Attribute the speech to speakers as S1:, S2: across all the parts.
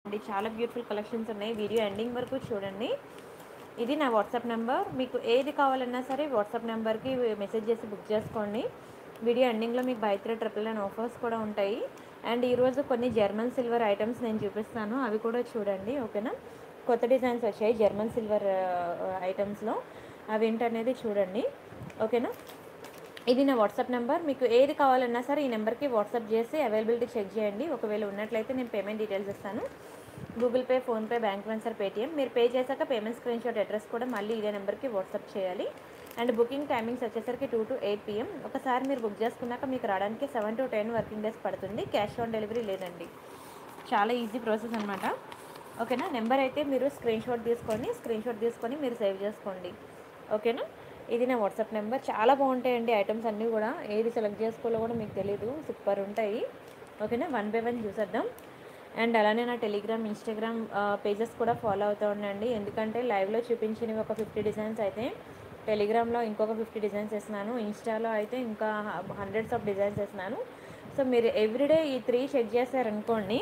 S1: అండి చాలా beautiful collections ఉన్నాయి. వీడియో ఎండింగ్ వరకు చూడండి. ఇది నా వాట్సాప్ నెంబర్. మీకు ఏది కావాలన్నా సరే వాట్సాప్ నెంబర్కి మెసేజ్ చేసి బుక్ చేసుకోండి. వీడియో ఎండింగ్లో మీకు బై 3 ట్రిపుల్ నైన్ ఆఫర్స్ కూడా ఉంటాయి. అండ్ ఈరోజు కొన్ని జర్మన్ సిల్వర్ ఐటమ్స్ నేను చూపిస్తాను, అవి కూడా చూడండి. ఓకేనా, కొత్త డిజైన్స్ వచ్చాయి జర్మన్ సిల్వర్ ఐటమ్స్లో, అవి ఏంటనేది చూడండి. ఓకేనా, ఇది నా వాట్సాప్ నెంబర్. మీకు ఏది కావాలన్నా సరే ఈ నెంబర్కి వాట్సాప్ చేసి అవైలబిలిటీ చెక్ చేయండి. ఒకవేళ ఉన్నట్లయితే నేను పేమెంట్ డీటెయిల్స్ ఇస్తాను. Google pay, PhonePe, bank transfer, Paytm. మీరు పే చేశాక పేమెంట్ స్క్రీన్ షాట్ అడ్రస్ కూడా మళ్ళీ ఇదే నెంబర్కి వాట్సాప్ చేయాలి. అండ్ బుకింగ్ టైమింగ్స్ వచ్చేసరికి 2 to 8 PM. ఒకసారి మీరు బుక్ చేసుకున్నాక మీకు రావడానికి 7 to 10 వర్కింగ్ డేస్ పడుతుంది. క్యాష్ ఆన్ డెలివరీ లేదండి. చాలా ఈజీ ప్రాసెస్ అనమాట. ఓకేనా, నెంబర్ అయితే మీరు స్క్రీన్ షాట్ తీసుకొని మీరు సేవ్ చేసుకోండి. ఓకేనా, ఇది నా వాట్సాప్ నెంబర్. చాలా బాగుంటాయండి ఐటమ్స్ అన్నీ కూడా. ఏది సెలెక్ట్ చేసుకోవాలో కూడా మీకు తెలీదు, సూపర్ ఉంటాయి. ఓకేనా, 1 by 1 చూసేద్దాం. అండ్ అలానే నా టెలిగ్రామ్, ఇన్స్టాగ్రామ్ పేజెస్ కూడా ఫాలో అవుతూ ఉండండి. ఎందుకంటే లైవ్లో చూపించినవి ఒక 50 డిజైన్స్ అయితే టెలిగ్రామ్లో ఇంకొక 50 డిజైన్స్ వేస్తున్నాను, ఇన్స్టాలో అయితే ఇంకా హండ్రెడ్స్ ఆఫ్ డిజైన్స్ వేస్తున్నాను. సో మీరు ఎవ్రీడే ఈ 3 చెక్ చేశారనుకోండి.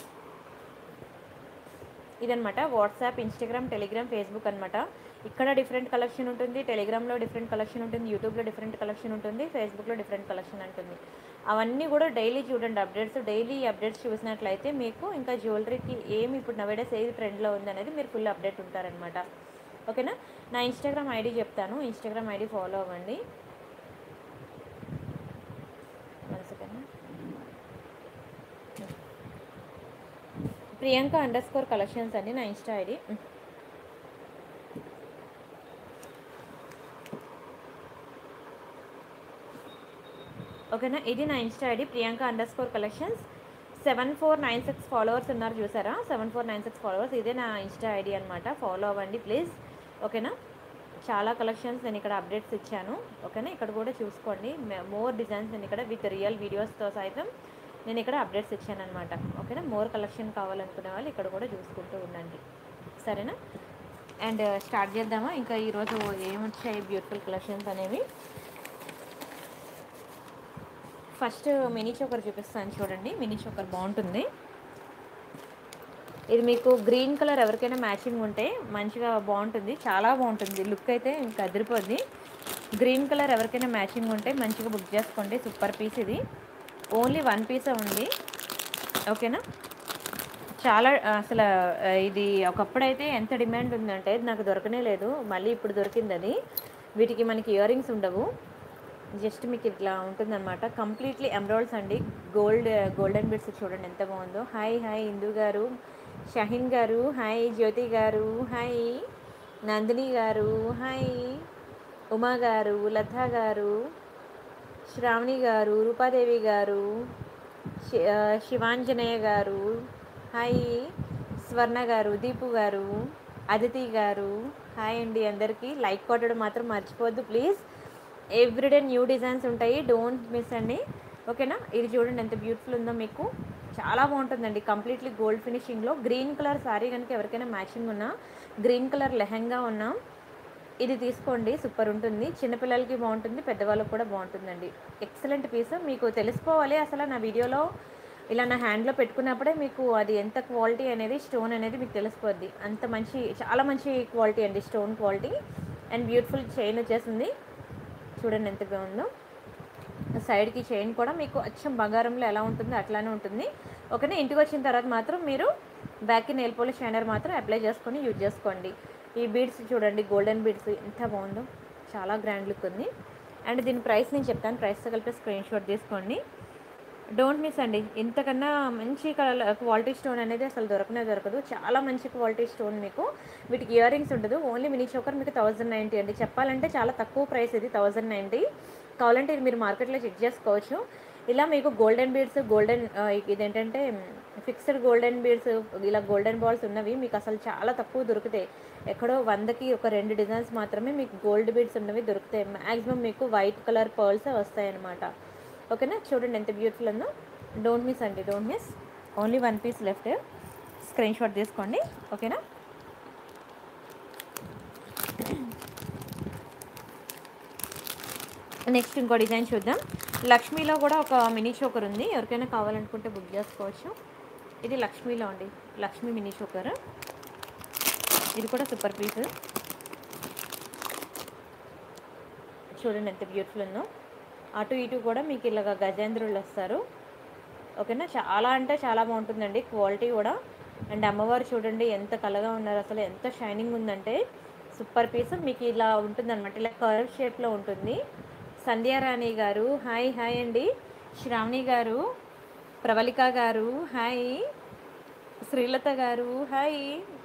S1: ఇదనమాట వాట్సాప్, ఇన్స్టాగ్రామ్, టెలిగ్రామ్, ఫేస్బుక్ అనమాట. ఇక్కడ డిఫరెంట్ కలెక్షన్ ఉంటుంది, టెలిగ్రామ్లో డిఫరెంట్ కలెక్షన్ ఉంటుంది, యూట్యూబ్లో డిఫరెంట్ కలెక్షన్ ఉంటుంది, ఫేస్బుక్లో డిఫరెంట్ కలెక్షన్ ఉంటుంది. అవన్నీ కూడా డైలీ చూడండి అప్డేట్స్. డైలీ అప్డేట్స్ చూసినట్లయితే మీకు ఇంకా జ్యువెలరీకి ఏమి ఇప్పుడు నవేడేస్ ఏది ట్రెండ్లో ఉంది అనేది మీరు ఫుల్ అప్డేట్ ఉంటారనమాట. ఓకేనా, నా ఇన్స్టాగ్రామ్ ఐడి చెప్తాను, ఇన్స్టాగ్రామ్ ఐడి ఫాలో అవ్వండి. Priyanka_collections అండి నా ఇన్స్టా ఐడి. ఓకేనా, ఇది నా ఇన్స్టా ఐడి Priyanka_collections. 7496 ఫాలోవర్స్ ఉన్నారు చూసారా, 7496 ఫాలోవర్స్. ఇదే నా ఇన్స్టా ఐడి అనమాట, ఫాలో అవ్వండి ప్లీజ్. ఓకేనా, చాలా కలెక్షన్స్ నేను ఇక్కడ అప్డేట్స్ ఇచ్చాను. ఓకేనా, ఇక్కడ కూడా చూసుకోండి, మోర్ డిజైన్స్ నేను ఇక్కడ విత్ రియల్ వీడియోస్తో సైతం నేను ఇక్కడ అప్డేట్స్ ఇచ్చాను అనమాట. ఓకేనా, మోర్ కలెక్షన్ కావాలనుకునే వాళ్ళు ఇక్కడ కూడా చూసుకుంటూ ఉండండి, సరేనా. అండ్ స్టార్ట్ చేద్దామా. ఇంకా ఈరోజు ఏమొచ్చాయి బ్యూటిఫుల్ కలెక్షన్స్ అనేవి. ఫస్ట్ మినీ చోకర్ చూపిస్తాను చూడండి. మినీ చోకర్ బాగుంటుంది. ఇది మీకు గ్రీన్ కలర్ ఎవరికైనా మ్యాచింగ్ ఉంటే మంచిగా బాగుంటుంది, చాలా బాగుంటుంది. లుక్ అయితే ఇంకా అదిరిపోద్ది. గ్రీన్ కలర్ ఎవరికైనా మ్యాచింగ్ ఉంటే మంచిగా బుక్ చేసుకోండి. సూపర్ పీస్ ఇది. ఓన్లీ 1 పీస్ ఉంది. ఓకేనా, చాలా అసలు ఇది ఒకప్పుడైతే ఎంత డిమాండ్ ఉందంటే నాకు దొరకనే లేదు, మళ్ళీ ఇప్పుడు దొరికింది అది. వీటికి మనకి ఇయర్ రింగ్స్ ఉండవు, జస్ట్ మీకు ఇట్లా ఉంటుందన్నమాట. కంప్లీట్లీ ఎమరాల్డ్స్ అండి, గోల్డెన్ బిట్స్. చూడండి ఎంత బాగుందో. హాయ్ ఇందు గారు, షహీన్ గారు, హాయ్ జ్యోతి గారు, హాయ్ నందిని గారు, హాయ్ ఉమా గారు, లతా గారు, శ్రావణి గారు, రూపాదేవి గారు, శివాంజనేయ గారు, హాయ్ స్వర్ణ గారు, దీపు గారు, అదితి గారు, హాయ్ అండి అందరికీ. లైక్ కొట్టడం మాత్రం మర్చిపోవద్దు ప్లీజ్. ఎవ్రీడే న్యూ డిజైన్స్ ఉంటాయి, డోంట్ మిస్ అండి. ఓకేనా, ఇది చూడండి ఎంత బ్యూటిఫుల్ ఉందో, మీకు చాలా బాగుంటుందండి. కంప్లీట్లీ గోల్డ్ ఫినిషింగ్లో గ్రీన్ కలర్ శారీ కనుక ఎవరికైనా మ్యాచింగ్ ఉన్నా, గ్రీన్ కలర్ లెహంగా ఉన్నా ఇది తీసుకోండి, సూపర్ ఉంటుంది. చిన్నపిల్లలకి బాగుంటుంది, పెద్దవాళ్ళకి కూడా బాగుంటుందండి. Excellent piece. మీకు తెలిసిపోవాలి అసలు నా వీడియోలో ఇలా నా హ్యాండ్లో పెట్టుకున్నప్పుడే మీకు అది ఎంత క్వాలిటీ అనేది, స్టోన్ అనేది మీకు తెలిసిపోద్ది. అంత మంచి, చాలా మంచి క్వాలిటీ అండి, stone quality. And beautiful chain వచ్చేసింది, చూడండి ఎంత బాగుందో. సైడ్కి చైన్ కూడా మీకు అచ్చం బంగారంలో ఎలా ఉంటుందో అట్లానే ఉంటుంది. ఓకేనా, ఇంటికి వచ్చిన తర్వాత మాత్రం మీరు బ్యాక్కి నెయిల్ పాలిష్ షైనర్ మాత్రం అప్లై చేసుకొని యూజ్ చేసుకోండి. ఈ బీడ్స్ చూడండి, గోల్డెన్ బీడ్స్ ఎంత బాగుందో, చాలా గ్రాండ్ లుక్ ఉంది. అండ్ దీని ప్రైస్ నేను చెప్తాను, ప్రైస్తో కలిపి స్క్రీన్ షాట్ తీసుకోండి, డోంట్ మిస్ అండి. ఇంతకన్నా మంచి క్వాలిటీ స్టోన్ అనేది అసలు దొరకదు. చాలా మంచి క్వాలిటీ స్టోన్. మీకు వీటికి ఇయర్ రింగ్స్ ఉండదు, ఓన్లీ మినీ చోకర్ మీకు 1090 అండి. చెప్పాలంటే చాలా తక్కువ ప్రైస్ ఇది, 1090. కావాలంటే ఇది మీరు మార్కెట్లో చెక్ చేసుకోవచ్చు. ఇలా మీకు గోల్డెన్ బీడ్స్, ఇదేంటంటే ఫిక్స్డ్ గోల్డెన్ బీడ్స్, ఇలా గోల్డెన్ బాల్స్ ఉన్నవి మీకు అసలు చాలా తక్కువ దొరుకుతాయి. ఎక్కడో 100కి ఒక 2 డిజైన్స్ మాత్రమే మీకు గోల్డ్ బీడ్స్ ఉన్నవి దొరుకుతాయి. మ్యాక్సిమం మీకు వైట్ కలర్ పర్ల్స్ వస్తాయి అన్నమాట. ఓకేనా, చూడండి ఎంత బ్యూటిఫుల్ ఉందో. డోంట్ మిస్ అండి, don't miss. Only 1 piece left, screen shot తీసుకోండి. ఓకేనా, నెక్స్ట్ ఇంకో డిజైన్ చూద్దాం. లక్ష్మీలో కూడా ఒక మినీ చోకర్ ఉంది, ఎవరికైనా కావాలనుకుంటే బుక్ చేసుకోవచ్చు. ఇది లక్ష్మీలో అండి, లక్ష్మీ మినీ చోకర్. ఇది కూడా సూపర్ పీస్. చూడండి ఎంత బ్యూటిఫుల్ ఉందో. అటు ఇటు కూడా మీకు ఇలాగ గజేంద్రులు వస్తారు. ఓకేనా, చాలా అంటే చాలా బాగుంటుందండి క్వాలిటీ కూడా. అండ్ అమ్మవారు చూడండి ఎంత కలగా ఉన్నారు, అసలు ఎంత షైనింగ్ ఉందంటే సూపర్ పీస్. మీకు ఇలా ఉంటుందన్నమాట, ఇలా కర్వ్ షేప్లో ఉంటుంది. సంధ్యారాణి గారు హాయ్ హాయ్ అండి. శ్రావణి గారు, ప్రవళిక గారు హాయ్, శ్రీలత గారు హాయ్.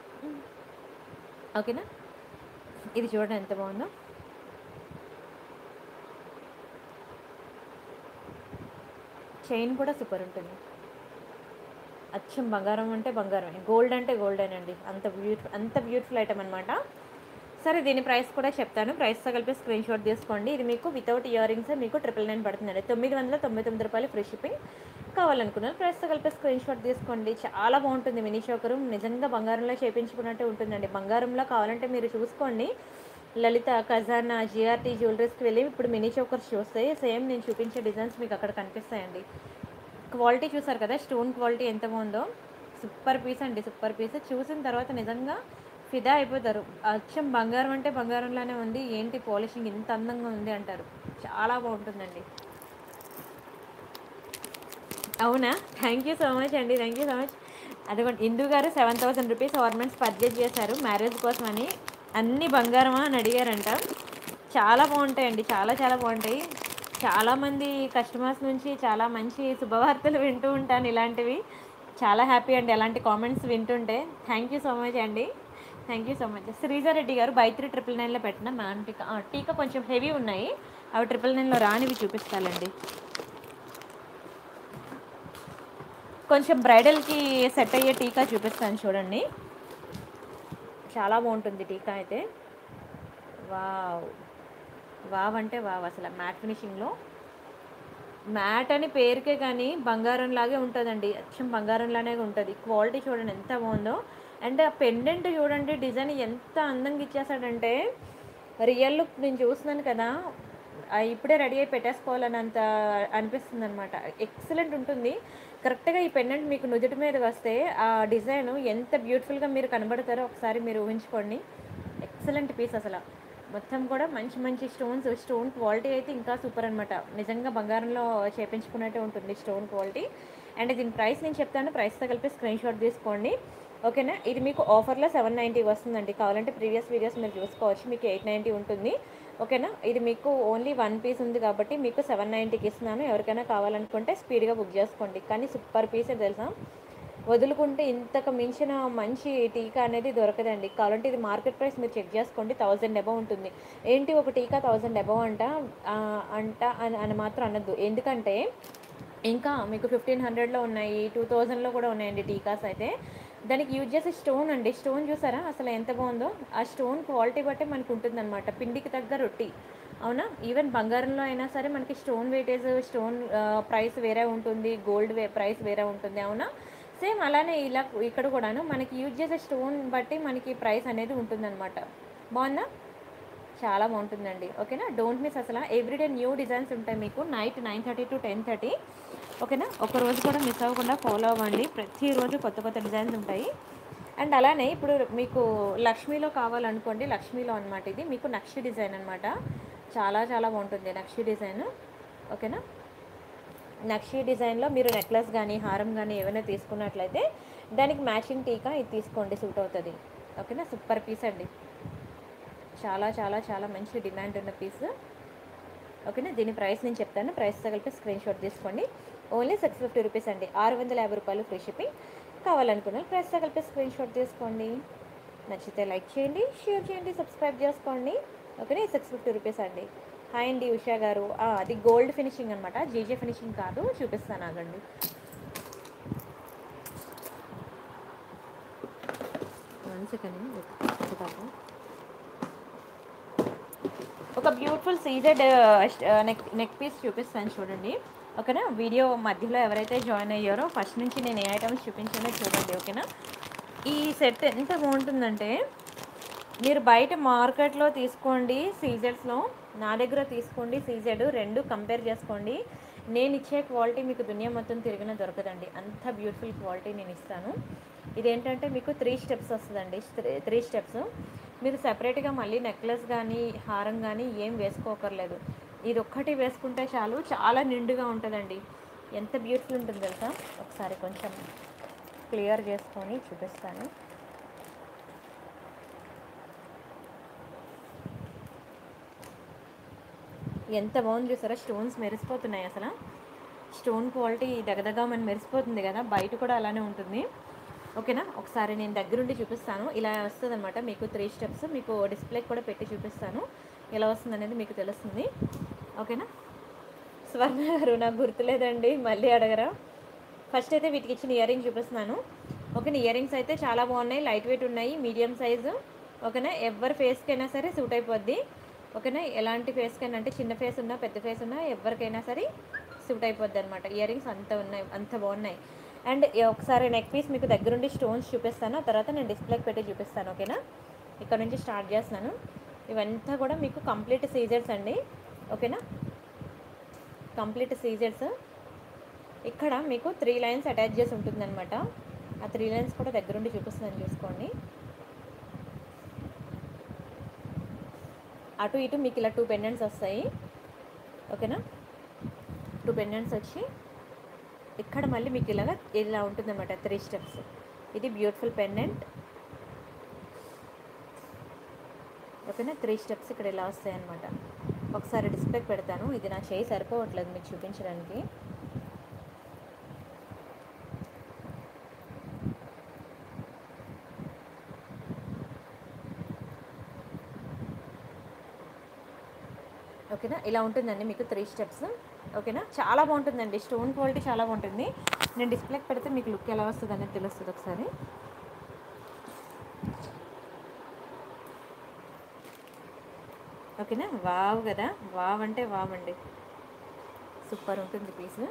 S1: ఓకేనా, ఇది చూడండి ఎంత బాగుందో. చైన్ కూడా సూపర్ ఉంటుంది. అచ్చం బంగారం అంటే బంగారమే, గోల్డ్ అంటే గోల్డెన్ అండి. అంత బ్యూటిఫుల్ ఐటమ్ అనమాట. సరే, దీని ప్రైస్ కూడా చెప్తాను. ప్రైస్తో కలిపి స్క్రీన్ షాట్ తీసుకోండి. ఇది మీకు వితౌట్ ఇయర్ రింగ్స్ మీకు 999 పడుతుందండి. 999 రూపాయలు ఫ్రీ షిప్పింగ్. కావాలనుకున్నాను ప్రైస్తో కలిపి స్క్రీన్ షాట్ తీసుకోండి. చాలా బాగుంటుంది మినీ చోకరు, నిజంగా బంగారంలో చేయించుకున్నట్టే ఉంటుందండి. బంగారంలో కావాలంటే మీరు చూసుకోండి, లలిత, ఖజానా, జిఆర్టీ జ్యువెలరీస్కి వెళ్ళి ఇప్పుడు మినీ చోకర్స్ చూస్తే సేమ్ నేను చూపించే డిజైన్స్ మీకు అక్కడ కనిపిస్తాయండి. క్వాలిటీ చూసారు కదా, స్టోన్ క్వాలిటీ ఎంత బాగుందో. సూపర్ పీస్ అండి, సూపర్ పీస్. చూసిన తర్వాత నిజంగా ఫిదా అయిపోతారు. అచ్చం బంగారం అంటే బంగారంలానే ఉంది, ఏంటి పాలిషింగ్ ఇంత అందంగా ఉంది అంటారు. చాలా బాగుంటుందండి. అవునా, థ్యాంక్ యూ సో మచ్ అండి, థ్యాంక్ యూ సో మచ్. అదిగోండి, ఇందు గారు 7000 రూపీస్ ఆర్నమెంట్స్ పర్చేజ్ చేశారు మ్యారేజ్ కోసం అని. అన్ని బంగారమా అని అడిగారంట. చాలా బాగుంటాయండి, చాలా చాలా బాగుంటాయి. చాలామంది కస్టమర్స్ నుంచి చాలా మంచి శుభవార్తలు వింటూ ఉంటాను ఇలాంటివి. చాలా హ్యాపీ అండి అలాంటి కామెంట్స్ వింటుంటే. థ్యాంక్ యూ సో మచ్ అండి, thank you so much. Sreeja Reddy గారు బై 3 999లో పెట్టిన మ్యామ్ టీకా కొంచెం హెవీ ఉన్నాయి, అవి 999లో రానివి చూపిస్తానండి. కొంచెం బ్రైడల్కి సెట్ అయ్యే టీకా చూపిస్తాను చూడండి. చాలా బాగుంటుంది టీకా అయితే. వావ్ వావ్ అంటే వావ్, అసలు మ్యాట్ ఫినిషింగ్లో. మ్యాట్ అని పేరుకే కానీ బంగారం లాగే ఉంటుందండి, అచ్చం బంగారంలానే ఉంటుంది. క్వాలిటీ చూడండి ఎంత బాగుందో. అండ్ ఆ పెండెంట్ చూడండి, డిజైన్ ఎంత అందంగా ఇచ్చేసాడంటే రియల్ లుక్ నేను చూస్తున్నాను కదా, ఇప్పుడే రెడీ అయి పెట్టేసుకోవాలని అంత అనిపిస్తుంది అనమాట. ఎక్సలెంట్ ఉంటుంది. కరెక్ట్గా ఈ పెండెంట్ మీకు నుదుటి మీద వస్తే ఆ డిజైన్ ఎంత బ్యూటిఫుల్గా మీరు కనబడతారో ఒకసారి మీరు ఊహించుకోండి. ఎక్సలెంట్ పీస్ అసలు. మొత్తం కూడా మంచి మంచి స్టోన్ క్వాలిటీ అయితే ఇంకా సూపర్ అనమాట. నిజంగా బంగారంలో చేపించుకున్నట్టే ఉంటుంది స్టోన్ క్వాలిటీ. అండ్ దీని ప్రైస్ నేను చెప్తాను, ప్రైస్తో కలిపి స్క్రీన్ షాట్ తీసుకోండి. ఓకేనా, ఇది మీకు ఆఫర్లో 790 వస్తుందండి. కావాలంటే ప్రీవియస్ వీడియోస్ మీరు చూసుకోవచ్చు, మీకు 890 ఉంటుంది. ఓకేనా, ఇది మీకు ఓన్లీ 1 పీస్ ఉంది కాబట్టి మీకు 790కి ఇస్తున్నాను. ఎవరికైనా కావాలనుకుంటే స్పీడ్గా బుక్ చేసుకోండి. కానీ సూపర్ పీసే తెలుసా, వదులుకుంటే ఇంతకు మించిన మంచి టీకా అనేది దొరకదండి. కావాలంటే ఇది మార్కెట్ ప్రైస్ మీరు చెక్ చేసుకోండి, 1000 అబవ్ ఉంటుంది. ఏంటి ఒక టీకా 1000 అబవ్ అని మాత్రం అనద్దు. ఎందుకంటే ఇంకా మీకు 1500లో ఉన్నాయి, 2000లో కూడా ఉన్నాయండి టీకాస్ అయితే. దానికి యూజ్ చేసే స్టోన్ అండి, స్టోన్ చూసారా అసలు ఎంత బాగుందో. ఆ స్టోన్ క్వాలిటీ బట్టే మనకు ఉంటుందన్నమాట, పిండికి తగ్గ రొట్టి. అవునా, ఈవెన్ బంగారంలో అయినా సరే మనకి స్టోన్ వెయిటేజ్, స్టోన్ ప్రైస్ వేరే ఉంటుంది, గోల్డ్ ప్రైస్ వేరే ఉంటుంది. అవునా, సేమ్ అలానే ఇలా ఇక్కడ కూడాను మనకి యూజ్ చేసే స్టోన్ బట్టి మనకి ప్రైస్ అనేది ఉంటుందన్నమాట. బాగుందా, చాలా బాగుంటుందండి. ఓకేనా, డోంట్ మిస్. అసలు ఎవ్రీడే న్యూ డిజైన్స్ ఉంటాయి మీకు, నైట్ 9:30 to 10:30. ఓకేనా, ఒక రోజు కూడా మిస్ అవ్వకుండా ఫాలో అవ్వండి, ప్రతిరోజు కొత్త కొత్త డిజైన్స్ ఉంటాయి. అండ్ అలానే ఇప్పుడు మీకు లక్ష్మీలో కావాలనుకోండి, లక్ష్మీలో అనమాట ఇది మీకు నక్షి డిజైన్ అనమాట. చాలా చాలా బాగుంటుంది నక్షి డిజైన్. ఓకేనా, నక్షి డిజైన్లో మీరు నెక్లెస్ కానీ హారం కానీ ఏమైనా తీసుకున్నట్లయితే దానికి మ్యాచింగ్ టీకా ఇది తీసుకోండి, సూట్ అవుతుంది. ఓకేనా, సూపర్ పీస్ అండి, చాలా చాలా చాలా మంచి డిమాండ్ ఉన్న పీస్. ఓకేనా, దీని ప్రైస్ నేను చెప్తాను, ప్రైస్తో కలిపి స్క్రీన్ షాట్ తీసుకోండి. ఓన్లీ 650 రూపీస్ అండి, 650 రూపాయలు ఫ్రీ షిప్పింగ్. కావాలనుకున్నాను ప్రైస్తో కలిపి స్క్రీన్ షాట్ తీసుకోండి. నచ్చితే లైక్ చేయండి, షేర్ చేయండి, సబ్స్క్రైబ్ చేసుకోండి. ఓకేనా, 650 రూపీస్ అండి. హాయ్ అండి ఉషా గారు, అది గోల్డ్ ఫినిషింగ్ అనమాట, జీజే ఫినిషింగ్ కాదు, చూపిస్తాను ఆగండి. వన్ సెకండ్, ఒక బ్యూటిఫుల్ సీజెడ్ నెక్ పీస్ చూపిస్తాను చూడండి. ఓకేనా, వీడియో మధ్యలో ఎవరైతే జాయిన్ అయ్యారో ఫస్ట్ నుంచి నేను ఏ ఐటమ్స్ చూపించానో చూడండి. ఓకేనా, ఈ సెట్ ఎంత బాగుంటుందంటే మీరు బయట మార్కెట్లో తీసుకోండి సీజెడ్స్లో, నా దగ్గర తీసుకోండి సీజెడ్, రెండు కంపేర్ చేసుకోండి. నేను ఇచ్చే క్వాలిటీ మీకు దునియా మొత్తం తిరిగినా దొరకదండి, అంత బ్యూటిఫుల్ క్వాలిటీ నేను ఇస్తాను. ఇదేంటంటే మీకు 3 స్టెప్స్ వస్తుందండి. 3 స్టెప్స్. మీరు సెపరేట్గా మళ్ళీ నెక్లెస్ కానీ హారం కానీ ఏం వేసుకోకర్లేదు. ఇది ఒక్కటి వేసుకుంటే చాలు, చాలా నిండుగా ఉంటుందండి. ఎంత బ్యూటిఫుల్ ఉంటుంది తెలుసా. ఒకసారి కొంచెం క్లియర్ చేసుకొని చూపిస్తాను. ఎంత బాగుంది చూసారా, స్టోన్స్ మెరిసిపోతున్నాయి అసలు. స్టోన్ క్వాలిటీ దగ్గరగా మనం మెరిసిపోతుంది కదా, బయట కూడా అలానే ఉంటుంది. ఓకేనా, ఒకసారి నేను దగ్గరుండి చూపిస్తాను. ఇలా వస్తుంది అనమాట మీకు 3 స్టెప్స్. మీకు డిస్ప్లే కూడా పెట్టి చూపిస్తాను ఎలా వస్తుంది అనేది మీకు తెలుస్తుంది. ఓకేనా. స్వర్ణ గారు నాకు గుర్తులేదండి, మళ్ళీ అడగరా. ఫస్ట్ అయితే వీటికి ఇచ్చిన ఇయర్ రింగ్ చూపిస్తున్నాను. ఓకేనా, ఇయర్ రింగ్స్ అయితే చాలా బాగున్నాయి, లైట్ వెయిట్ ఉన్నాయి, మీడియం సైజు. ఓకేనా, ఎవరి ఫేస్కైనా సరే సూట్ అయిపోద్ది. ఓకేనా, ఎలాంటి ఫేస్కైనా అంటే చిన్న ఫేస్ ఉన్నా పెద్ద ఫేస్ ఉన్నా ఎవరికైనా సరే సూట్ అయిపోద్ది అనమాట. ఇయర్ రింగ్స్ అంత ఉన్నాయి, అంత బాగున్నాయి. అండ్ ఒకసారి నెక్ పీస్ మీకు దగ్గరుండి స్టోన్స్ చూపిస్తాను, ఆ తర్వాత నేను డిస్ప్లేకి పెట్టి చూపిస్తాను. ఓకేనా, ఇక్కడ నుంచి స్టార్ట్ చేస్తున్నాను. ఇవంతా కూడా మీకు కంప్లీట్ సీజర్స్ అండి. ఓకేనా, కంప్లీట్ సీజర్స్. ఇక్కడ మీకు 3 లైన్స్ అటాచ్ చేసి ఉంటుందన్నమాట. ఆ 3 లైన్స్ కూడా దగ్గరుండి చూపిస్తున్నాను, చూసుకోండి. అటు ఇటు మీకు ఇలా 2 పెండెంట్స్ వస్తాయి. ఓకేనా, 2 పెండెంట్స్ వచ్చి ఇక్కడ మళ్ళీ మీకు ఇలా ఉంటుందన్నమాట 3 స్టెప్స్. ఇది బ్యూటిఫుల్ పెండెంట్. ఓకేనా, 3 స్టెప్స్ ఇక్కడ ఇలా వస్తాయి అన్నమాట. ఒకసారి డిస్ప్లేకి పెడతాను, ఇది నా చేయి సరిపోవట్లేదు మీకు చూపించడానికి. ఓకేనా, ఇలా ఉంటుందండి మీకు 3 స్టెప్స్. ఓకేనా, చాలా బాగుంటుందండి, స్టోన్ క్వాలిటీ చాలా బాగుంటుంది. నేను డిస్ప్లేకి పెడితే మీకు లుక్ ఎలా వస్తుంది అనేది తెలుస్తుంది ఒకసారి. ఓకేనా, వావ్ కదా, వావ్ అంటే వావ్ అండి, సూపర్ ఉంటుంది పీస్.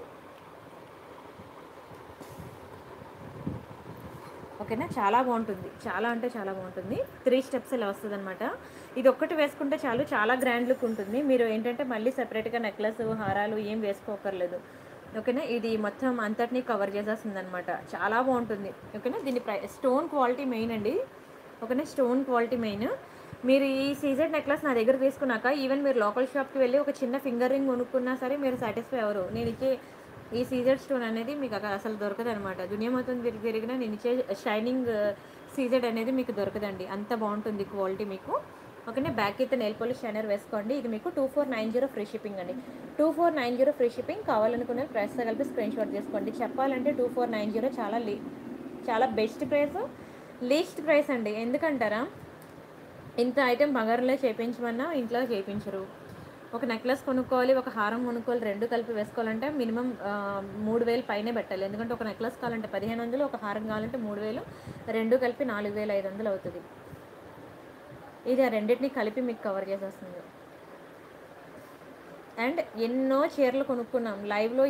S1: ఓకేనా, చాలా బాగుంటుంది, చాలా అంటే చాలా బాగుంటుంది. 3 స్టెప్స్ ఇలా వస్తుంది అనమాట. ఇది ఒక్కటి వేసుకుంటే చాలు, చాలా గ్రాండ్ లుక్ ఉంటుంది. మీరు ఏంటంటే మళ్ళీ సెపరేట్గా నెక్లెస్ హారాలు ఏం వేసుకోకర్లేదు. ఓకేనా, ఇది మొత్తం అంతటినీ కవర్ చేసేస్తుంది అనమాట, చాలా బాగుంటుంది. ఓకేనా, దీని స్టోన్ క్వాలిటీ మెయిన్ అండి. ఓకేనా, స్టోన్ క్వాలిటీ మెయిన్. మీరు ఈ సీజెడ్ నెక్లెస్ నా దగ్గర తీసుకున్నాక ఈవెన్ మీరు లోకల్ షాప్కి వెళ్ళి ఒక చిన్న ఫింగర్ రింగ్ కొనుక్కున్నా సరే మీరు సాటిస్ఫై అవ్వరు. నేను ఇచ్చే ఈ సీజెడ్ స్టోన్ అనేది మీకు అసలు దొరకదు అనమాట. దునియా మొత్తం తిరిగినా నేను ఇచ్చే షైనింగ్ సీజెడ్ అనేది మీకు దొరకదండి, అంత బాగుంటుంది క్వాలిటీ మీకు. ఓకేనా, బ్యాక్ అయితే నెయిల్ పాలిష్ షైనర్ వేసుకోండి. ఇది మీకు 2490 ఫ్రీ షిప్పింగ్ అండి. 2490 ఫ్రీ షిప్పింగ్. కావాలనుకునే ప్రైస్తో కలిపి స్క్రీన్ షాట్ చేసుకోండి. చెప్పాలంటే 2490 చాలా బెస్ట్ ప్రైస్, లీస్ట్ ప్రైస్ అండి. ఎందుకంటారా, ఇంత ఐటెం బంగారంలో చేయించమన్నా ఇంట్లో చేయించరు. ఒక నెక్లెస్ కొనుక్కోవాలి, ఒక హారం కొనుక్కోవాలి, 2 కలిపి వేసుకోవాలంటే మినిమం 3000 పైనే పెట్టాలి. ఎందుకంటే ఒక నెక్లెస్ కావాలంటే 1500, ఒక హారం కావాలంటే 3000, 2 కలిపి 4500 అవుతుంది. ఇది ఆ రెండింటిని కలిపి మీకు కవర్ చేసేస్తుంది. అండ్ ఎన్నో చీరలు కొనుక్కున్నాం లైవ్లో,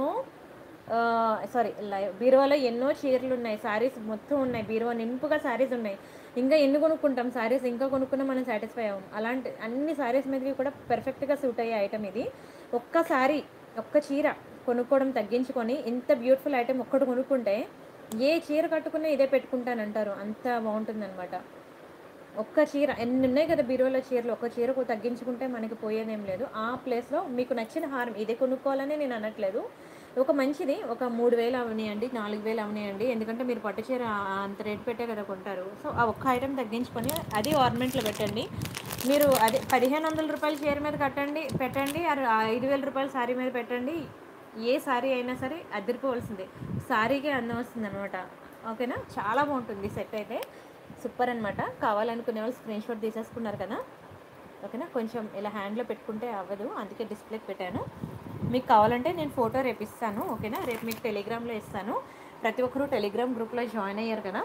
S1: బీరువాలో ఎన్నో చీరలు ఉన్నాయి, శారీస్ మొత్తం ఉన్నాయి, బీరువా నింపుగా శారీస్ ఉన్నాయి. ఇంకా ఎన్ని కొనుక్కుంటాం శారీస్, ఇంకా కొనుక్కున్నా మనం సాటిస్ఫై అవ్వం. అలాంటి అన్ని శారీస్ మీదకి కూడా పర్ఫెక్ట్గా సూట్ అయ్యే ఐటమ్ ఇది. ఒక్క చీర కొనుక్కోవడం తగ్గించుకొని ఇంత బ్యూటిఫుల్ ఐటమ్ ఒక్కటి కొనుక్కుంటే ఏ చీర కట్టుకున్నా ఇదే పెట్టుకుంటానంటారు, అంత బాగుంటుందన్నమాట. ఒక్క చీర, ఎన్ని ఉన్నాయి కదా బీరువాలో చీరలు, ఒక్క చీరకు తగ్గించుకుంటే మనకి పోయేదేం లేదు. ఆ ప్లేస్లో మీకు నచ్చిన హారం ఇదే కొనుక్కోవాలని నేను అనట్లేదు. ఒక మంచిది ఒక 3000 అవనియండి, 4000 అవనియండి, ఎందుకంటే మీరు పట్టు చీర అంత రేట్ పెట్టే కదా కొంటారు. సో ఆ ఒక్క ఐటెం తగ్గించుకొని అది ఆర్నమెంట్లో పెట్టండి. మీరు అదే 1500 రూపాయల చీర మీద పెట్టండి, 5000 రూపాయల శారీ మీద పెట్టండి, ఏ శారీ అయినా సరే అదిరిపోవాల్సిందే, శారీకే అందం వస్తుంది అనమాట. ఓకేనా, చాలా బాగుంటుంది సెట్ అయితే, సూపర్ అనమాట. కావాలనుకునే వాళ్ళు స్క్రీన్ షాట్ తీసేసుకున్నారు కదా. ఓకేనా, కొంచెం ఇలా హ్యాండ్లో పెట్టుకుంటే అవ్వదు, అందుకే డిస్ప్లేకి పెట్టాను. మీకు కావాలంటే నేను ఫోటో రేపు ఇస్తాను. ఓకేనా, రేపు మీకు టెలిగ్రామ్లో ఇస్తాను. ప్రతి ఒక్కరూ టెలిగ్రామ్ గ్రూప్లో జాయిన్ అయ్యారు కదా,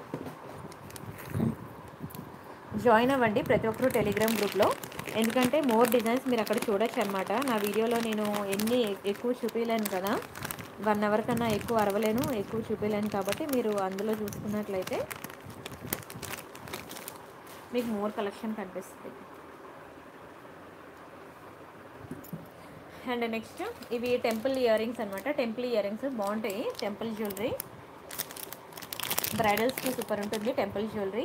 S1: జాయిన్ అవ్వండి ప్రతి ఒక్కరూ టెలిగ్రామ్ గ్రూప్లో. ఎందుకంటే మోర్ డిజైన్స్ మీరు అక్కడ చూడొచ్చు అనమాట. నా వీడియోలో నేను ఎక్కువ చూపించలేను కదా, 1 అవర్ కన్నా ఎక్కువ అరవలేను, ఎక్కువ చూపించలేను. కాబట్టి మీరు అందులో చూసుకున్నట్లయితే మీకు మోర్ కలెక్షన్ కనిపిస్తుంది. అండ్ నెక్స్ట్ ఇవి టెంపుల్ ఇయర్ రింగ్స్ అనమాట. టెంపుల్ ఇయర్ రింగ్స్ బాగుంటాయి. టెంపుల్ జ్యువెలరీ బ్రైడల్స్కి సూపర్ ఉంటుంది. టెంపుల్ జ్యువెలరీ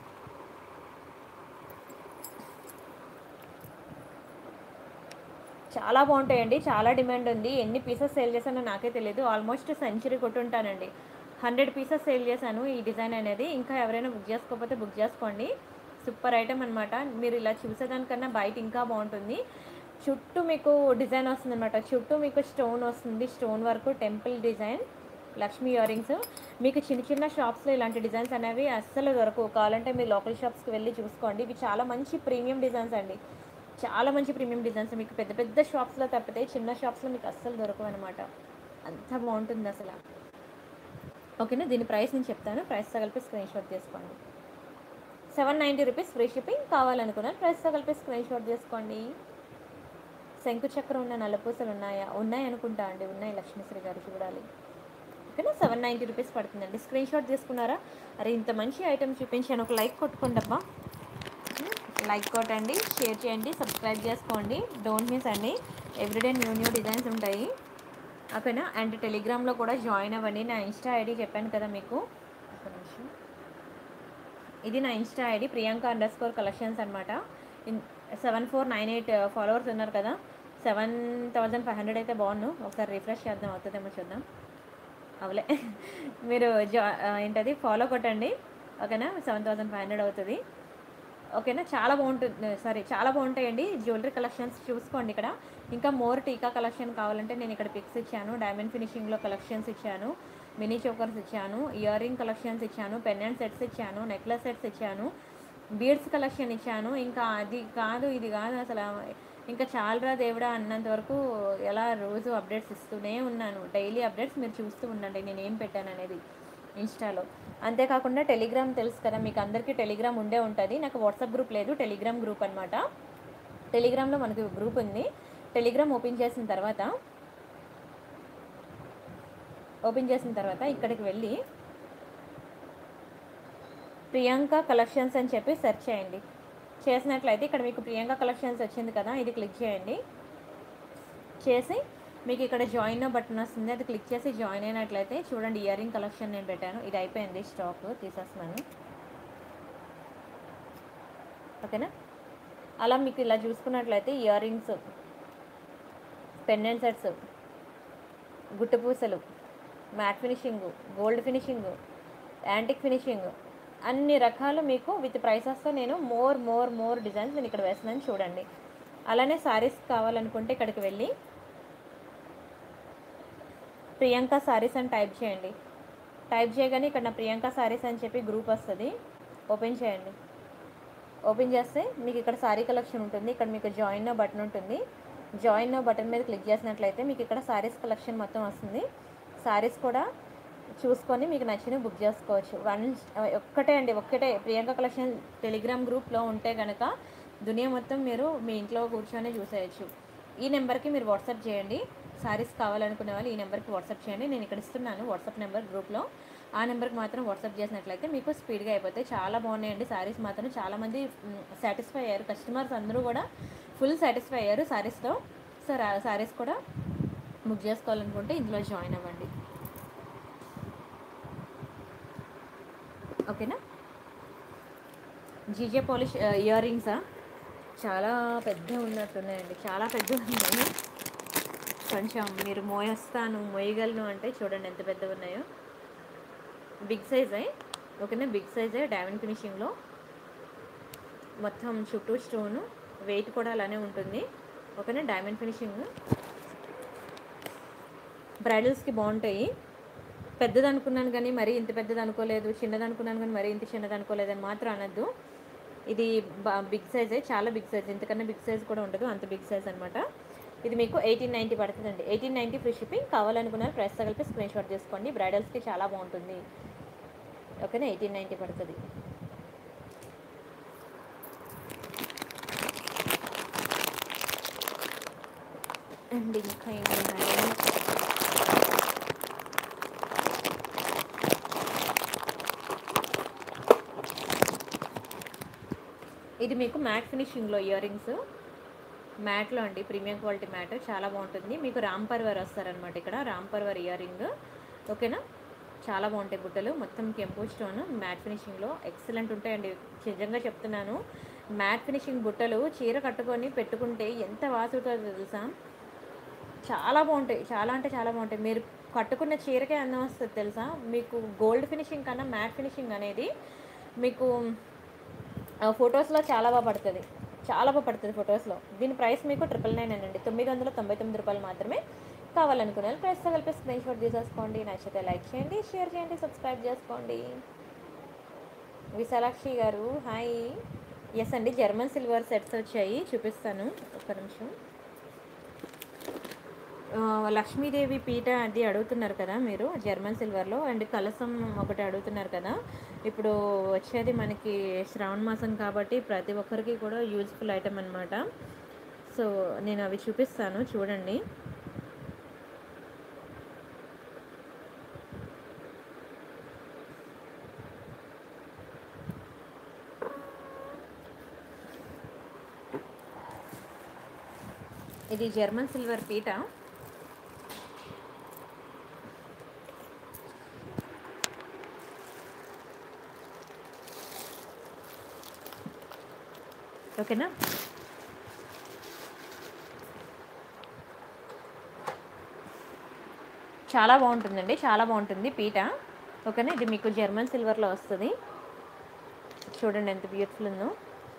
S1: చాలా బాగుంటాయండి. చాలా డిమాండ్ ఉంది. ఎన్ని పీసెస్ సేల్ చేశానో నాకే తెలియదు. ఆల్మోస్ట్ సెంచరీ కొట్టుంటానండి. 100 పీసెస్ సేల్ చేశాను ఈ డిజైన్ అనేది. ఇంకా ఎవరైనా బుక్ చేసుకోకపోతే బుక్ చేసుకోండి. సూపర్ ఐటమ్ అనమాట. మీరు ఇలా చూసేదానికన్నా బయట ఇంకా బాగుంటుంది. చుట్టూ మీకు డిజైన్ వస్తుంది అనమాట. చుట్టూ మీకు స్టోన్ వస్తుంది. Stone work temple design Lakshmi earrings. మీకు చిన్న చిన్న షాప్స్లో ఇలాంటి డిజైన్స్ అనేవి అస్సలు దొరకవు. కావాలంటే మీరు లోకల్ షాప్స్కి వెళ్ళి చూసుకోండి. ఇవి చాలా మంచి ప్రీమియం డిజైన్స్ అండి. చాలా మంచి ప్రీమియం డిజైన్స్. మీకు పెద్ద పెద్ద షాప్స్లో తప్పితే చిన్న షాప్స్లో మీకు అస్సలు దొరకవు అనమాట. అంత బాగుంటుంది అసలు. ఓకేనా, దీని ప్రైస్ నేను చెప్తాను. ప్రైస్తో కలిపి స్క్రీన్ షాట్ తీసుకోండి. 790 రూపీస్ ఫ్రీ షిప్పింగ్. కావాలనుకున్నాను ప్రైస్తో కలిపి స్క్రీన్ షాట్ తీసుకోండి. శంకు చక్రం ఉన్న నల్లపూసలు ఉన్నాయా? ఉన్నాయి అనుకుంటా అండి. ఉన్నాయి లక్ష్మీశ్రీ గారు, చూడాలి. ఓకేనా, 790 రూపీస్ పడుతుందండి. స్క్రీన్ షాట్ తీసుకున్నారా? అరే ఇంత మంచి ఐటమ్ చూపించాను. ఒక లైక్ కొట్టుకోండి అబ్బా. లైక్ కొట్టండి, షేర్ చేయండి, సబ్స్క్రైబ్ చేసుకోండి. డోంట్ మిస్ అండి. ఎవ్రీడే న్యూ డిజైన్స్ ఉంటాయి. ఓకేనా, అండ్ టెలిగ్రామ్లో కూడా జాయిన్ అవ్వండి. నా ఇన్స్టా ఐడి చెప్పాను కదా మీకు. ఒక నిమిషం, ఇది నా ఇన్స్టా ఐడి priyanka_collections అనమాట. 7498 ఫాలోవర్స్ ఉన్నారు కదా. 7500 అయితే బాగున్నాను. ఒకసారి రిఫ్రెష్ చేద్దాం, అవుతుందేమో చూద్దాం. అవలే మీరు ఏంటది ఫాలో కొట్టండి. ఓకేనా, 7500 అవుతుంది. ఓకేనా, చాలా బాగుంటుంది. చాలా బాగుంటాయండి జ్యువెలరీ కలెక్షన్స్. చూసుకోండి ఇక్కడ. ఇంకా మోర్ టీకా కలెక్షన్ కావాలంటే నేను ఇక్కడ పిక్స్ ఇచ్చాను. డైమండ్ ఫినిషింగ్లో కలెక్షన్స్ ఇచ్చాను. మినీ చోకర్స్ ఇచ్చాను. ఇయర్ రింగ్ కలెక్షన్స్ ఇచ్చాను. పెండెంట్ సెట్స్ ఇచ్చాను. నెక్లెస్ సెట్స్ ఇచ్చాను. బీడ్స్ కలెక్షన్ ఇచ్చాను. ఇంకా అది కాదు ఇది కాదు అసలు ఇంకా చాలరా దేవుడా అన్నంత వరకు ఎలా రోజు అప్డేట్స్ ఇస్తూనే ఉన్నాను. డైలీ అప్డేట్స్ మీరు చూస్తూ ఉండండి నేను ఏం పెట్టాను అనేది ఇన్స్టాలో. అంతేకాకుండా టెలిగ్రామ్ తెలుసు కదా మీకు అందరికీ. టెలిగ్రామ్ ఉండే ఉంటుంది. నాకు వాట్సాప్ గ్రూప్ లేదు, టెలిగ్రామ్ గ్రూప్ అనమాట. టెలిగ్రామ్లో మనకి గ్రూప్ ఉంది. టెలిగ్రామ్ ఓపెన్ చేసిన తర్వాత ఇక్కడికి వెళ్ళి ప్రియాంక కలెక్షన్స్ అని చెప్పి సెర్చ్ చేయండి. చేసినట్లయితే ఇక్కడ మీకు ప్రియాంక కలెక్షన్స్ వచ్చింది కదా, ఇది క్లిక్ చేయండి. చేసి మీకు ఇక్కడ జాయిన్ బటన్ వస్తుంది, అది క్లిక్ చేసి జాయిన్ అయినట్లయితే చూడండి ఇయర్ రింగ్ కలెక్షన్ నేను పెట్టాను. ఇది అయిపోయింది, స్టాక్ తీసేస్తున్నాను. ఓకేనా, అలా మీకు ఇలా చూసుకున్నట్లయితే ఇయర్ రింగ్స్, పెండెంట్ సెట్స్, గుట్టు పూసలు, matte finishing, gold finishing, antique finishing, అన్ని రకాలు మీకు విత్ ప్రైసెస్తో నేను మోర్ డిజైన్స్ నేను ఇక్కడ వేస్తున్నాను చూడండి. అలానే శారీస్ కావాలనుకుంటే ఇక్కడికి వెళ్ళి ప్రియాంక శారీస్ అని టైప్ చేయండి. టైప్ చేయగానే ఇక్కడ నా ప్రియాంక శారీస్ అని చెప్పి గ్రూప్ వస్తుంది. ఓపెన్ చేయండి. ఓపెన్ చేస్తే మీకు ఇక్కడ శారీ కలెక్షన్ ఉంటుంది. ఇక్కడ మీకు జాయిన్ బటన్ ఉంటుంది. జాయిన్ బటన్ మీద క్లిక్ చేసినట్లయితే మీకు ఇక్కడ శారీస్ కలెక్షన్ మొత్తం వస్తుంది. శారీస్ కూడా చూసుకొని మీకు నచ్చినవి బుక్ చేసుకోవచ్చు. ఒక్కటే ప్రియాంక కలెక్షన్ టెలిగ్రామ్ గ్రూప్లో ఉంటే కనుక దునియా మొత్తం మీరు మీ ఇంట్లో కూర్చొని చూసేయచ్చు. ఈ నెంబర్కి మీరు వాట్సాప్ చేయండి. శారీస్ కావాలనుకునే వాళ్ళు ఈ నెంబర్కి వాట్సాప్ చేయండి. నేను ఇక్కడ ఇస్తున్నాను వాట్సాప్ నెంబర్ గ్రూప్లో. ఆ నెంబర్కి మాత్రం వాట్సాప్ చేసినట్లయితే మీకు స్పీడ్గా అయిపోతాయి. చాలా బాగున్నాయండి శారీస్ మాత్రం. చాలామంది సాటిస్ఫై అయ్యారు. కస్టమర్స్ అందరూ కూడా ఫుల్ సాటిస్ఫై అయ్యారు శారీస్తో. సో శారీస్ కూడా బుక్ చేసుకోవాలనుకుంటే ఇందులో జాయిన్ అవ్వండి. ఓకేనా, జీజే పాలిష్ ఇయర్ రింగ్సా చాలా పెద్ద ఉన్నట్టున్నాయండి. చాలా పెద్ద ఉన్నాయి. కొంచెం మీరు మోయగలను అంటే చూడండి ఎంత పెద్దగా ఉన్నాయో. బిగ్ సైజే. ఓకేనా, బిగ్ సైజే. డైమండ్ ఫినిషింగ్లో మొత్తం చుట్టూ స్టోను. వెయిట్ కూడా అలానే ఉంటుంది. ఓకేనా, డైమండ్ ఫినిషింగ్. బ్రైడల్స్కి బాగుంటాయి. పెద్దది అనుకున్నాను కానీ మరీ ఇంత పెద్దది అనుకోలేదు, చిన్నది అనుకున్నాను కానీ మరీ ఇంత చిన్నది అనుకోలేదు అని మాత్రం అనద్దు. ఇది బిగ్ సైజే, చాలా బిగ్ సైజ్. ఇంతకన్నా బిగ్ సైజ్ కూడా ఉండదు, అంత బిగ్ సైజ్ అనమాట. ఇది మీకు 1890 పడుతుందండి. 1890 ఫ్రీ షిప్పింగ్. కావాలనుకున్నారు ప్రైస్ తగిలిపి స్క్రీన్ షాట్ చేసుకోండి. బ్రైడల్స్కి చాలా బాగుంటుంది. ఓకేనా, 1890 పడుతుంది అండి. ఇంకా ఇది మీకు మ్యాట్ ఫినిషింగ్లో ఇయర్ రింగ్స్. మ్యాట్లో అండి, ప్రీమియం క్వాలిటీ మ్యాట్ చాలా బాగుంటుంది. మీకు రామ్ పర్వర్ వస్తారనమాట, ఇక్కడ రామ్ పర్వర్ ఇయర్ రింగ్. ఓకేనా, చాలా బాగుంటాయి బుట్టలు. మొత్తం కెంపు స్టోన్ మ్యాట్ ఫినిషింగ్లో ఎక్సలెంట్ ఉంటాయండి. నిజంగా చెప్తున్నాను, మ్యాట్ ఫినిషింగ్ బుట్టలు చీర కట్టుకొని పెట్టుకుంటే ఎంత వాసుతుందో తెలుసా. చాలా బాగుంటాయి, చాలా అంటే చాలా బాగుంటాయి. మీరు కట్టుకున్న చీరకే అందం వస్తుంది తెలుసా. మీకు గోల్డ్ ఫినిషింగ్ కన్నా మ్యాట్ ఫినిషింగ్ అనేది మీకు ఫొటోస్లో చాలా బాగా పడుతుంది, చాలా బాగా పడుతుంది ఫొటోస్లో. దీని ప్రైస్ మీకు 999 అండి, 999 రూపాయలు మాత్రమే. కావాలనుకునే ప్రైస్తో కలిపి స్క్రీన్ షాట్ తీసేసుకోండి. నచ్చితే లైక్ చేయండి, షేర్ చేయండి, సబ్స్క్రైబ్ చేసుకోండి. విశాలాక్షి గారు హాయ్. ఎస్ అండి, జర్మన్ సిల్వర్ సెట్స్ వచ్చాయి, చూపిస్తాను ఒక్క నిమిషం. లక్ష్మీదేవి పీఠ అది అడుగుతున్నారు కదా మీరు జర్మన్ సిల్వర్లో, అండ్ కలసం ఒకటి అడుగుతున్నారు కదా. ఇప్పుడు వచ్చేది మనకి శ్రావణ మాసం కాబట్టి ప్రతి ఒక్కరికి కూడా యూజ్ఫుల్ ఐటమ్ అనమాట. సో నేను అవి చూపిస్తాను చూడండి. ఇది జర్మన్ సిల్వర్ పీట. ఓకేనా, చాలా బాగుంటుందండి, చాలా బాగుంటుంది పీట. ఓకేనా, ఇది మీకు జర్మన్ సిల్వర్లో వస్తుంది. చూడండి ఎంత బ్యూటిఫుల్ ఉందో.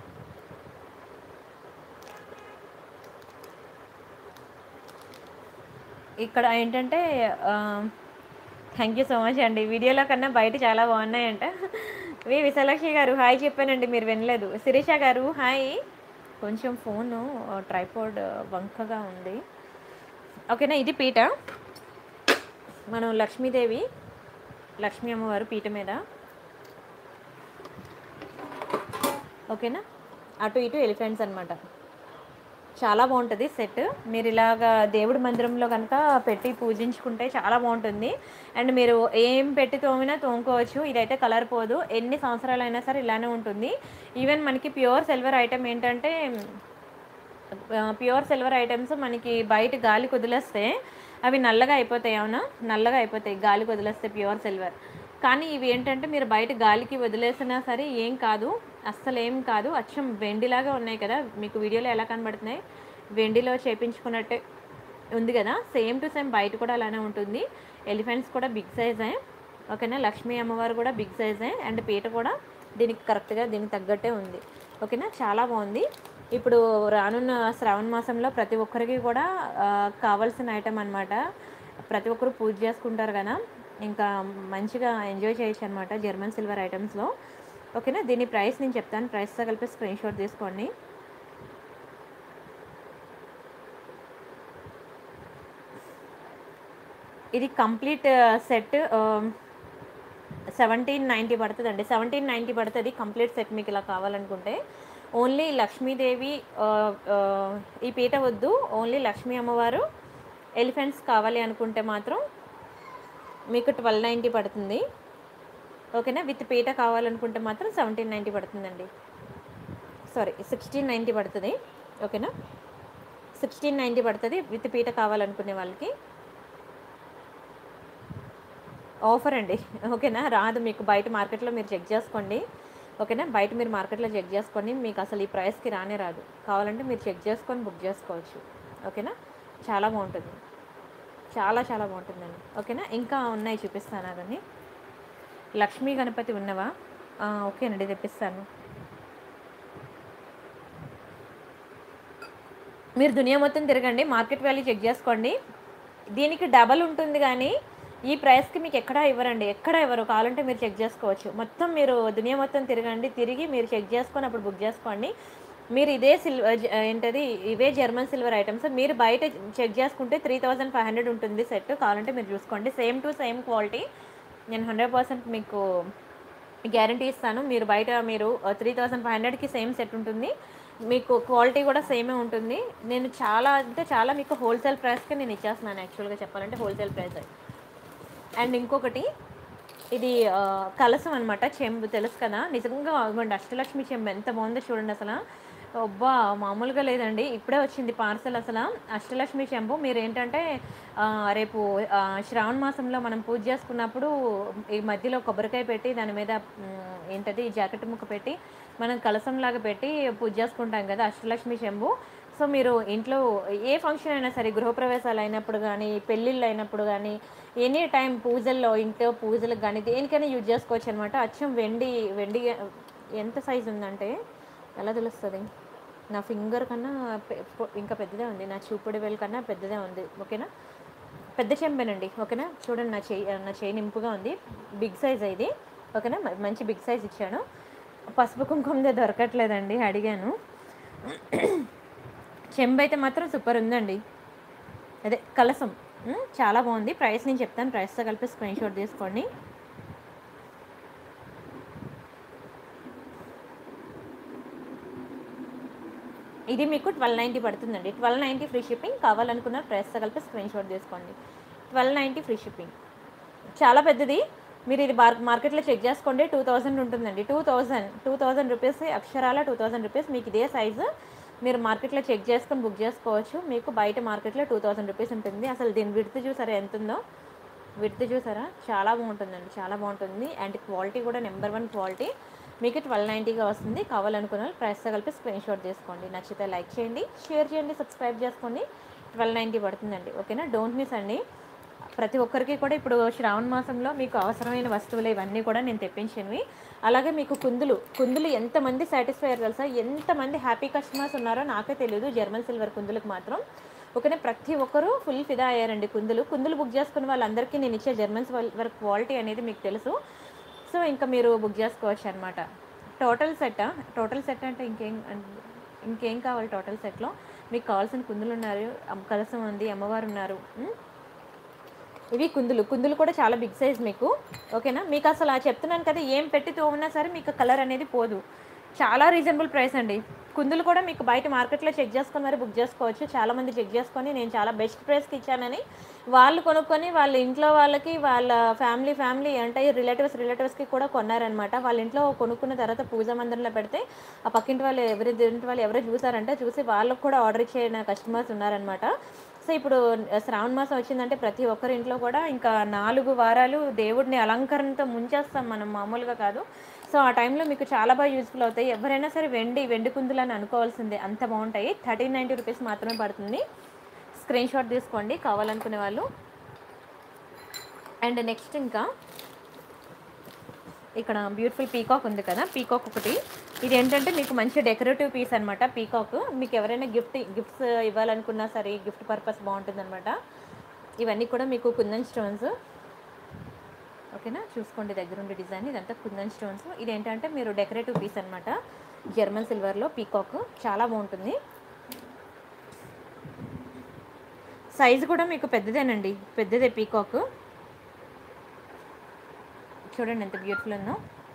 S1: ఇక్కడ ఏంటంటే థ్యాంక్ యూ సో మచ్ అండి, వీడియోలో కన్నా బయట చాలా బాగున్నాయంట. విశాలాక్షి గారు హాయ్ చెప్పానండి, మీరు వినలేదు. శిరీష గారు హాయ్. కొంచెం ఫోను ట్రైపాడ్ వంకగా ఉంది. ఓకేనా, ఇది పీట. మనం లక్ష్మీదేవి, లక్ష్మీ అమ్మవారు పీట మీద. ఓకేనా, అటు ఇటు ఎలిఫెంట్స్ అనమాట. చాలా బాగుంటుంది సెట్. మీరు ఇలాగా దేవుడి మందిరంలో కనుక పెట్టి పూజించుకుంటే చాలా బాగుంటుంది. అండ్ మీరు ఏం పెట్టి తోమినా తోముకోవచ్చు, ఇదైతే కలర్ పోదు, ఎన్ని సంవత్సరాలైనా సరే ఇలానే ఉంటుంది. ఈవెన్ మనకి ప్యూర్ సిల్వర్ ఐటమ్ ఏంటంటే, ప్యూర్ సిల్వర్ ఐటమ్స్ మనకి బయట గాలి కుదిలేస్తే అవి నల్లగా అయిపోతాయి. అవునా, నల్లగా అయిపోతాయి గాలి వదిలేస్తే ప్యూర్ సిల్వర్. కానీ ఇవి ఏంటంటే మీరు బయట గాలికి వదిలేసినా సరే ఏం కాదు, అస్సలు ఏం కాదు. అచ్చం వెండిలాగా ఉన్నాయి కదా, మీకు వీడియోలో ఎలా కనబడుతున్నాయి, వెండిలో చేపించుకున్నట్టే ఉంది కదా, సేమ్ టు సేమ్ బయట కూడా అలానే ఉంటుంది. ఎలిఫెంట్స్ కూడా బిగ్ సైజే. ఓకేనా, లక్ష్మీ అమ్మవారు కూడా బిగ్ సైజే, అండ్ పీట కూడా దీనికి కరెక్ట్గా దీనికి తగ్గట్టే ఉంది. ఓకేనా, చాలా బాగుంది. ఇప్పుడు రానున్న శ్రావణ మాసంలో ప్రతి ఒక్కరికి కూడా కావాల్సిన ఐటమ్ అనమాట. ప్రతి ఒక్కరు పూజ చేసుకుంటారు కదా, ఇంకా మంచిగా ఎంజాయ్ చేయొచ్చు అనమాట జర్మన్ సిల్వర్ ఐటమ్స్లో. ఓకేనా, దీని ప్రైస్ నేను చెప్తాను, ప్రైస్తో కలిపి స్క్రీన్ షాట్ తీసుకోండి. ఇది కంప్లీట్ సెట్ 1790 పడుతుందండి, 1790 పడుతుంది కంప్లీట్ సెట్ మీకు ఇలా కావాలనుకుంటే. ఓన్లీ లక్ష్మీదేవి ఈ పీట వద్దు, ఓన్లీ లక్ష్మీ అమ్మవారు ఎలిఫెంట్స్ కావాలి అనుకుంటే మాత్రం మీకు 1290 పడుతుంది. ఓకేనా, విత్ పీట కావాలనుకుంటే మాత్రం 1790 పడుతుందండి, సారీ 1690 పడుతుంది. ఓకేనా, 1690 పడుతుంది విత్ పీట కావాలనుకునే వాళ్ళకి. ఆఫర్ అండి, ఓకేనా, రాదు మీకు. బయట మార్కెట్లో మీరు చెక్ చేసుకోండి. ఓకేనా, బయట మీరు మార్కెట్లో చెక్ చేసుకోండి, మీకు అసలు ఈ ప్రైస్కి రానే రాదు. కావాలంటే మీరు చెక్ చేసుకొని బుక్ చేసుకోవచ్చు. ఓకేనా, చాలా బాగుంటుంది, చాలా చాలా బాగుంటుందండి. ఓకేనా, ఇంకా ఉన్నాయి చూపిస్తాను అవన్నీ. లక్ష్మీ గణపతి ఉన్నవా? ఓకేనండి, తెప్పిస్తాను. మీరు దునియా మొత్తం తిరగండి, మార్కెట్ వాల్యూ చెక్ చేసుకోండి. దీనికి డబల్ ఉంటుంది కానీ ఈ ప్రైస్కి మీకు ఎక్కడా ఇవ్వరండి, ఎక్కడా ఇవ్వరు. కావాలంటే మీరు చెక్ చేసుకోవచ్చు. మొత్తం మీరు దునియా మొత్తం తిరగండి, తిరిగి మీరు చెక్ చేసుకొని అప్పుడు బుక్ చేసుకోండి. మీరు ఇదే ఏంటది ఇవే జర్మన్ సిల్వర్ ఐటమ్స్ మీరు బయట చెక్ చేసుకుంటే 3500 ఉంటుంది సెట్. కావాలంటే మీరు చూసుకోండి, సేమ్ టు సేమ్ క్వాలిటీ. నేను 100% మీకు గ్యారంటీ ఇస్తాను. మీరు బయట మీరు 3500కి సేమ్ సెట్ ఉంటుంది, మీకు క్వాలిటీ కూడా సేమే ఉంటుంది. నేను చాలా అంటే చాలా మీకు హోల్సేల్ ప్రైస్కి నేను ఇచ్చేస్తున్నాను, యాక్చువల్గా చెప్పాలంటే హోల్సేల్ ప్రైస్. అండ్ ఇంకొకటి ఇది కలసం అనమాట, చెంబు తెలుసు కదా. నిజంగా అష్టలక్ష్మి చెంబు ఎంత బాగుందో చూడండి అసలు. అబ్బా! మామూలుగా లేదండి. ఇప్పుడే వచ్చింది పార్సెల్ అసల. అష్టలక్ష్మి షాంపూ మీరేంటంటే రేపు శ్రావణ మాసంలో మనం పూజ చేసుకున్నప్పుడు ఈ మధ్యలో కొబ్బరికాయ పెట్టి దాని మీద ఏంటది జాకెట్ ముక్క పెట్టి మనం కలశంలాగా పెట్టి పూజ చేసుకుంటాం కదా! అష్టలక్ష్మి షాంపూ. సో, మీరు ఇంట్లో ఏ ఫంక్షన్ అయినా సరే గృహప్రవేశాలు అయినప్పుడు గానీ, పెళ్ళిళ్ళు అయినప్పుడు గానీ, ఎనీ టైమ్ పూజల్లో ఇంట్లో పూజలకు గానీ, దేనికైనా యూజ్ చేసుకోవచ్చనమాట. అచ్చం వెండి ఎంత సైజ్ ఉందంటే ఎలా తెలుస్తది? నా ఫింగర్ కన్నా ఇంకా పెద్దదే ఉంది. నా చూపుడు వేలు కన్నా పెద్దదే ఉంది. ఓకేనా? పెద్ద చెంబేనండి. ఓకేనా? చూడండి నా చేయి నింపుగా ఉంది. బిగ్ సైజ్ ఇది. ఓకేనా? మంచి బిగ్ సైజ్ ఇచ్చాను. పసుపు కుంకుమదే దొరకట్లేదండి. అడిగాను. చెంబైతే మాత్రం సూపర్ ఉందండి. అదే కలసం. చాలా బాగుంది. ప్రైస్ నేను చెప్తాను. ప్రైస్‌తో కలిపి స్క్రీన్ షాట్ తీసుకోండి. ఇది మీకు 1290 పడుతుందండి. 1290 ఫ్రీ షిప్పింగ్. కావాలనుకున్న ప్రైస్‌తో కలిపి స్క్రీన్ షాట్ తీసుకోండి. 1290 ఫ్రీ షిప్పింగ్. చాలా పెద్దది. మీరు ఇది మార్కెట్‌లో చెక్ చేసుకోండి. 2000 ఉంటుందండి. 2000 రూపీస్ అక్షరాల 2000 రూపీస్. మీకు ఇదే సైజు మీరు మార్కెట్‌లో చెక్ చేసుకొని బుక్ చేసుకోవచ్చు. మీకు బయట మార్కెట్‌లో 2000 రూపీస్ ఉంటుంది. అసలు దీని విడ్త్ చూసారా ఎంతుందో? విడ్త్ చూసారా? చాలా బాగుంటుందండి. చాలా బాగుంటుంది. అండ్ క్వాలిటీ కూడా నెంబర్ 1 క్వాలిటీ. మీకు 1290గా వస్తుంది. కావాలనుకున్న వాళ్ళు ప్రైస్‌తో కలిపి స్క్రీన్ షాట్ తీసుకోండి. నచ్చితే లైక్ చేయండి, షేర్ చేయండి, సబ్స్క్రైబ్ చేసుకోండి. 1290 పడుతుందండి. ఓకేనా? డోంట్ మిస్ అండి. ప్రతి ఒక్కరికి కూడా ఇప్పుడు శ్రావణ మాసంలో మీకు అవసరమైన వస్తువులు ఇవన్నీ కూడా నేను తెప్పించినవి. అలాగే మీకు కుందులు ఎంతమంది సాటిస్ఫై అయ్యారు తెలుసా? ఎంతమంది హ్యాపీ కస్టమర్స్ ఉన్నారో నాకే తెలియదు జర్మన్ సిల్వర్ కుందులకు మాత్రం. ఓకేనా? ప్రతి ఒక్కరూ ఫుల్ ఫిదా అయ్యారండి కుందులు బుక్ చేసుకున్న వాళ్ళందరికీ నేను ఇచ్చే జర్మన్ సిల్వర్ క్వాలిటీ అనేది మీకు తెలుసు. సో, ఇంకా మీరు బుక్ చేసుకోవచ్చు అనమాట. టోటల్ సెట్ అంటే ఇంకేం కావాలి టోటల్ సెట్‌లో? మీకు కావాల్సిన కుందులున్నారు, కలశం ఉంది, అమ్మవారు ఉన్నారు. ఇవి కుందులు కూడా చాలా బిగ్ సైజ్ మీకు. ఓకేనా? మీకు అసలు చెప్తున్నాను కదా! ఏం పెట్టి తోమినా సరే మీకు కలర్ అనేది పోదు. చాలా రీజనబుల్ ప్రైస్ అండి. కుందులు కూడా మీకు బయట మార్కెట్‌లో చెక్ చేసుకొని మరి బుక్ చేసుకోవచ్చు. చాలామంది చెక్ చేసుకొని నేను చాలా బెస్ట్ ప్రైస్‌కి ఇచ్చానని వాళ్ళు కొనుక్కొని వాళ్ళ ఇంట్లో వాళ్ళకి వాళ్ళ ఫ్యామిలీ అంటే రిలేటివ్స్‌కి కూడా కొన్నారనమాట. వాళ్ళ ఇంట్లో కొనుక్కున్న తర్వాత పూజా మందిరంలో పెడితే ఆ పక్కింటి వాళ్ళు ఎవరో చూసారంట. చూసి వాళ్ళకి కూడా ఆర్డర్ ఇచ్చిన కస్టమర్స్ ఉన్నారనమాట. సో, ఇప్పుడు శ్రావణ మాసం వచ్చిందంటే ప్రతి ఒక్కరి ఇంట్లో కూడా ఇంకా 4 వారాలు దేవుడిని అలంకరణతో ముంచేస్తాం మనం మామూలుగా కాదు. సో, ఆ టైంలో మీకు చాలా బాగా యూజ్‌ఫుల్ అవుతాయి. ఎవరైనా సరే వెండి కుందులని అనుకోవాల్సిందే. అంత బాగుంటాయి. 1390 రూపీస్ మాత్రమే పడుతుంది. స్క్రీన్ షాట్ తీసుకోండి కావాలనుకునే వాళ్ళు. అండ్ నెక్స్ట్ ఇంకా ఇక్కడ బ్యూటిఫుల్ పీకాక్ ఉంది కదా! పీకాక్ ఒకటి. ఇదేంటంటే మీకు మంచి డెకరేటివ్ పీస్ అనమాట పీకాక్. మీకు ఎవరైనా గిఫ్ట్స్ ఇవ్వాలనుకున్నా సరే గిఫ్ట్ పర్పస్ బాగుంటుందనమాట. ఇవన్నీ కూడా మీకు కుందన్ స్టోన్స్. ఓకేనా? చూసుకోండి దగ్గరుండి డిజైన్. ఇదంతా కుందన్ స్టోన్స్. ఇదేంటంటే మీరు డెకరేటివ్ పీస్ అనమాట. జర్మన్ సిల్వర్‌లో పీకాక్ చాలా బాగుంటుంది. సైజు కూడా మీకు పెద్దదేనండి. పెద్దదే పీకాక్. చూడండి ఎంత బ్యూటిఫుల్ ఉందో.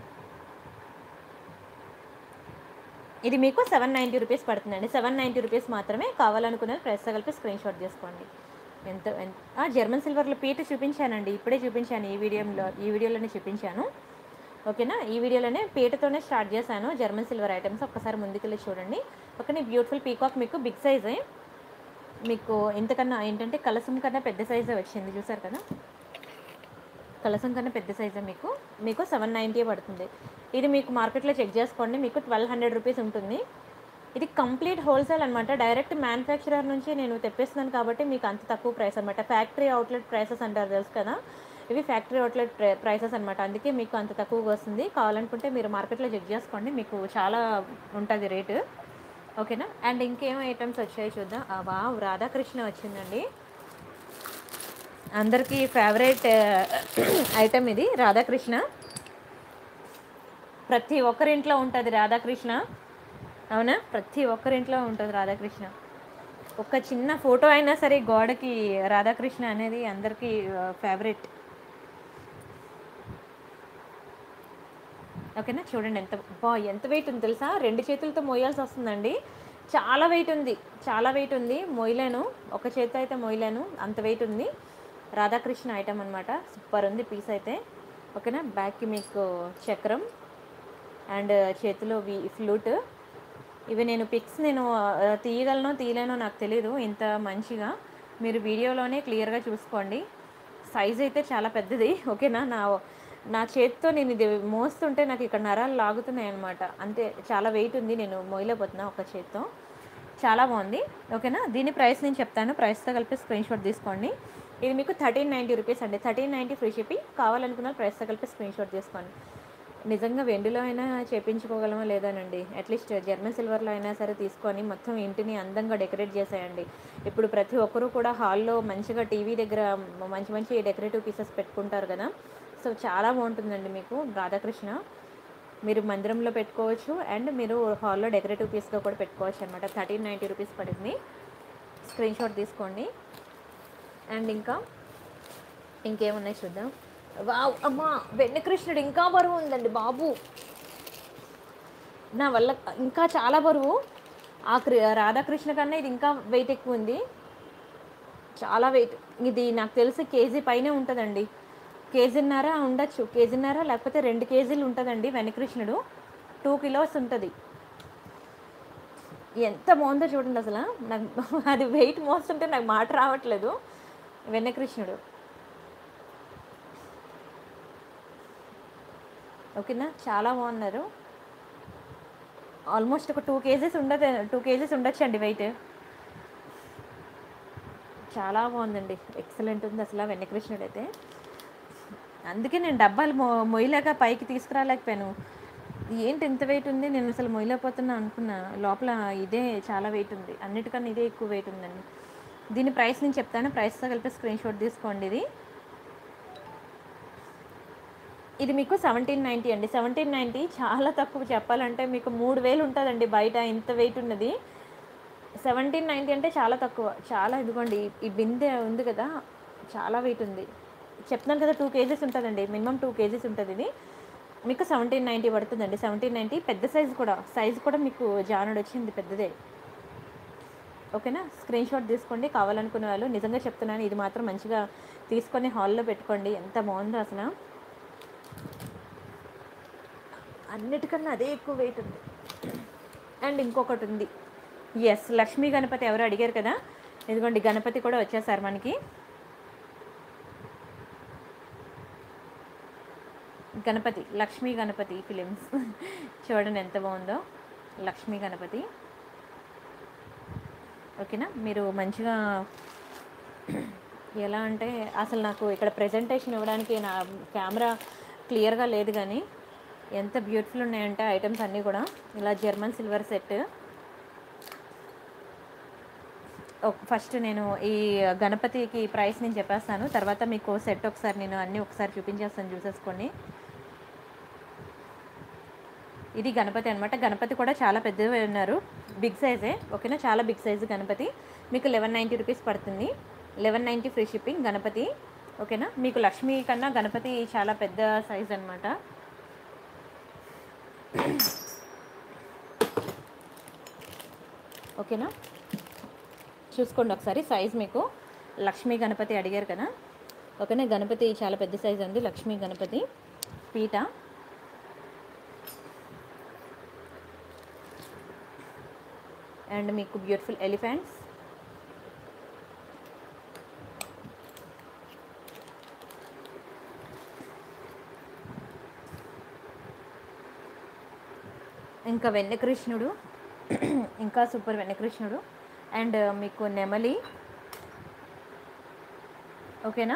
S1: ఇది మీకు 790 రూపీస్ పడుతుందండి. 790 రూపీస్ మాత్రమే. కావాలనుకున్నది ప్రైస్‌తో కలిపి స్క్రీన్ షాట్ తీసుకోండి. జర్మన్ సిల్వర్‌లో పీట చూపించానండి. ఇప్పుడే చూపించాను ఈ వీడియోలోనే చూపించాను. ఓకేనా? ఈ వీడియోలోనే పీటతోనే స్టార్ట్ చేశాను జర్మన్ సిల్వర్ ఐటమ్స్. ఒక్కసారి ముందుకెళ్ళి చూడండి. ఓకేనా? బ్యూటిఫుల్ పీకాక్ మీకు బిగ్ సైజే. మీకు ఇంతకన్నా ఏంటంటే కలసం కన్నా పెద్ద సైజే వచ్చింది. చూసారు కదా! కలసం కన్నా పెద్ద సైజే మీకు 790 పడుతుంది. ఇది మీకు మార్కెట్‌లో చెక్ చేసుకోండి. మీకు 1200 రూపీస్ ఉంటుంది. ఇది కంప్లీట్ హోల్సేల్ అనమాట. డైరెక్ట్ మ్యానుఫ్యాక్చరర్ నుంచి నేను తెప్పిస్తున్నాను కాబట్టి మీకు అంత తక్కువ ప్రైస్ అనమాట. ఫ్యాక్టరీ అవుట్‌లెట్ ప్రైసెస్ అంటారు తెలుసు కదా! ఇవి ఫ్యాక్టరీ అవుట్‌లెట్ ప్రైసెస్ అనమాట. అందుకే మీకు అంత తక్కువగా వస్తుంది. కావాలనుకుంటే మీరు మార్కెట్‌లో చెక్ చేసుకోండి. మీకు చాలా ఉంటుంది రేటు. ఓకేనా? అండ్ ఇంకేం ఐటమ్స్ వచ్చాయో చూద్దాం. వావ్! రాధాకృష్ణ వచ్చిందండి. అందరికీ ఫేవరెట్ ఐటమ్ ఇది రాధాకృష్ణ. ప్రతి ఒక్కరింట్లో ఉంటుంది రాధాకృష్ణ. అవునా? ప్రతి ఒక్కరింట్లో ఉంటుంది రాధాకృష్ణ. ఒక చిన్న ఫోటో అయినా సరే గోడకి రాధాకృష్ణ అనేది అందరికీ ఫేవరెట్. ఓకేనా? చూడండి ఎంత వెయిట్ ఉంది తెలుసా? 2 చేతులతో మోయాల్సి వస్తుందండి. చాలా వెయిట్ ఉంది. మోయలేను. ఒక చేత్తో అయితే మోయలేను. అంత వెయిట్ ఉంది. రాధాకృష్ణ ఐటమ్ అనమాట. సూపర్ ఉంది పీస్ అయితే. ఓకేనా? బ్యాక్‌కి మీకు చక్రం అండ్ చేతిలో ఫ్లూట్. ఇవి నేను పిక్స్ తీయగలనో తీయలేనో నాకు తెలీదు ఇంత మంచిగా. మీరు వీడియోలోనే క్లియర్‌గా చూసుకోండి. సైజ్ అయితే చాలా పెద్దది. ఓకేనా. నా నా చేత్తో నేను ఇది మోస్తుంటే నాకు ఇక్కడ నరాలు లాగుతున్నాయన్నమాట. అంతే చాలా వెయిట్ ఉంది. నేను మోయలేకపోతున్నా ఒక చేత్తో. చాలా బాగుంది. ఓకేనా. దీని ప్రైస్ నేను చెప్తాను. ప్రైస్‌తో కలిపి స్క్రీన్‌షాట్ తీసుకోండి. ఇది మీకు 1390 రూపీస్ అండి. 1390 ఫ్రీ షిప్పింగ్. కావాలనుకున్న ప్రైస్‌తో కలిపి స్క్రీన్‌షాట్ తీసుకోండి. నిజంగా వెండిలో అయినా చేపించుకోగలమా లేదానండి. అట్లీస్ట్ జర్మన్ సిల్వర్‌లో అయినా సరే తీసుకొని మొత్తం ఇంటిని అందంగా డెకరేట్ చేసేయండి. ఇప్పుడు ప్రతి ఒక్కరు కూడా హాల్‌లో మంచిగా టీవీ దగ్గర మంచి మంచి డెకరేటివ్ పీసెస్ పెట్టుకుంటారు కదా! సో, చాలా బాగుంటుందండి మీకు రాధాకృష్ణ. మీరు మందిరంలో పెట్టుకోవచ్చు అండ్ మీరు హాల్‌లో డెకరేటివ్ పీస్‌గా కూడా పెట్టుకోవచ్చు అనమాట. 1390 రూపీస్ పడింది. స్క్రీన్‌షాట్ తీసుకోండి. అండ్ ఇంకేమున్నాయి చూద్దాం. వావ్! అమ్మా! వెన్న కృష్ణుడు ఇంకా బరువు ఉందండి బాబు. నా వల్ల ఇంకా చాలా బరువు. రాధాకృష్ణ కన్నా ఇది ఇంకా వెయిట్ ఎక్కువ ఉంది. చాలా వెయిట్. ఇది నాకు తెలిసి కేజీ పైనే ఉంటుందండి. కేజీన్నర ఉండొచ్చు. కేజీన్నర లేకపోతే 2 కేజీలు ఉంటుందండి వెన్నకృష్ణుడు. 2 కిలోస్ ఉంటుంది. ఎంత బాగుందో చూడండి అసలు. నాకు అది వెయిట్ మోస్తుంటే నాకు మాట రావట్లేదు. వెన్నకృష్ణుడు. ఓకేనా. చాలా బాగున్నారు. ఆల్మోస్ట్ ఒక 2 కేజీస్ 2 కేజీస్ ఉండొచ్చండి వెయిట్. చాలా బాగుందండి. ఎక్సలెంట్ ఉంది అసలు వెన్నకృష్ణుడు అయితే. అందుకే నేను డబ్బాలు మొయ్యలేక పైకి తీసుకురాలేకపోయాను. ఏంటి ఇంత వెయిట్ ఉంది, నేను అసలు మొయ్యలేకపోతున్నా అనుకున్నా. లోపల ఇదే చాలా వెయిట్ ఉంది. అన్నిటికన్నా ఇదే ఎక్కువ వెయిట్ ఉందండి. దీని ప్రైస్ నేను చెప్తాను. ప్రైస్తో కలిపి స్క్రీన్‌షాట్ తీసుకోండి. ఇది మీకు 1790 అండి. 1790 చాలా తక్కువ చెప్పాలంటే. మీకు 3000 ఉంటుందండి బయట ఇంత వెయిట్ ఉన్నది. 1790 అంటే చాలా తక్కువ. చాలా ఇదిగోండి ఈ బిందె ఉంది కదా, చాలా వెయిట్ ఉంది. చెప్తున్నాను కదా 2 కేజీస్ ఉంటుందండి. మినిమం 2 కేజీస్ ఉంటుంది. ఇది మీకు 1790 పడుతుందండి. 1790 పెద్ద సైజు కూడా మీకు జానుడు వచ్చింది పెద్దదే. ఓకేనా. స్క్రీన్‌షాట్ తీసుకోండి కావాలనుకునే వాళ్ళు. నిజంగా చెప్తున్నాను, ఇది మాత్రం మంచిగా తీసుకొని హాల్లో పెట్టుకోండి. ఎంత బాగుందో అసలు. అన్నిటికన్నా అదే ఎక్కువ వెయిట్ ఉంది. అండ్ ఇంకొకటి ఉంది. ఎస్, లక్ష్మీ గణపతి ఎవరు అడిగారు కదా, ఇదిగోండి గణపతి కూడా వచ్చేసారు మనకి. గణపతి, లక్ష్మీ గణపతి ఫిలిమ్స్. చూడండి ఎంత బాగుందో లక్ష్మీ గణపతి. ఓకేనా. మీరు మంచిగా ఎలా అంటే అసలు నాకు ఇక్కడ ప్రజెంటేషన్ ఇవ్వడానికి నా కెమెరా క్లియర్గా లేదు, కానీ ఎంత బ్యూటిఫుల్ ఉన్నాయంటే ఐటమ్స్ అన్నీ కూడా. ఇలా జర్మన్ సిల్వర్ సెట్. ఫస్ట్ నేను ఈ గణపతికి ప్రైస్ నేను చెప్పేస్తాను. తర్వాత మీకు సెట్ ఒకసారి నేను అన్నీ ఒకసారి చూపించేస్తాను, చూసేసుకోండి. ఇది గణపతి అనమాట. గణపతి కూడా చాలా పెద్దవి ఉన్నారు, బిగ్ సైజే. ఓకేనా. చాలా బిగ్ సైజు గణపతి. మీకు 1190 రూపీస్ పడుతుంది. 1190 ఫ్రీ షిప్పింగ్ గణపతి. ఓకేనా. మీకు లక్ష్మీ కన్నా గణపతి చాలా పెద్ద సైజ్ అనమాట. ఓకేనా. చూసుకోండి ఒకసారి సైజ్. మీకు లక్ష్మీ గణపతి అడిగారు కదా. ఓకేనా. గణపతి చాలా పెద్ద సైజ్ ఉంది. లక్ష్మీ గణపతి పీట. అండ్ మీకు బ్యూటిఫుల్ ఎలిఫెంట్స్. ఇంకా వెన్నకృష్ణుడు, ఇంకా సూపర్ వెన్నకృష్ణుడు. అండ్ మీకు నెమలి. ఓకేనా.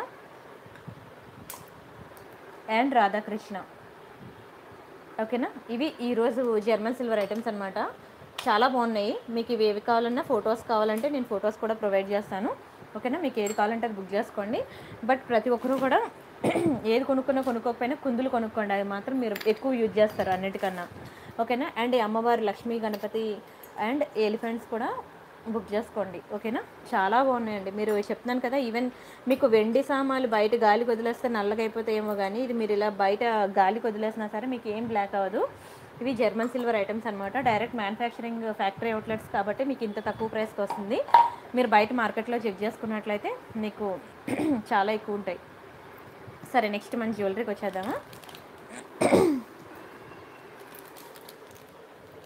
S1: అండ్ రాధాకృష్ణ. ఓకేనా. ఇవి ఈరోజు జర్మన్ సిల్వర్ ఐటమ్స్ అనమాట. చాలా బాగున్నాయి. మీకు ఇవి ఏవి కావాలన్నా ఫొటోస్ కావాలంటే నేను ఫొటోస్ కూడా ప్రొవైడ్ చేస్తాను. ఓకేనా. మీకు ఏది కావాలంటే అది బుక్ చేసుకోండి. బట్ ప్రతి ఒక్కరూ కూడా ఏది కొనుక్కోకపోయినా కుందులు కొనుక్కోండి. అది మాత్రం మీరు ఎక్కువ యూజ్ చేస్తారు అన్నిటికన్నా. ఓకేనా. అండ్ అమ్మవారి లక్ష్మీ గణపతి అండ్ ఎలిఫెంట్స్ కూడా బుక్ చేసుకోండి. ఓకేనా. చాలా బాగున్నాయండి. మీరు చెప్తున్నాను కదా, ఈవెన్ మీకు వెండి సామాన్లు బయట గాలికి వదిలేస్తే నల్లగా అయిపోతాయేమో, కానీ ఇది మీరు ఇలా బయట గాలికి వదిలేసినా సరే మీకు ఏం బ్లాక్ అవ్వదు. ఇవి జర్మన్ సిల్వర్ ఐటమ్స్ అనమాట. డైరెక్ట్ మ్యానుఫ్యాక్చరింగ్ ఫ్యాక్టరీ అవుట్లెట్స్ కాబట్టి మీకు ఇంత తక్కువ ప్రైస్కి వస్తుంది. మీరు బయట మార్కెట్లో చెక్ చేసుకున్నట్లయితే మీకు చాలా ఎక్కువ ఉంటాయి. సరే, నెక్స్ట్ మన జ్యువెలరీకి వచ్చేద్దామా.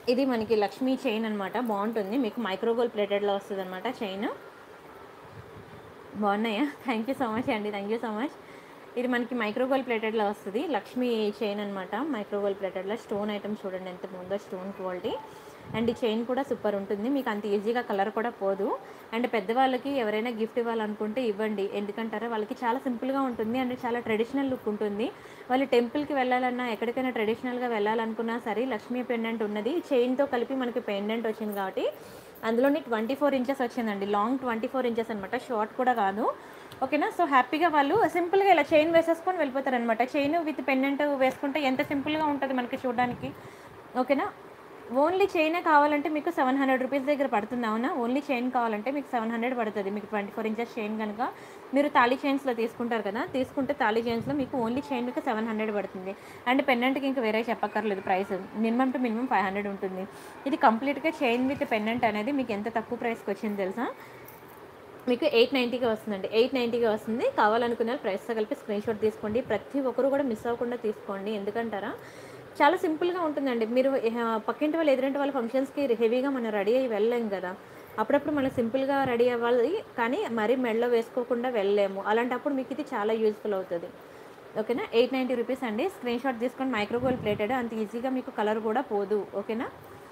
S1: ఇది మనకి లక్ష్మీ చైన్ అనమాట, బాగుంటుంది. మీకు మైక్రోగోల్డ్ ప్లేటెడ్లో వస్తుంది అనమాట చైన్. బాగున్నాయా? థ్యాంక్ యూ సో మచ్ అండి, థ్యాంక్ యూ సో మచ్. ఇది మనకి మైక్రోగోల్డ్ ప్లేటెడ్లో వస్తుంది, లక్ష్మీ చైన్ అనమాట. మైక్రోగోల్డ్ ప్లేటెడ్లో స్టోన్ ఐటమ్ చూడండి ఎంత బాగుందో, స్టోన్ క్వాలిటీ. అండ్ ఈ చైన్ కూడా సూపర్ ఉంటుంది, మీకు అంత ఈజీగా కలర్ కూడా పోదు. అండ్ పెద్దవాళ్ళకి ఎవరైనా గిఫ్ట్ ఇవ్వాలనుకుంటే ఇవ్వండి, ఎందుకంటారా వాళ్ళకి చాలా సింపుల్గా ఉంటుంది అండ్ చాలా ట్రెడిషనల్ లుక్ ఉంటుంది. వాళ్ళు టెంపుల్కి వెళ్ళాలన్నా ఎక్కడికైనా ట్రెడిషనల్గా వెళ్ళాలనుకున్నా సరే లక్ష్మీ పెండెంట్ ఉన్నది, చైన్తో కలిపి మనకి పెండెంట్ వచ్చింది కాబట్టి అందులోని 24 ఇంచెస్ వచ్చిందండి, లాంగ్ 24 ఇంచెస్ అనమాట, షార్ట్ కూడా కాదు. ఓకేనా. సో హ్యాపీగా వాళ్ళు సింపుల్గా ఇలా చైన్ వేసేసుకొని వెళ్ళిపోతారనమాట. చైన్ విత్ పెండెంట్ వేసుకుంటే ఎంత సింపుల్గా ఉంటుంది మనకి చూడడానికి. ఓకేనా. ఓన్లీ చైనే కావాలంటే మీకు 700 రూపీస్ దగ్గర పడుతుంది. అవునా, ఓన్లీ చైన్ కావాలంటే మీకు 700 పడుతుంది. మీకు 24 ఇంచెస్ చైన్ కనుక మీరు తాళీ చైన్స్లో తీసుకుంటారు కదా, తీసుకుంటే తాళీ చైన్స్లో మీకు ఓన్లీ చైన్ మీకు 700 పడుతుంది. అండ్ పెండెంట్కి ఇంకా వేరే చెప్పక్కర్లేదు, ప్రైస్ మినిమం టు మినిమం 500 ఉంటుంది. ఇది కంప్లీట్గా చైన్ విత్ పెండెంట్ అనేది మీకు ఎంత తక్కువ ప్రైస్కి వచ్చింది తెలుసా, మీకు 890గా వస్తుందండి, 890గా వస్తుంది. కావాలనుకున్న ప్రైస్తో కలిపి స్క్రీన్ షాట్ తీసుకోండి. ప్రతి ఒక్కరు కూడా మిస్ అవ్వకుండా తీసుకోండి, ఎందుకంటారా చాలా సింపుల్గా ఉంటుందండి. మీరు పక్కింటి వాళ్ళు ఎదురింటి వాళ్ళ ఫంక్షన్స్కి హెవీగా మనం రెడీ అయ్యి వెళ్ళలేం కదా, అప్పుడప్పుడు మనం సింపుల్గా రెడీ అవ్వాలి కానీ మరీ మెడలో వేసుకోకుండా వెళ్ళలేము. అలాంటప్పుడు మీకు ఇది చాలా యూజ్ఫుల్ అవుతుంది. ఓకేనా. 890 రూపీస్ అండి, స్క్రీన్ షాట్ తీసుకొని. మైక్రోగోల్డ్ ప్లేటెడ్, అంత ఈజీగా మీకు కలర్ కూడా పోదు. ఓకేనా.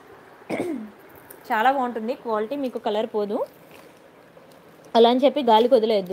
S1: చాలా బాగుంటుంది క్వాలిటీ, మీకు కలర్ పోదు, అలా అని చెప్పి గాలికి వదిలేయద్దు.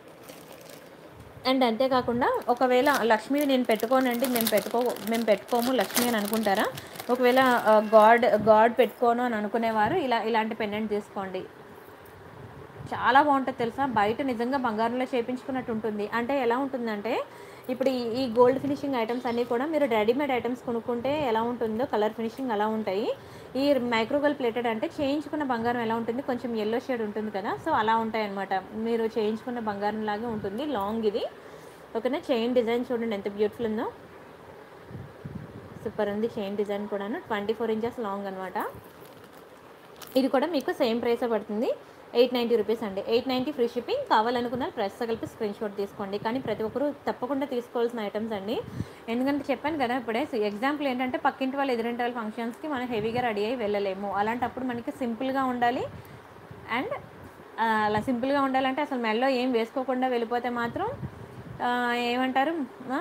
S1: అండ్ అంతేకాకుండా ఒకవేళ లక్ష్మీ నేను పెట్టుకోనండి, మేము పెట్టుకోము లక్ష్మీ అని అనుకుంటారా, ఒకవేళ గాడ్ పెట్టుకోను అని అనుకునేవారు ఇలాంటి పెండెంట్ తీసుకోండి. చాలా బాగుంటుంది తెలుసా, బయట నిజంగా బంగారంలో చేయించుకున్నట్టు ఉంటుంది. అంటే ఎలా ఉంటుందంటే ఇప్పుడు ఈ గోల్డ్ ఫినిషింగ్ ఐటమ్స్ అన్నీ కూడా మీరు రెడీమేడ్ ఐటమ్స్ కొనుక్కుంటే ఎలా ఉంటుందో కలర్ ఫినిషింగ్ అలా ఉంటాయి. ఈ మైక్రోగోల్డ్ ప్లేటెడ్ అంటే చేయించుకున్న బంగారం ఎలా ఉంటుంది, కొంచెం ఎల్లో షేడ్ ఉంటుంది కదా, సో అలా ఉంటాయి అన్నమాట. మీరు చేయించుకున్న బంగారం లాగే ఉంటుంది, లాంగ్ ఇది. ఓకేనా. చైన్ డిజైన్ చూడండి ఎంత బ్యూటిఫుల్ ఉందో, సూపర్ ఉంది చైన్ డిజైన్ కూడాను. 24 ఇంచెస్ లాంగ్ అనమాట. ఇది కూడా మీకు సేమ్ ప్రైస్ పడుతుంది, 890 రూపీస్ అండి, 890 ఫ్రీ షిప్పింగ్. కావాలనుకున్న ప్రైస్తో కలిపి స్క్రీన్ షాట్ తీసుకోండి. కానీ ప్రతి ఒక్కరు తప్పకుండా తీసుకోవాల్సిన ఐటమ్స్ అండి, ఎందుకంటే చెప్పాను కదా ఇప్పుడే. ఎగ్జాంపుల్ ఏంటంటే పక్కింటి వాళ్ళు ఎదురింటి వాళ్ళ ఫంక్షన్స్కి మనం హెవీగా రెడీ అయ్యి వెళ్ళలేము, అలాంటప్పుడు మనకి సింపుల్గా ఉండాలి. అండ్ అలా సింపుల్గా ఉండాలంటే అసలు మెడలో ఏం వేసుకోకుండా వెళ్ళిపోతే మాత్రం ఏమంటారు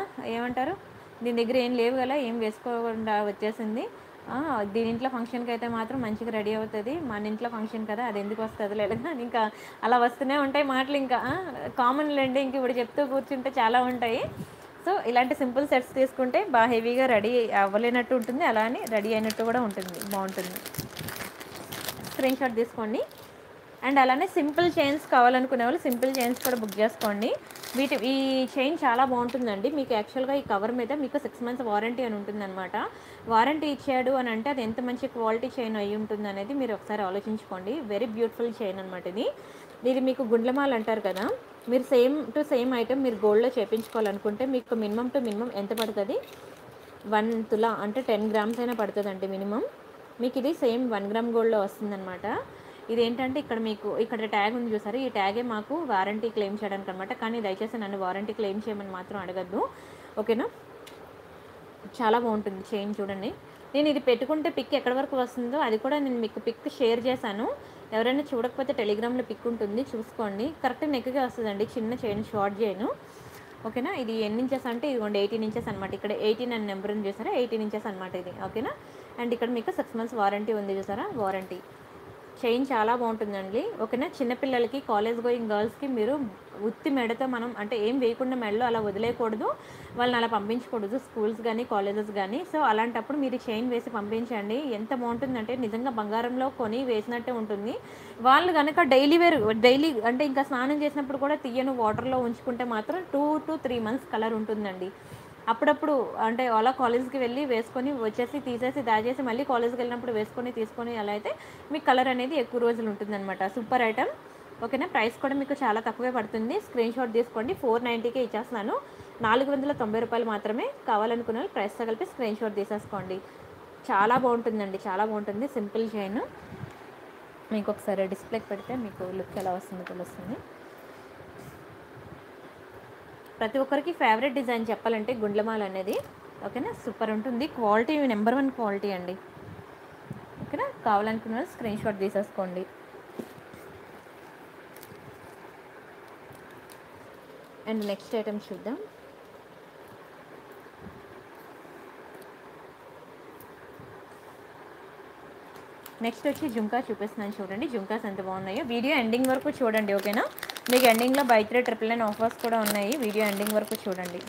S1: దీని దగ్గర ఏం లేవు కదా, ఏం వేసుకోకుండా వచ్చేసింది, దీని ఇంట్లో ఫంక్షన్కి అయితే మాత్రం మంచిగా రెడీ అవుతుంది, మన ఇంట్లో ఫంక్షన్ కదా అది ఎందుకు వస్తుంది లేదా, ఇంకా అలా వస్తూనే ఉంటాయి మాటలు. ఇంకా కామన్ లేండి, ఇంక ఇప్పుడు చెప్తూ కూర్చుంటే చాలా ఉంటాయి. సో ఇలాంటి సింపుల్ సెట్స్ తీసుకుంటే బాగా హెవీగా రెడీ అవ్వలేనట్టు ఉంటుంది, అలా అని రెడీ అయినట్టు కూడా ఉంటుంది, బాగుంటుంది. స్క్రీన్ షాట్ తీసుకోండి. అండ్ అలానే సింపుల్ చైన్స్ కావాలనుకునే వాళ్ళు సింపుల్ చైన్స్ కూడా బుక్ చేసుకోండి. ఈ చైన్ చాలా బాగుంటుందండి. మీకు యాక్చువల్గా ఈ కవర్ మీద మీకు 6 months వారంటీ అని ఉంటుందన్నమాట. వారంటీ ఇచ్చాడు అని అంటే అది ఎంత మంచి క్వాలిటీ చైన్ అయి ఉంటుంది అనేది మీరు ఒకసారి ఆలోచించుకోండి. వెరీ బ్యూటిఫుల్ చైన్ అనమాట ఇది మీకు గుండ్లమాల అంటారు కదా, మీరు సేమ్ టు సేమ్ ఐటమ్ మీరు గోల్డ్లో చేయించుకోవాలనుకుంటే మీకు మినిమం టు మినిమం ఎంత పడుతుంది, 1 తులా అంటే 10 grams అయినా పడుతుందండి మినిమం. మీకు ఇది సేమ్ 1 gram గోల్డ్లో వస్తుందన్నమాట. ఇదేంటంటే ఇక్కడ ట్యాగ్ ఉంది చూసారు, ఈ ట్యాగే మాకు వారంటీ క్లెయిమ్ చేయడానికి అనమాట. కానీ దయచేసి నన్ను వారంటీ క్లెయిమ్ చేయమని మాత్రం అడగద్దు. ఓకేనా. చాలా బాగుంటుంది చైన్ చూడండి. నేను ఇది పెట్టుకుంటే పిక్ ఎక్కడి వరకు వస్తుందో అది కూడా నేను మీకు పిక్ షేర్ చేశాను, ఎవరైనా చూడకపోతే టెలిగ్రామ్లో పిక్ ఉంటుంది చూసుకోండి. కరెక్ట్ నెక్గా వస్తుందండి, చిన్న చైన్, షార్ట్ చైన్. ఓకేనా. ఇది ఎన్ని ఇంచెస్ అంటే ఇదిగోండి 18 ఇంచెస్ అనమాట. ఇక్కడ 18 అని నెంబర్ ఉంది చూసారా, 18 ఇంచెస్ అనమాట ఇది. ఓకేనా. అండ్ ఇక్కడ మీకు 6 months వారంటీ ఉంది చూసారా, వారంటీ. చైన్ చాలా బాగుంటుందండి. ఓకేనా. చిన్నపిల్లలకి, కాలేజ్ గోయింగ్ గర్ల్స్కి మీరు ఉత్తి మెడతో మనం అంటే ఏం వేయకుండా మెడలో అలా వదిలేయకూడదు, వాళ్ళని అలా పంపించకూడదు స్కూల్స్ కానీ కాలేజెస్ కానీ. సో అలాంటప్పుడు మీరు చైన్ వేసి పంపించండి. ఎంత బాగుంటుందంటే నిజంగా బంగారంలో కొని వేసినట్టే ఉంటుంది. వాళ్ళు కనుక డైలీ అంటే ఇంకా స్నానం చేసినప్పుడు కూడా తీయను వాటర్లో ఉంచుకుంటే మాత్రం 2 to 3 months కలర్ ఉంటుందండి. అప్పుడప్పుడు అంటే అలా కాలేజ్కి వెళ్ళి వేసుకొని వచ్చేసి తీసేసి దాచేసి మళ్ళీ కాలేజ్కి వెళ్ళినప్పుడు తీసుకొని అలా అయితే మీకు కలర్ అనేది ఎక్కువ రోజులు ఉంటుందన్నమాట. Super item. ఓకేనా. ప్రైస్ కూడా మీకు చాలా తక్కువే పడుతుంది. స్క్రీన్ షాట్ తీసుకోండి. 490కే ఇచ్చేస్తున్నాను, 490 రూపాయలు మాత్రమే. కావాలనుకున్న వాళ్ళు ప్రైస్తో కలిపి స్క్రీన్ షాట్ తీసేసుకోండి. చాలా బాగుంటుందండి, చాలా బాగుంటుంది. సింపుల్ చైన్ మీకు ఒకసారి డిస్ప్లేకి పెడితే మీకు లుక్ ఎలా వస్తుందో తెలుస్తుంది. ప్రతి ఒక్కరికి ఫేవరెట్ డిజైన్ చెప్పాలంటే గుండ్లమాల అనేది. ఓకేనా. సూపర్ ఉంటుంది, క్వాలిటీ నెంబర్ 1 క్వాలిటీ అండి. ఓకేనా. కావాలనుకున్న వాళ్ళు స్క్రీన్ షాట్ తీసేసుకోండి. అండ్ నెక్స్ట్ ఐటమ్ చూద్దాం. నెక్స్ట్ వచ్చి జుంకా చూపిస్తున్నాను చూడండి. జుంకాస్ ఎంత బాగున్నాయో. వీడియో ఎండింగ్ వరకు చూడండి, ఓకేనా. మీకు ఎండింగ్లో బై 3 999 ఆఫర్స్ కూడా ఉన్నాయి. వీడియో ఎండింగ్ వరకు చూడండి.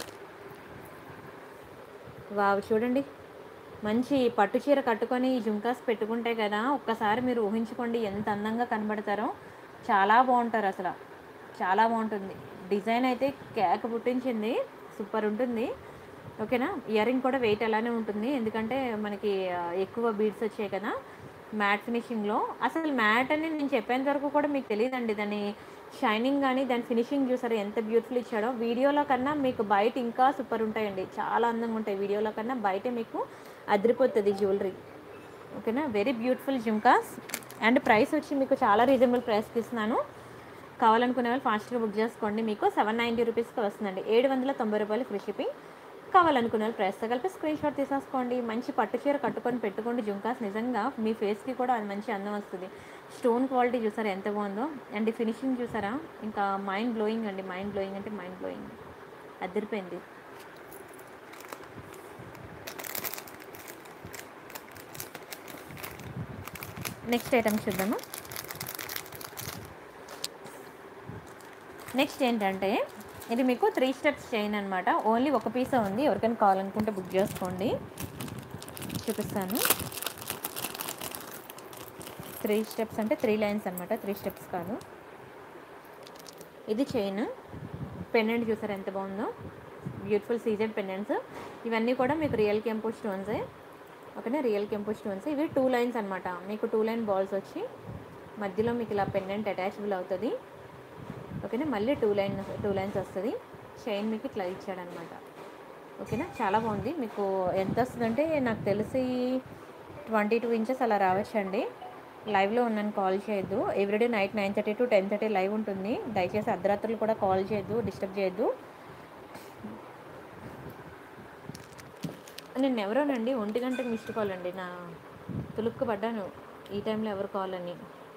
S1: వావ్, చూడండి, మంచి పట్టు చీర కట్టుకొని ఈ జుంకాస్ పెట్టుకుంటే కదా ఒక్కసారి మీరు ఊహించుకోండి ఎంత అందంగా కనబడతారో. చాలా బాగుంటారు అసలు, చాలా బాగుంటుంది. డిజైన్ అయితే కేక పుట్టించింది, సూపర్ ఉంటుంది, ఓకేనా. ఇయర్ రింగ్ కూడా వెయిట్ అలానే ఉంటుంది, ఎందుకంటే మనకి ఎక్కువ బీడ్స్ వచ్చాయి కదా మ్యాట్ ఫినిషింగ్లో. అసలు మ్యాట్ అని నేను చెప్పేంత వరకు కూడా మీకు తెలియదండి. దాని షైనింగ్ కానీ దాని ఫినిషింగ్ చూసారు ఎంత బ్యూటిఫుల్ ఇచ్చాడో. వీడియోలో కన్నా మీకు బయట ఇంకా సూపర్ ఉంటాయండి, చాలా అందంగా ఉంటాయి. వీడియోలో కన్నా బయట మీకు అదిరిపోతుంది జ్యువెలరీ, ఓకేనా. Very beautiful jhumkas. And price వచ్చి మీకు చాలా రీజనబుల్ ప్రైస్కి ఇస్తున్నాను. కావాలనుకునే వాళ్ళు ఫాస్ట్గా బుక్ చేసుకోండి. మీకు 790 రూపీస్కి వస్తుందండి. 790 రూపాయలు ఫ్రీ షిప్పింగ్. కావాలనుకునే వాళ్ళు ప్రైస్తో కలిపి స్క్రీన్ షాట్ తీసేసుకోండి. మంచి పట్టు చీర కట్టుకొని పెట్టుకోండి జుంకాస్. నిజంగా మీ ఫేస్కి కూడా అది మంచి అందం వస్తుంది. స్టోన్ క్వాలిటీ చూసారా ఎంత బాగుందో, అండ్ ఫినిషింగ్ చూసారా, ఇంకా మైండ్ బ్లోయింగ్ అండి. మైండ్ బ్లోయింగ్ అంటే మైండ్ బ్లోయింగ్, అదిరిపోయింది. నెక్స్ట్ ఐటమ్ చూద్దాము. నెక్స్ట్ ఏంటంటే ఇది మీకు 3 స్టెప్స్ చైన్ అనమాట. ఓన్లీ ఒక పీసే ఉంది, ఎవరికైనా కావాలనుకుంటే బుక్ చేసుకోండి. చూపిస్తాను. 3 స్టెప్స్ అంటే 3 లైన్స్ అనమాట, 3 స్టెప్స్ కాదు. ఇది చైన్. పెండెంట్ చూసారు ఎంత బాగుందో, బ్యూటిఫుల్ సీజెడ్ పెండెంట్స్. ఇవన్నీ కూడా మీకు రియల్ కెంపు స్టోన్సే, ఓకేనా. రియల్ కెంపు స్టోన్స్. ఇవి 2 లైన్స్ అనమాట. మీకు 2 లైన్ బాల్స్ వచ్చి మధ్యలో మీకు ఇలా పెండెంట్ అటాచబుల్ అవుతుంది, ఓకేనా. మళ్ళీ 2 లైన్స్ వస్తుంది. చైన్ మీకు ఇట్లా ఇచ్చాడనమాట, ఓకేనా. చాలా బాగుంది. మీకు ఎంత వస్తుందంటే నాకు తెలిసి 22 ఇంచెస్ అలా రావచ్చండి. లైవ్లో ఉన్నాను, కాల్ చేయొద్దు. ఎవ్రీడే నైట్ 9:30 to 10:30 లైవ్ ఉంటుంది. దయచేసి అర్ధరాత్రులు కూడా కాల్ చేయొద్దు, డిస్టర్బ్ చేయొద్దు. నేను ఎవరోనండి 1 గంటకు మిస్డ్ కాల్ అండి. నా తులుక్కు పడ్డాను ఈ టైంలో ఎవరు కాల్ అని.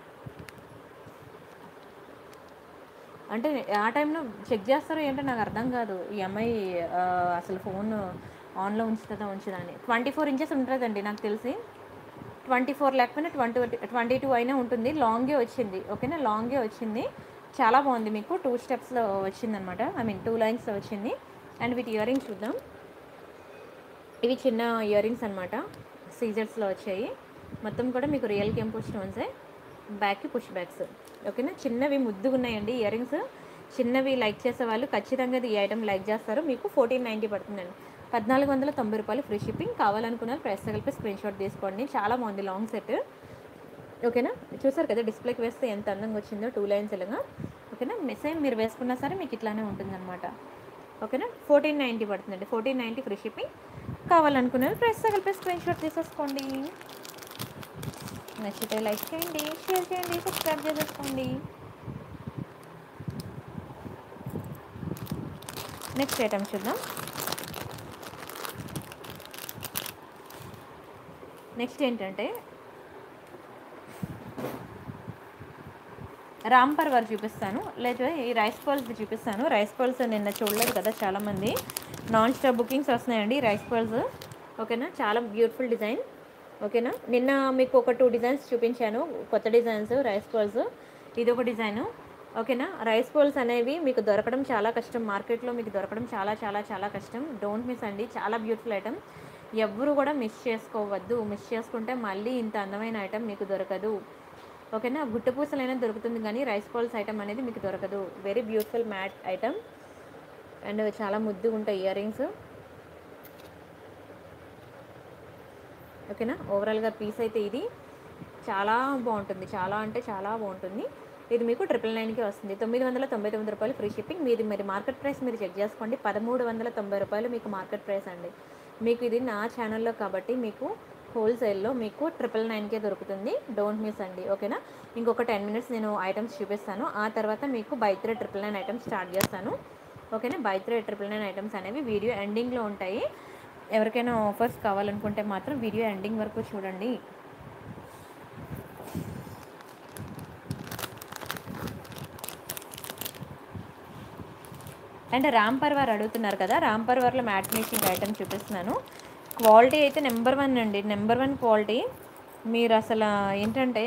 S1: అంటే ఆ టైంలో చెక్ చేస్తారో ఏంటో నాకు అర్థం కాదు. ఈ అమ్మాయి అసలు ఫోన్ ఆన్లో ఉంచుతుందా ఉంచుదా అని. 24 ఇంచెస్ ఉంటుందండి నాకు తెలిసి. 24 లేకపోయినా 22 అయినా ఉంటుంది. లాంగే వచ్చింది, ఓకేనా. లాంగే వచ్చింది, చాలా బాగుంది. మీకు 2 స్టెప్స్లో వచ్చిందనమాట, ఐ మీన్ 2 లైన్స్లో వచ్చింది. అండ్ వీటి ఇయర్ రింగ్స్ చూద్దాం. ఇవి చిన్న ఇయర్ రింగ్స్ అనమాట, సీజర్స్లో వచ్చాయి. మొత్తం కూడా మీకు రియల్ కెంపు స్టోన్సే. బ్యాక్కి పుష్ బ్యాక్స్, ఓకేనా. చిన్నవి ముద్దుగా ఉన్నాయండి ఇయర్ రింగ్స్. చిన్నవి లైక్ చేసే వాళ్ళు ఖచ్చితంగా ఈ ఐటమ్ లైక్ చేస్తారు. మీకు 1490 పడుతుందండి. 1490 రూపాయలు ఫ్రీ షిప్పింగ్. కావాలనుకున్న ప్రైస్ కలిపి స్క్రీన్ షాట్ తీసుకోండి. చాలా బాగుంది లాంగ్ సెట్, ఓకేనా. చూసారు కదా డిస్ప్లేకి వేస్తే ఎంత అందంగా వచ్చిందో, 2 లైన్స్ ఇలాగా, ఓకేనా. సేమ్ మీరు వేసుకున్నా సరే మీకు ఇట్లానే ఉంటుందన్నమాట, ఓకేనా. 1490 పడుతుందండి. 1490 ఫ్రీ షిప్పింగ్. కావాలనుకున్న ప్రైస్ కలిపి స్క్రీన్ షాట్ తీసేసుకోండి. నచ్చితే లైక్ చేయండి, షేర్ చేయండి, సబ్స్క్రైబ్ చేసేసుకోండి. నెక్స్ట్ ఐటమ్ చూద్దాం. నెక్స్ట్ ఏంటంటే రాంపర్ వర్క్ చూపిస్తాను, లేదా ఈ రైస్ పర్ల్స్ చూపిస్తాను. రైస్ పర్ల్స్ నిన్న చూడలేదు కదా చాలామంది. నాన్ స్టాప్ బుకింగ్స్ వస్తున్నాయండి రైస్ పర్ల్స్, ఓకేనా. చాలా బ్యూటిఫుల్ డిజైన్, ఓకేనా. నిన్న మీకు ఒక 2 డిజైన్స్ చూపించాను, కొత్త డిజైన్స్ రైస్ పర్ల్స్. ఇది ఒక డిజైను, ఓకేనా. రైస్ పర్ల్స్ అనేవి మీకు దొరకడం చాలా కష్టం, మార్కెట్లో మీకు దొరకడం చాలా చాలా చాలా కష్టం. డోంట్ మిస్ అండి, చాలా బ్యూటిఫుల్ ఐటమ్. ఎవ్వరు కూడా మిస్ చేసుకోవద్దు. మిస్ చేసుకుంటే మళ్ళీ ఇంత అందమైన ఐటమ్ మీకు దొరకదు, ఓకేనా. గుట్టపూసలైనా దొరుకుతుంది కానీ రైస్ పర్ల్స్ ఐటమ్ అనేది మీకు దొరకదు. Very beautiful matte item. And చాలా ముద్దుగా ఉంటాయి ఇయర్ రింగ్స్, ఓకేనా. ఓవరాల్గా పీస్ అయితే ఇది చాలా బాగుంటుంది, చాలా అంటే చాలా బాగుంటుంది. ఇది మీకు 999కి వస్తుంది. 999 రూపాయలు ఫ్రీ షిప్పింగ్. మీది మరి మార్కెట్ ప్రైస్ మీరు చెక్ చేసుకోండి, 1390 రూపాయలు మీకు మార్కెట్ ప్రైస్ అండి. మీకు ఇది నా ఛానల్లో కాబట్టి మీకు హోల్సేల్లో మీకు 999కే దొరుకుతుంది. డోంట్ మిస్ అండి, ఓకేనా. ఇంకొక 10 మినిట్స్ నేను ఐటమ్స్ చూపిస్తాను, ఆ తర్వాత మీకు బై 3 999 ఐటమ్స్ స్టార్ట్ చేస్తాను, ఓకేనా. బై 3 999 ఐటమ్స్ అనేవి వీడియో ఎండింగ్లో ఉంటాయి. ఎవరికైనా ఆఫర్స్ కావాలనుకుంటే మాత్రం వీడియో ఎండింగ్ వరకు చూడండి. అండ్ రామ్ పర్వార్ అడుగుతున్నారు కదా, రామ్ పర్వార్లో మ్యాట్ ఫినిషింగ్ ఐటమ్ చూపిస్తున్నాను. క్వాలిటీ అయితే నెంబర్ 1 అండి, నెంబర్ 1 క్వాలిటీ. మీరు అసలు ఏంటంటే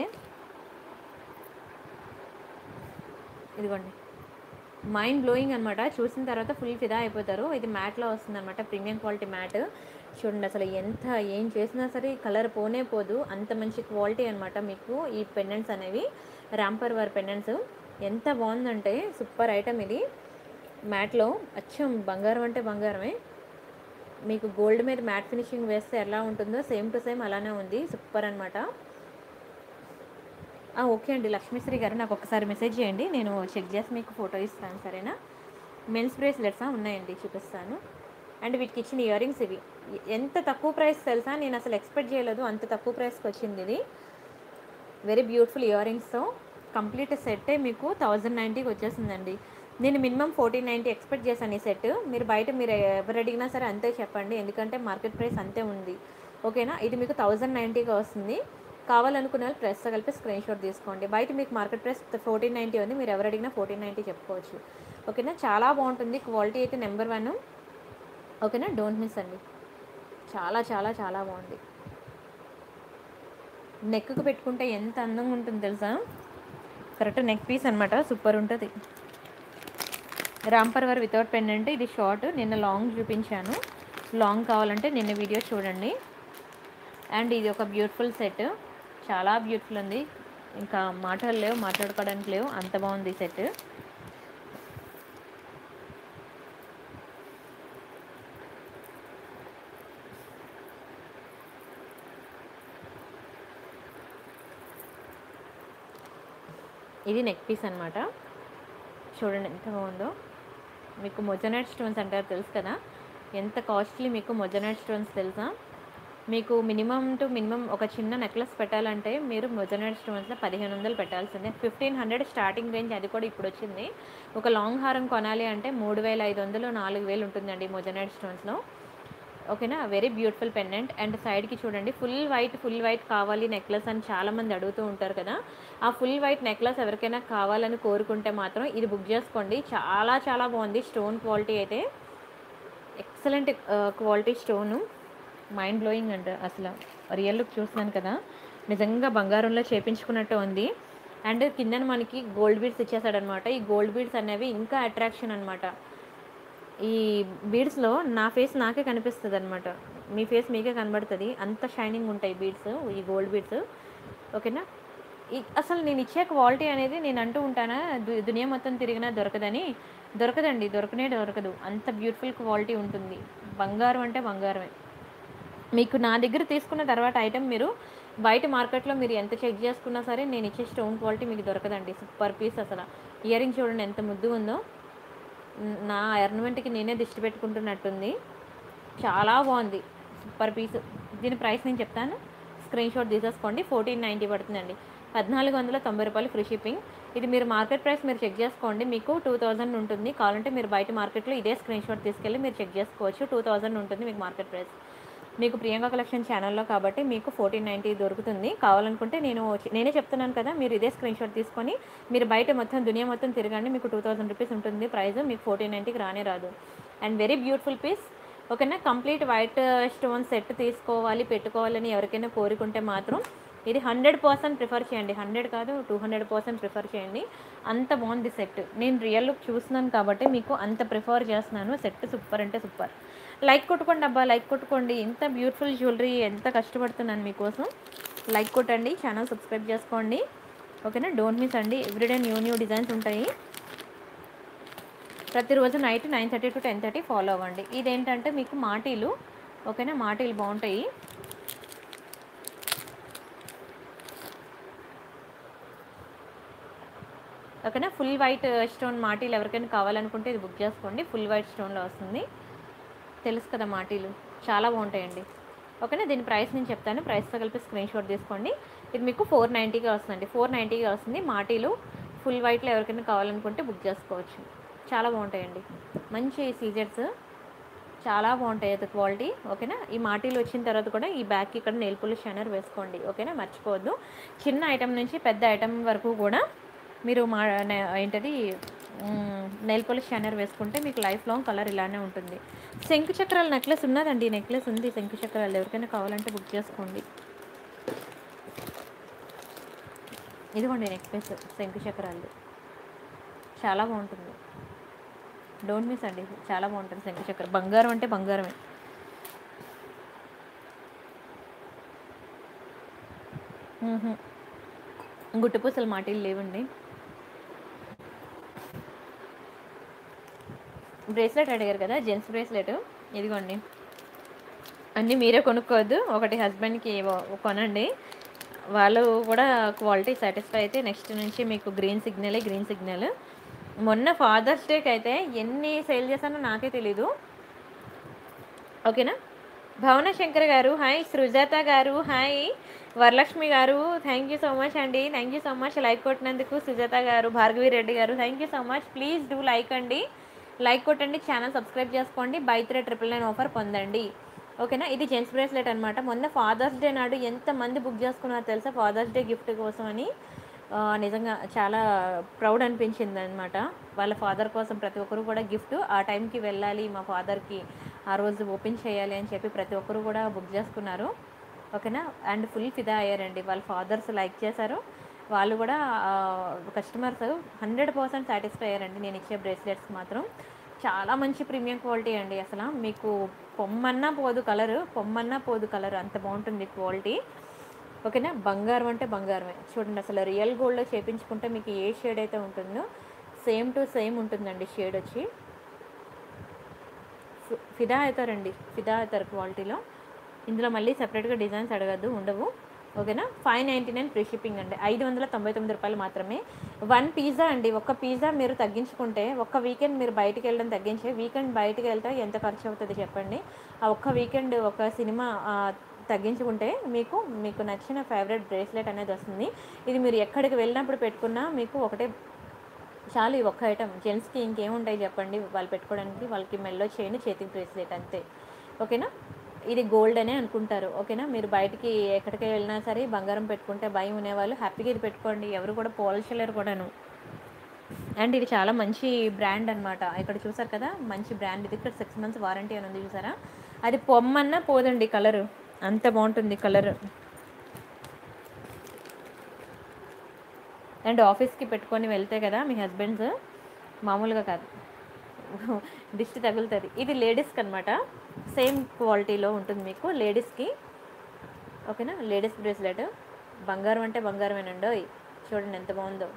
S1: ఇదిగోండి, మైండ్ బ్లోయింగ్ అనమాట. చూసిన తర్వాత ఫుల్ ఫిదా అయిపోతారు. ఇది మ్యాట్లో వస్తుంది అనమాట, ప్రీమియం క్వాలిటీ మ్యాట్. చూడండి అసలు ఎంత ఏం చేసినా సరే కలర్ పోనే పోదు, అంత మంచి క్వాలిటీ అనమాట. మీకు ఈ పెండెంట్స్ అనేవి రామ్ పర్వార్ పెండెంట్స్ ఎంత బాగుందంటే సూపర్ ఐటమ్ ఇది. మ్యాట్లో అచ్చం బంగారం అంటే బంగారమే. మీకు గోల్డ్ మీద మ్యాట్ ఫినిషింగ్ వేస్తే ఎలా ఉంటుందో సేమ్ టు సేమ్ అలానే ఉంది, సూపర్ అనమాట. ఓకే అండి లక్ష్మీశ్రీ గారు, నాకు ఒకసారి మెసేజ్ చేయండి, నేను చెక్ చేసి మీకు ఫోటో ఇస్తాను, సరేనా. మెన్స్ బ్రేస్లెట్స్ ఉన్నాయండి, చూపిస్తాను. అండ్ వీటికి ఇచ్చిన ఇయర్ రింగ్స్ ఇవి. ఎంత తక్కువ ప్రైస్ తెలుసా, నేను అసలు ఎక్స్పెక్ట్ చేయలేదు అంత తక్కువ ప్రైస్కి వచ్చింది ఇది. వెరీ బ్యూటిఫుల్ ఇయర్ రింగ్స్తో కంప్లీట్ సెట్టే మీకు 1090కి వచ్చేసిందండి. నేను మినిమం 1490 ఎక్స్పెక్ట్ చేశాను ఈ సెట్. మీరు బయట మీరు ఎవరు అడిగినా సరే అంతే చెప్పండి, ఎందుకంటే మార్కెట్ ప్రైస్ అంతే ఉంది, ఓకేనా. ఇది మీకు 1090గా వస్తుంది. కావాలనుకునే వాళ్ళు ప్రైస్తో కలిపి స్క్రీన్ షాట్ తీసుకోండి. బయట మీకు మార్కెట్ ప్రైస్ 1490 ఉంది, మీరు ఎవరు అడిగినా 1490 చెప్పుకోవచ్చు, ఓకేనా. చాలా బాగుంటుంది, క్వాలిటీ అయితే నెంబర్ 1, ఓకేనా. డోంట్ మిస్ అండి, చాలా చాలా చాలా బాగుంది. నెక్కు పెట్టుకుంటే ఎంత అందంగా ఉంటుంది తెలుసా, కరెక్ట్ నెక్ పీస్ అనమాట, సూపర్ ఉంటుంది. రామ్ పర్వార్ వితౌట్ పెండెంట్, ఇది షార్ట్. నిన్న లాంగ్ చూపించాను, లాంగ్ కావాలంటే నిన్న వీడియో చూడండి. అండ్ ఇది ఒక బ్యూటిఫుల్ సెట్, చాలా బ్యూటిఫుల్ ఉంది, ఇంకా మాటలు లేవు, మాట్లాడుకోవడానికి లేవు, అంత బాగుంది ఈ సెట్. ఇది నెక్ పీస్ అనమాట, చూడండి ఎంత బాగుందో. మీకు మొజనైట్ స్టోన్స్ అంటారు తెలుసు కదా, ఎంత కాస్ట్లీ మీకు మొజనైట్ స్టోన్స్ తెలుసా. మీకు మినిమం టు మినిమం ఒక చిన్న నెక్లెస్ పెట్టాలంటే మీరు మొజనైట్ స్టోన్స్లో 1500 పెట్టాల్సిందే. 1500 స్టార్టింగ్ రేంజ్, అది కూడా ఇప్పుడు వచ్చింది. ఒక లాంగ్ హారం కొనాలి అంటే 3500 4000 ఉంటుందండి మొజనైట్ స్టోన్స్లో, ఓకేనా. Very beautiful pendant. అండ్ సైడ్కి చూడండి, ఫుల్ వైట్ కావాలి నెక్లెస్ అని చాలామంది అడుగుతూ ఉంటారు కదా. ఆ ఫుల్ వైట్ నెక్లెస్ ఎవరికైనా కావాలని కోరుకుంటే మాత్రం ఇది బుక్ చేసుకోండి, చాలా చాలా బాగుంది. స్టోన్ క్వాలిటీ అయితే excellent quality stone, mind blowing అంట. అసలు రియల్ లుక్ చూస్తున్నాను కదా, నిజంగా బంగారంలో చేపించుకున్నట్టు ఉంది. అండ్ కిందన మనకి గోల్డ్ బీడ్స్ ఇచ్చేసాడనమాట. ఈ గోల్డ్ బీడ్స్ అనేవి ఇంకా అట్రాక్షన్ అనమాట. ఈ బీడ్స్లో నా ఫేస్ నాకే కనిపిస్తుంది అనమాట, మీ ఫేస్ మీకే కనబడుతుంది, అంత షైనింగ్ ఉంటాయి బీడ్స్, ఈ గోల్డ్ బీడ్స్, ఓకేనా. అసలు నేను ఇచ్చే క్వాలిటీ అనేది నేను అంటూ ఉంటానా, దునియా మొత్తం తిరిగినా దొరకదండి, దొరకదు, అంత బ్యూటిఫుల్ క్వాలిటీ ఉంటుంది. బంగారం అంటే బంగారమే. మీకు నా దగ్గర తీసుకున్న తర్వాత ఐటమ్ మీరు బయట మార్కెట్లో మీరు ఎంత చెక్ చేసుకున్నా సరే నేను ఇచ్చే స్టోన్ క్వాలిటీ మీకు దొరకదండి, సూపర్ పీస్. అసలు ఇయర్ రింగ్ చూడండి ఎంత ముద్దు ఉందో, నా ఆర్నమెంట్కి నేనే దిష్టి పెట్టుకుంటున్నట్టుంది, చాలా బాగుంది, సూపర్ పీస్. దీని ప్రైస్ నేను చెప్తాను, స్క్రీన్ షాట్ తీసేసుకోండి. 1490 పడుతుందండి, 1490 రూపాయలు ఫ్రీ షిప్పింగ్. ఇది మీరు మార్కెట్ ప్రైస్ మీరు చెక్ చేసుకోండి, మీకు 2000 ఉంటుంది. కావాలంటే మీరు బయట మార్కెట్లో ఇదే స్క్రీన్ షాట్ తీసుకెళ్ళి మీరు చెక్ చేసుకోవచ్చు, 2000 ఉంటుంది మీకు మార్కెట్ ప్రైస్. మీకు ప్రియాంక కలెక్షన్ ఛానల్లో కాబట్టి మీకు 1490 దొరుకుతుంది. కావాలనుకుంటే నేనే చెప్తున్నాను కదా, మీరు ఇదే స్క్రీన్ షాట్ తీసుకొని మీరు బయట మొత్తం దునియా మొత్తం తిరగండి, మీకు 2000 రూపీస్ ఉంటుంది ప్రైస్, మీకు 1490కి రానే రాదు. అండ్ వెరీ బ్యూటిఫుల్ పీస్, ఓకేనా. కంప్లీట్ వైట్ స్టోన్ సెట్ తీసుకోవాలి పెట్టుకోవాలని ఎవరికైనా కోరుకుంటే మాత్రం ఇది 100% ప్రిఫర్ చేయండి, 100 కాదు 200% ప్రిఫర్ చేయండి, అంత బాగుంది సెట్. నేను రియల్ లుక్ చూస్తున్నాను కాబట్టి మీకు అంత ప్రిఫర్ చేస్తున్నాను. సెట్ సూపర్ అంటే సూపర్. లైక్ కొట్టుకోండి అబ్బా, లైక్ కొట్టుకోండి. ఇంత బ్యూటిఫుల్ జ్యువెలరీ ఎంత కష్టపడుతున్నాను మీకోసం, లైక్ కొట్టండి, ఛానల్ సబ్స్క్రైబ్ చేసుకోండి, ఓకేనా. డోంట్ మిస్ అండి, ఎవ్రీడే న్యూ డిజైన్స్ ఉంటాయి. ప్రతిరోజు నైట్ 9:30 to 10:30 ఫాలో అవ్వండి. ఇదేంటంటే మీకు మాటీలు, ఓకేనా, మాటీలు బాగుంటాయి. ఓకేనా. ఫుల్ వైట్ స్టోన్ మాటీలు ఎవరికైనా కావాలనుకుంటే ఇది బుక్ చేసుకోండి, ఫుల్ వైట్ స్టోన్లో వస్తుంది, తెలుసు కదా మాటీలు, చాలా బాగుంటాయండి, ఓకేనా. దీని ప్రైస్ నేను చెప్తాను, ప్రైస్తో కలిపి స్క్రీన్ షాట్ తీసుకోండి. ఇది మీకు 490గా వస్తుందండి, 490గా వస్తుంది. మాటీలు ఫుల్ వైట్లో ఎవరికైనా కావాలనుకుంటే బుక్ చేసుకోవచ్చు, చాలా బాగుంటాయండి. మంచి సీజర్స్, చాలా బాగుంటాయి అది క్వాలిటీ, ఓకేనా. ఈ మాటీలు వచ్చిన తర్వాత కూడా ఈ బ్యాగ్కి ఇక్కడ నెయిల్ పాలిష్ షైనర్ వేసుకోండి, ఓకేనా, మర్చిపోవద్దు. చిన్న ఐటమ్ నుంచి పెద్ద ఐటమ్ వరకు కూడా మీరు ఏంటది నెయిల్ పాలిష్ షైనర్ వేసుకుంటే మీకు లైఫ్ లాంగ్ కలర్ ఇలానే ఉంటుంది. శంకు చక్రాల నెక్లెస్ ఉన్నదండి, నెక్లెస్ ఉంది శంకు చక్రాలు, ఎవరికైనా కావాలంటే బుక్ చేసుకోండి. ఇదిగోండి నెక్లెస్ శంకు చక్రాలు, చాలా బాగుంటుంది, డోంట్ మిస్ అండి, చాలా బాగుంటుంది శంకు చక్రం. బంగారం అంటే బంగారమే. గుట్టుపూసలు మాటిలు లేవండి. బ్రేస్లెట్ అడిగారు కదా, జెంట్స్ బ్రేస్లెట్ ఇదిగోండి. అన్నీ మీరే కొనుక్కోవద్దు, ఒకటి హస్బెండ్కి కొనండి, వాళ్ళు కూడా క్వాలిటీ సాటిస్ఫై అయితే నెక్స్ట్ నుంచి మీకు గ్రీన్ సిగ్నల్. మొన్న ఫాదర్స్ డేకి అయితే ఎన్ని సేల్ చేశానో నాకే తెలీదు. ఓకేనా. భవన శంకర్ గారు హాయ్, సృజాత గారు హాయ్, వరలక్ష్మి గారు థ్యాంక్ యూ సో మచ్ అండి, thank you so much like కొట్టినందుకు. సుజాత గారు, భార్గవి రెడ్డి గారు thank you so much. Please do like అండి, లైక్ కొట్టండి, ఛానల్ సబ్స్క్రైబ్ చేసుకోండి, బై 3 999 ఆఫర్ పొందండి. ఓకేనా. ఇది జెంట్స్ బ్రేస్లెట్ అనమాట. మొన్న ఫాదర్స్ డే నాడు ఎంతమంది బుక్ చేసుకున్నారో తెలుసా ఫాదర్స్ డే గిఫ్ట్ కోసం అని. నిజంగా చాలా ప్రౌడ్ అనిపించింది అనమాట. వాళ్ళ ఫాదర్ కోసం ప్రతి ఒక్కరు కూడా గిఫ్ట్ ఆ టైంకి వెళ్ళాలి, మా ఫాదర్కి ఆ రోజు ఓపెన్ చేయాలి అని చెప్పి ప్రతి ఒక్కరు కూడా బుక్ చేసుకున్నారు. ఓకేనా. అండ్ ఫుల్ ఫిదా అయ్యారండి, వాళ్ళ ఫాదర్స్ లైక్ చేశారు, వాళ్ళు కూడా కస్టమర్స్ 100% సాటిస్ఫై అయ్యారండి. నేను ఇచ్చే బ్రేస్లెట్స్ మాత్రం చాలా మంచి ప్రీమియం క్వాలిటీ అండి. అసలు మీకు పొమ్మన్నా పోదు కలర్, అంత బాగుంటుంది క్వాలిటీ. ఓకేనా. బంగారం అంటే బంగారమే. చూడండి అసలు రియల్ గోల్డ్లో చేయించుకుంటే మీకు ఏ షేడ్ అయితే ఉంటుందో సేమ్ టు సేమ్ ఉంటుందండి. షేడ్ వచ్చి ఫిదా అవుతారు క్వాలిటీలో. ఇందులో మళ్ళీ సెపరేట్గా డిజైన్స్ అడగద్దు, ఉండవు. ఓకేనా. 599 ఫ్రీ షిప్పింగ్ అండి, 599 రూపాయలు మాత్రమే. 1 పిజ్జా అండి, ఒక్క పిజ్జా మీరు తగ్గించుకుంటే, ఒక్క వీకెండ్ మీరు బయటికి వెళ్ళడం తగ్గించే, వీకెండ్ బయటికి వెళ్తే ఎంత ఖర్చు అవుతుంది చెప్పండి. ఆ ఒక్క వీకెండ్ ఒక సినిమా తగ్గించుకుంటే మీకు నచ్చిన ఫేవరెట్ బ్రేస్లెట్ అనేది వస్తుంది. ఇది మీరు ఎక్కడికి వెళ్ళినప్పుడు పెట్టుకున్నా మీకు ఒకటే చాలు, ఈ ఒక్క ఐటమ్. జెంట్స్కి ఇంకేముంటాయి చెప్పండి వాళ్ళు పెట్టుకోవడానికి, వాళ్ళకి మెల్లో చైన్, చేతికి బ్రేస్లెట్ అంతే. ఓకేనా. ఇది గోల్డ్ అనే అనుకుంటారు. ఓకేనా. మీరు బయటికి ఎక్కడికి వెళ్ళినా సరే బంగారం పెట్టుకుంటే భయం ఉండేవాళ్ళు హ్యాపీగా ఇది పెట్టుకోండి, ఎవరు కూడా పోల్చలేరు కూడాను. అండ్ ఇది చాలా మంచి బ్రాండ్ అనమాట. ఇక్కడ చూసారు కదా, మంచి బ్రాండ్ ఇది. ఇక్కడ 6 months వారంటీ అని ఉంది చూసారా, అది పొమ్మన్నా పోదండి కలరు, అంత బాగుంటుంది కలర్. అండ్ ఆఫీస్కి పెట్టుకొని వెళ్తే కదా మీ హస్బెండ్స్, మామూలుగా కాదు, దిష్టి తగులుతుంది. ఇది లేడీస్కి అనమాట, సేమ్ క్వాలిటీలో ఉంటుంది మీకు లేడీస్కి. ఓకేనా. లేడీస్ బ్రేస్లెట్, బంగారం అంటే బంగారమేనండో. చూడండి ఎంత బాగుందో.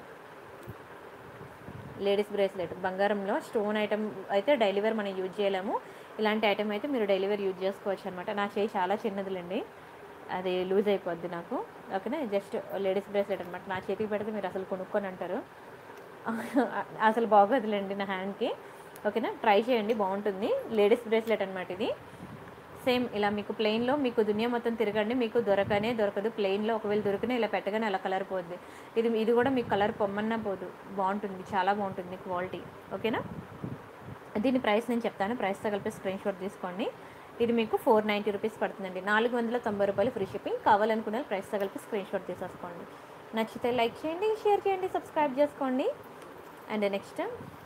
S1: లేడీస్ బ్రేస్లెట్ బంగారంలో స్టోన్ ఐటమ్ అయితే డైలీ వేర్ మనం యూజ్ చేయలేము, ఇలాంటి ఐటమ్ అయితే మీరు డైలీ వేర్ యూజ్ చేసుకోవచ్చు అనమాట. నా చేయి చాలా చిన్నదిలేండి, అది లూజ్ అయిపోద్ది నాకు. ఓకేనా. జస్ట్ లేడీస్ బ్రేస్లెట్ అనమాట, నా చేతికి పెడితే మీరు అసలు కొనుక్కొని అంటారు, అసలు బాగోదులేండి నా హ్యాండ్కి. ఓకేనా. ట్రై చేయండి, బాగుంటుంది. లేడీస్ బ్రేస్లెట్ అనమాట ఇది. సేమ్ ఇలా మీకు ప్లెయిన్లో మీకు దునియా మొత్తం తిరగండి, మీకు దొరకదు ప్లెయిన్లో. ఒకవేళ దొరికినా ఇలా పెట్టగానే అలా కలర్ పోద్ది. ఇది కూడా మీకు కలర్ పొమ్మన్నా పోదు, బాగుంటుంది, చాలా బాగుంటుంది క్వాలిటీ. ఓకేనా. దీని ప్రైస్ నేను చెప్తాను, ప్రైస్తో కలిపి స్క్రీన్ షాట్ తీసుకోండి. ఇది మీకు 490 రూపీస్ పడుతుందండి, 490 రూపాయలు ఫ్రీ షిప్పింగ్. కావాలనుకునే ప్రైస్తో కలిపి స్క్రీన్ షాట్ తీసేసుకోండి. నచ్చితే లైక్ చేయండి, షేర్ చేయండి, సబ్స్క్రైబ్ చేసుకోండి. అండ్ నెక్స్ట్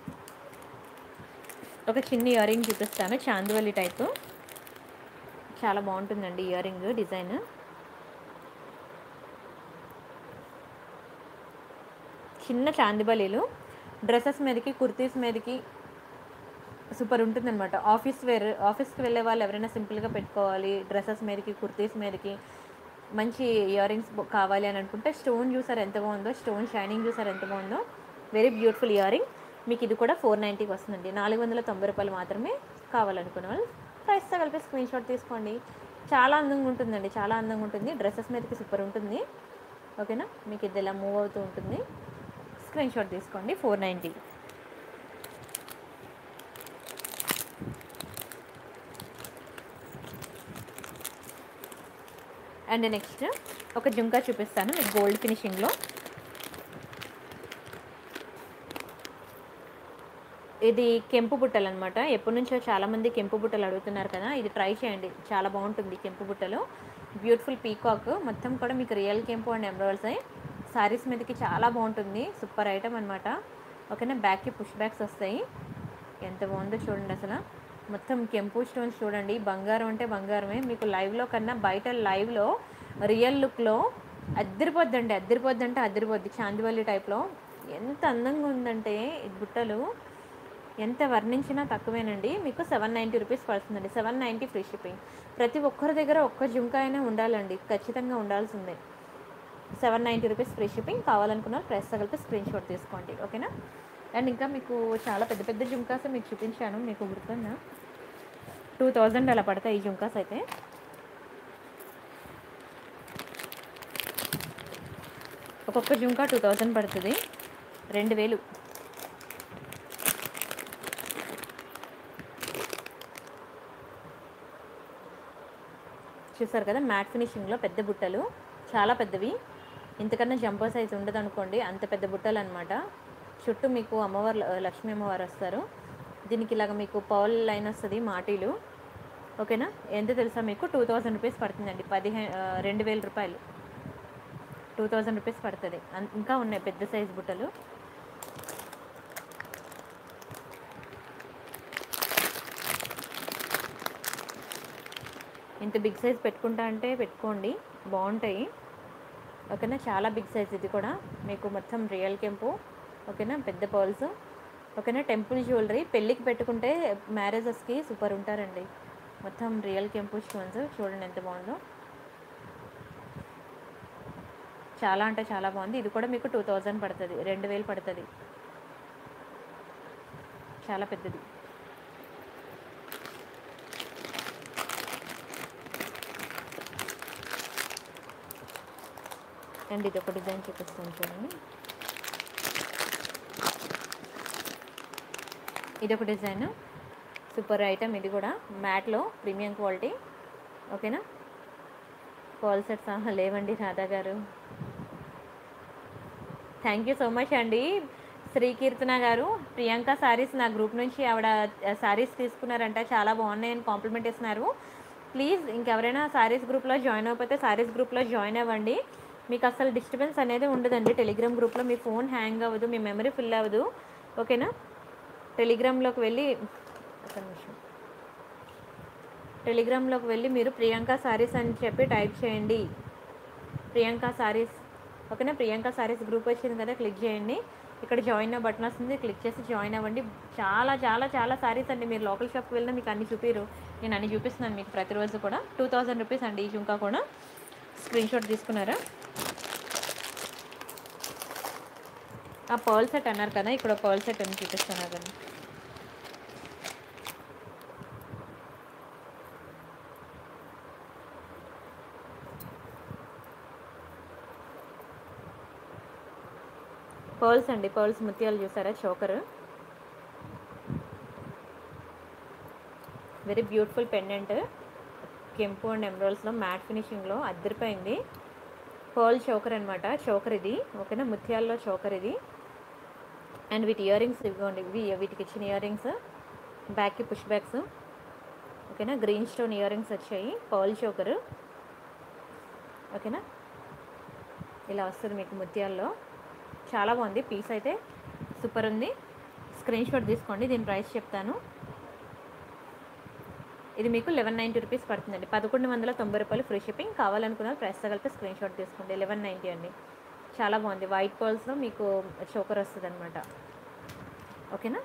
S1: ఒక చిన్న ఇయర్ రింగ్ చూపిస్తాను, చాందివల్లి టైపు, చాలా బాగుంటుందండి ఇయర్ రింగ్ డిజైన్. చిన్న చాందిబలీలు డ్రెస్సెస్ మీదకి, కుర్తీస్ మీదకి సూపర్ ఉంటుందన్నమాట. ఆఫీస్కి వెళ్ళే వాళ్ళు ఎవరైనా సింపుల్గా పెట్టుకోవాలి, డ్రెస్సెస్ మీదకి, కుర్తీస్ మీదకి మంచి ఇయర్ రింగ్స్ కావాలి అని అనుకుంటే, స్టోన్ చూసారు ఎంత బాగుందో, స్టోన్ షైనింగ్ చూసారు ఎంత బాగుందో, వెరీ బ్యూటిఫుల్ ఇయర్ రింగ్. మీకు ఇది కూడా 490కి వస్తుందండి, 490 రూపాయలు మాత్రమే. కావాలనుకునే వాళ్ళు ప్రైస్తో కలిపి స్క్రీన్ షాట్ తీసుకోండి. చాలా అందంగా ఉంటుందండి, చాలా అందంగా ఉంటుంది, డ్రెస్సెస్ మీదకి సూపర్ ఉంటుంది. ఓకేనా. మీకు ఇది ఇలా మూవ్ అవుతూ ఉంటుంది, స్క్రీన్ షాట్ తీసుకోండి. 490. అండ్ నెక్స్ట్ ఒక జుంకా చూపిస్తాను మీకు గోల్డ్ ఫినిషింగ్లో. ఇది కెంపు బుట్టలు అనమాట. ఎప్పటి నుంచో చాలామంది కెంపు బుట్టలు అడుగుతున్నారు కదా, ఇది ట్రై చేయండి, చాలా బాగుంటుంది. కెంపు బుట్టలు బ్యూటిఫుల్ పీకాక్, మొత్తం కూడా మీకు రియల్ కెంపు అండ్ ఎమరాల్డ్స్ శారీస్ మీదకి చాలా బాగుంటుంది, సూపర్ ఐటమ్ అనమాట. ఓకేనా. బ్యాక్కి పుష్ బ్యాక్స్ వస్తాయి. ఎంత బాగుందో చూడండి అసలు. మొత్తం కెంపు స్టోన్స్ చూడండి. బంగారం అంటే బంగారమే. మీకు లైవ్లో కన్నా బయట లైవ్లో రియల్ లుక్లో అద్దరిపోద్దండి. అద్దరిపోద్ది అంటే అద్దరిపోద్ది. చాందివల్లి టైప్లో ఎంత అందంగా ఉందంటే ఈ బుట్టలు ఎంత వర్ణించినా తక్కువేనండి. మీకు 790 రూపీస్ పడుతుందండి. 790 ఫ్రీ షిప్పింగ్. ప్రతి ఒక్కరి దగ్గర ఒక్క జుంకా అయినా ఉండాలండి, ఖచ్చితంగా ఉండాల్సిందే. 790 రూపీస్ ఫ్రీ షిప్పింగ్. కావాలనుకున్న ప్రైస్ తగిలితే స్క్రీన్ షాట్ తీసుకోండి. ఓకేనా. అండ్ ఇంకా మీకు చాలా పెద్ద పెద్ద జుంకాస్ మీకు చూపించాను, మీకు గుర్తుందా? 2000 అలా పడతాయి ఈ జుంకాస్ అయితే. ఒక్కొక్క జుంకా 2000 పడుతుంది. 2000. చూసారు కదా, మ్యాట్ ఫినిషింగ్లో పెద్ద బుట్టలు, చాలా పెద్దవి. ఇంతకన్నా జంబో సైజ్ ఉండదు అనుకోండి, అంత పెద్ద బుట్టలు అనమాట. చుట్టూ మీకు అమ్మవారు, లక్ష్మీ అమ్మవారు వస్తారు. దీనికి ఇలాగ మీకు పౌల్ లైన్ వస్తుంది, మాటీలు. ఓకేనా. ఎంత తెలుసా మీకు? 2000 రూపీస్ పడుతుందండి. 2000 రూపాయలు, 2000 రూపీస్ పడుతుంది. ఇంకా ఉన్నాయి పెద్ద సైజ్ బుట్టలు. ఇంత బిగ్ సైజ్ పెట్టుకుంటా అంటే పెట్టుకోండి, బాగుంటాయి. ఓకేనా. చాలా బిగ్ సైజ్ ఇది కూడా మీకు. మొత్తం రియల్ కెంపు. ఓకేనా. పెద్ద పర్ల్స్. ఓకేనా. టెంపుల్ జ్యువెలరీ పెళ్ళికి పెట్టుకుంటే మ్యారేజెస్కి సూపర్ ఉంటారండి. మొత్తం రియల్ కెంపు స్టోన్స్ చూడండి ఎంత బాగుందో. చాలా అంటే చాలా బాగుంది. ఇది కూడా మీకు 2000 పడుతుంది, 2000 పడుతుంది. చాలా పెద్దది. అండ్ ఇది ఒక డిజైన్ చూపిస్తాను చూడండి. ఇది ఒక డిజైన్, సూపర్ ఐటమ్. ఇది కూడా మ్యాట్లో ప్రీమియం క్వాలిటీ. ఓకేనా. కాల్ సెట్స్ లేవండి రాధా గారు. థ్యాంక్ యూ సో మచ్ అండి శ్రీకీర్తన గారు. ప్రియాంక శారీస్ నా గ్రూప్ నుంచి ఆవిడ శారీస్ తీసుకున్నారంట, చాలా బాగున్నాయని కాంప్లిమెంట్ ఇస్తున్నారు. ప్లీజ్ ఇంకెవరైనా శారీస్ గ్రూప్లో జాయిన్ అవ్వకపోతే శారీస్ గ్రూప్లో జాయిన్ అవ్వండి. మీకు అసలు డిస్టర్బెన్స్ అనేది ఉండదండి. టెలిగ్రామ్ గ్రూప్లో మీ ఫోన్ హ్యాంగ్ అవ్వదు, మీ మెమరీ ఫిల్ అవ్వదు. ఓకేనా. టెలిగ్రామ్లోకి వెళ్ళి ఒక నిమిషం, టెలిగ్రామ్లోకి వెళ్ళి మీరు ప్రియాంక శారీస్ అని చెప్పి టైప్ చేయండి. ప్రియాంక శారీస్. ఓకేనా. ప్రియాంక శారీస్ గ్రూప్ వచ్చింది కదా, క్లిక్ చేయండి. ఇక్కడ జాయిన్ అవ్వ బటన్ వస్తుంది, క్లిక్ చేసి జాయిన్ అవ్వండి. చాలా చాలా చాలా శారీస్ అండి. మీరు లోకల్ షాప్కి వెళ్ళినా మీకు అన్ని చూపిరు, నేను అన్ని చూపిస్తున్నాను మీకు ప్రతిరోజు కూడా. 2000 రూపీస్ అండి ఈ జుంకా కూడా. స్క్రీన్ షాట్ తీసుకున్నారా? ఆ పర్ల్ సెట్ అన్నారు కదా, ఇక్కడ పర్ల్ సెట్ అని చూపిస్తాను అదండి. పర్ల్స్ అండి, పర్ల్స్ ముత్యాలు చూసారా, చోకర్. వెరీ బ్యూటిఫుల్ పెండెంట్, కెంపు అండ్ ఎమరాల్డ్స్లో మ్యాట్ ఫినిషింగ్లో అద్దరిపోయింది. పర్ల్ చోకర్ అనమాట, చోకర్ ఇది. ఓకేనా. ముత్యాల్లో చోకర్ ఇది. అండ్ వీటి ఇయర్ రింగ్స్ ఇవ్వండి, వీటికి ఇచ్చిన ఇయర్ రింగ్స్, బ్యాక్కి పుష్ బ్యాక్స్. ఓకేనా. గ్రీన్ స్టోన్ ఇయర్ రింగ్స్ వచ్చాయి, పర్ల్ చోకర్. ఓకేనా. ఇలా వస్తుంది మీకు ముత్యాల్లో, చాలా బాగుంది. పీస్ అయితే సూపర్ ఉంది. స్క్రీన్ షాట్ తీసుకోండి, దీని ప్రైస్ చెప్తాను. ఇది మీకు 1190 రూపీస్ పడుతుందండి. 1190 రూపాయలు ఫ్రీ షిప్పింగ్. కావాలనుకున్న ప్రైస్ తగిలితే స్క్రీన్ షాట్ తీసుకోండి. 1190 అండి, చాలా బాగుంది. వైట్ పర్ల్స్లో మీకు చోకర్ వస్తుంది అనమాట. ఓకేనా.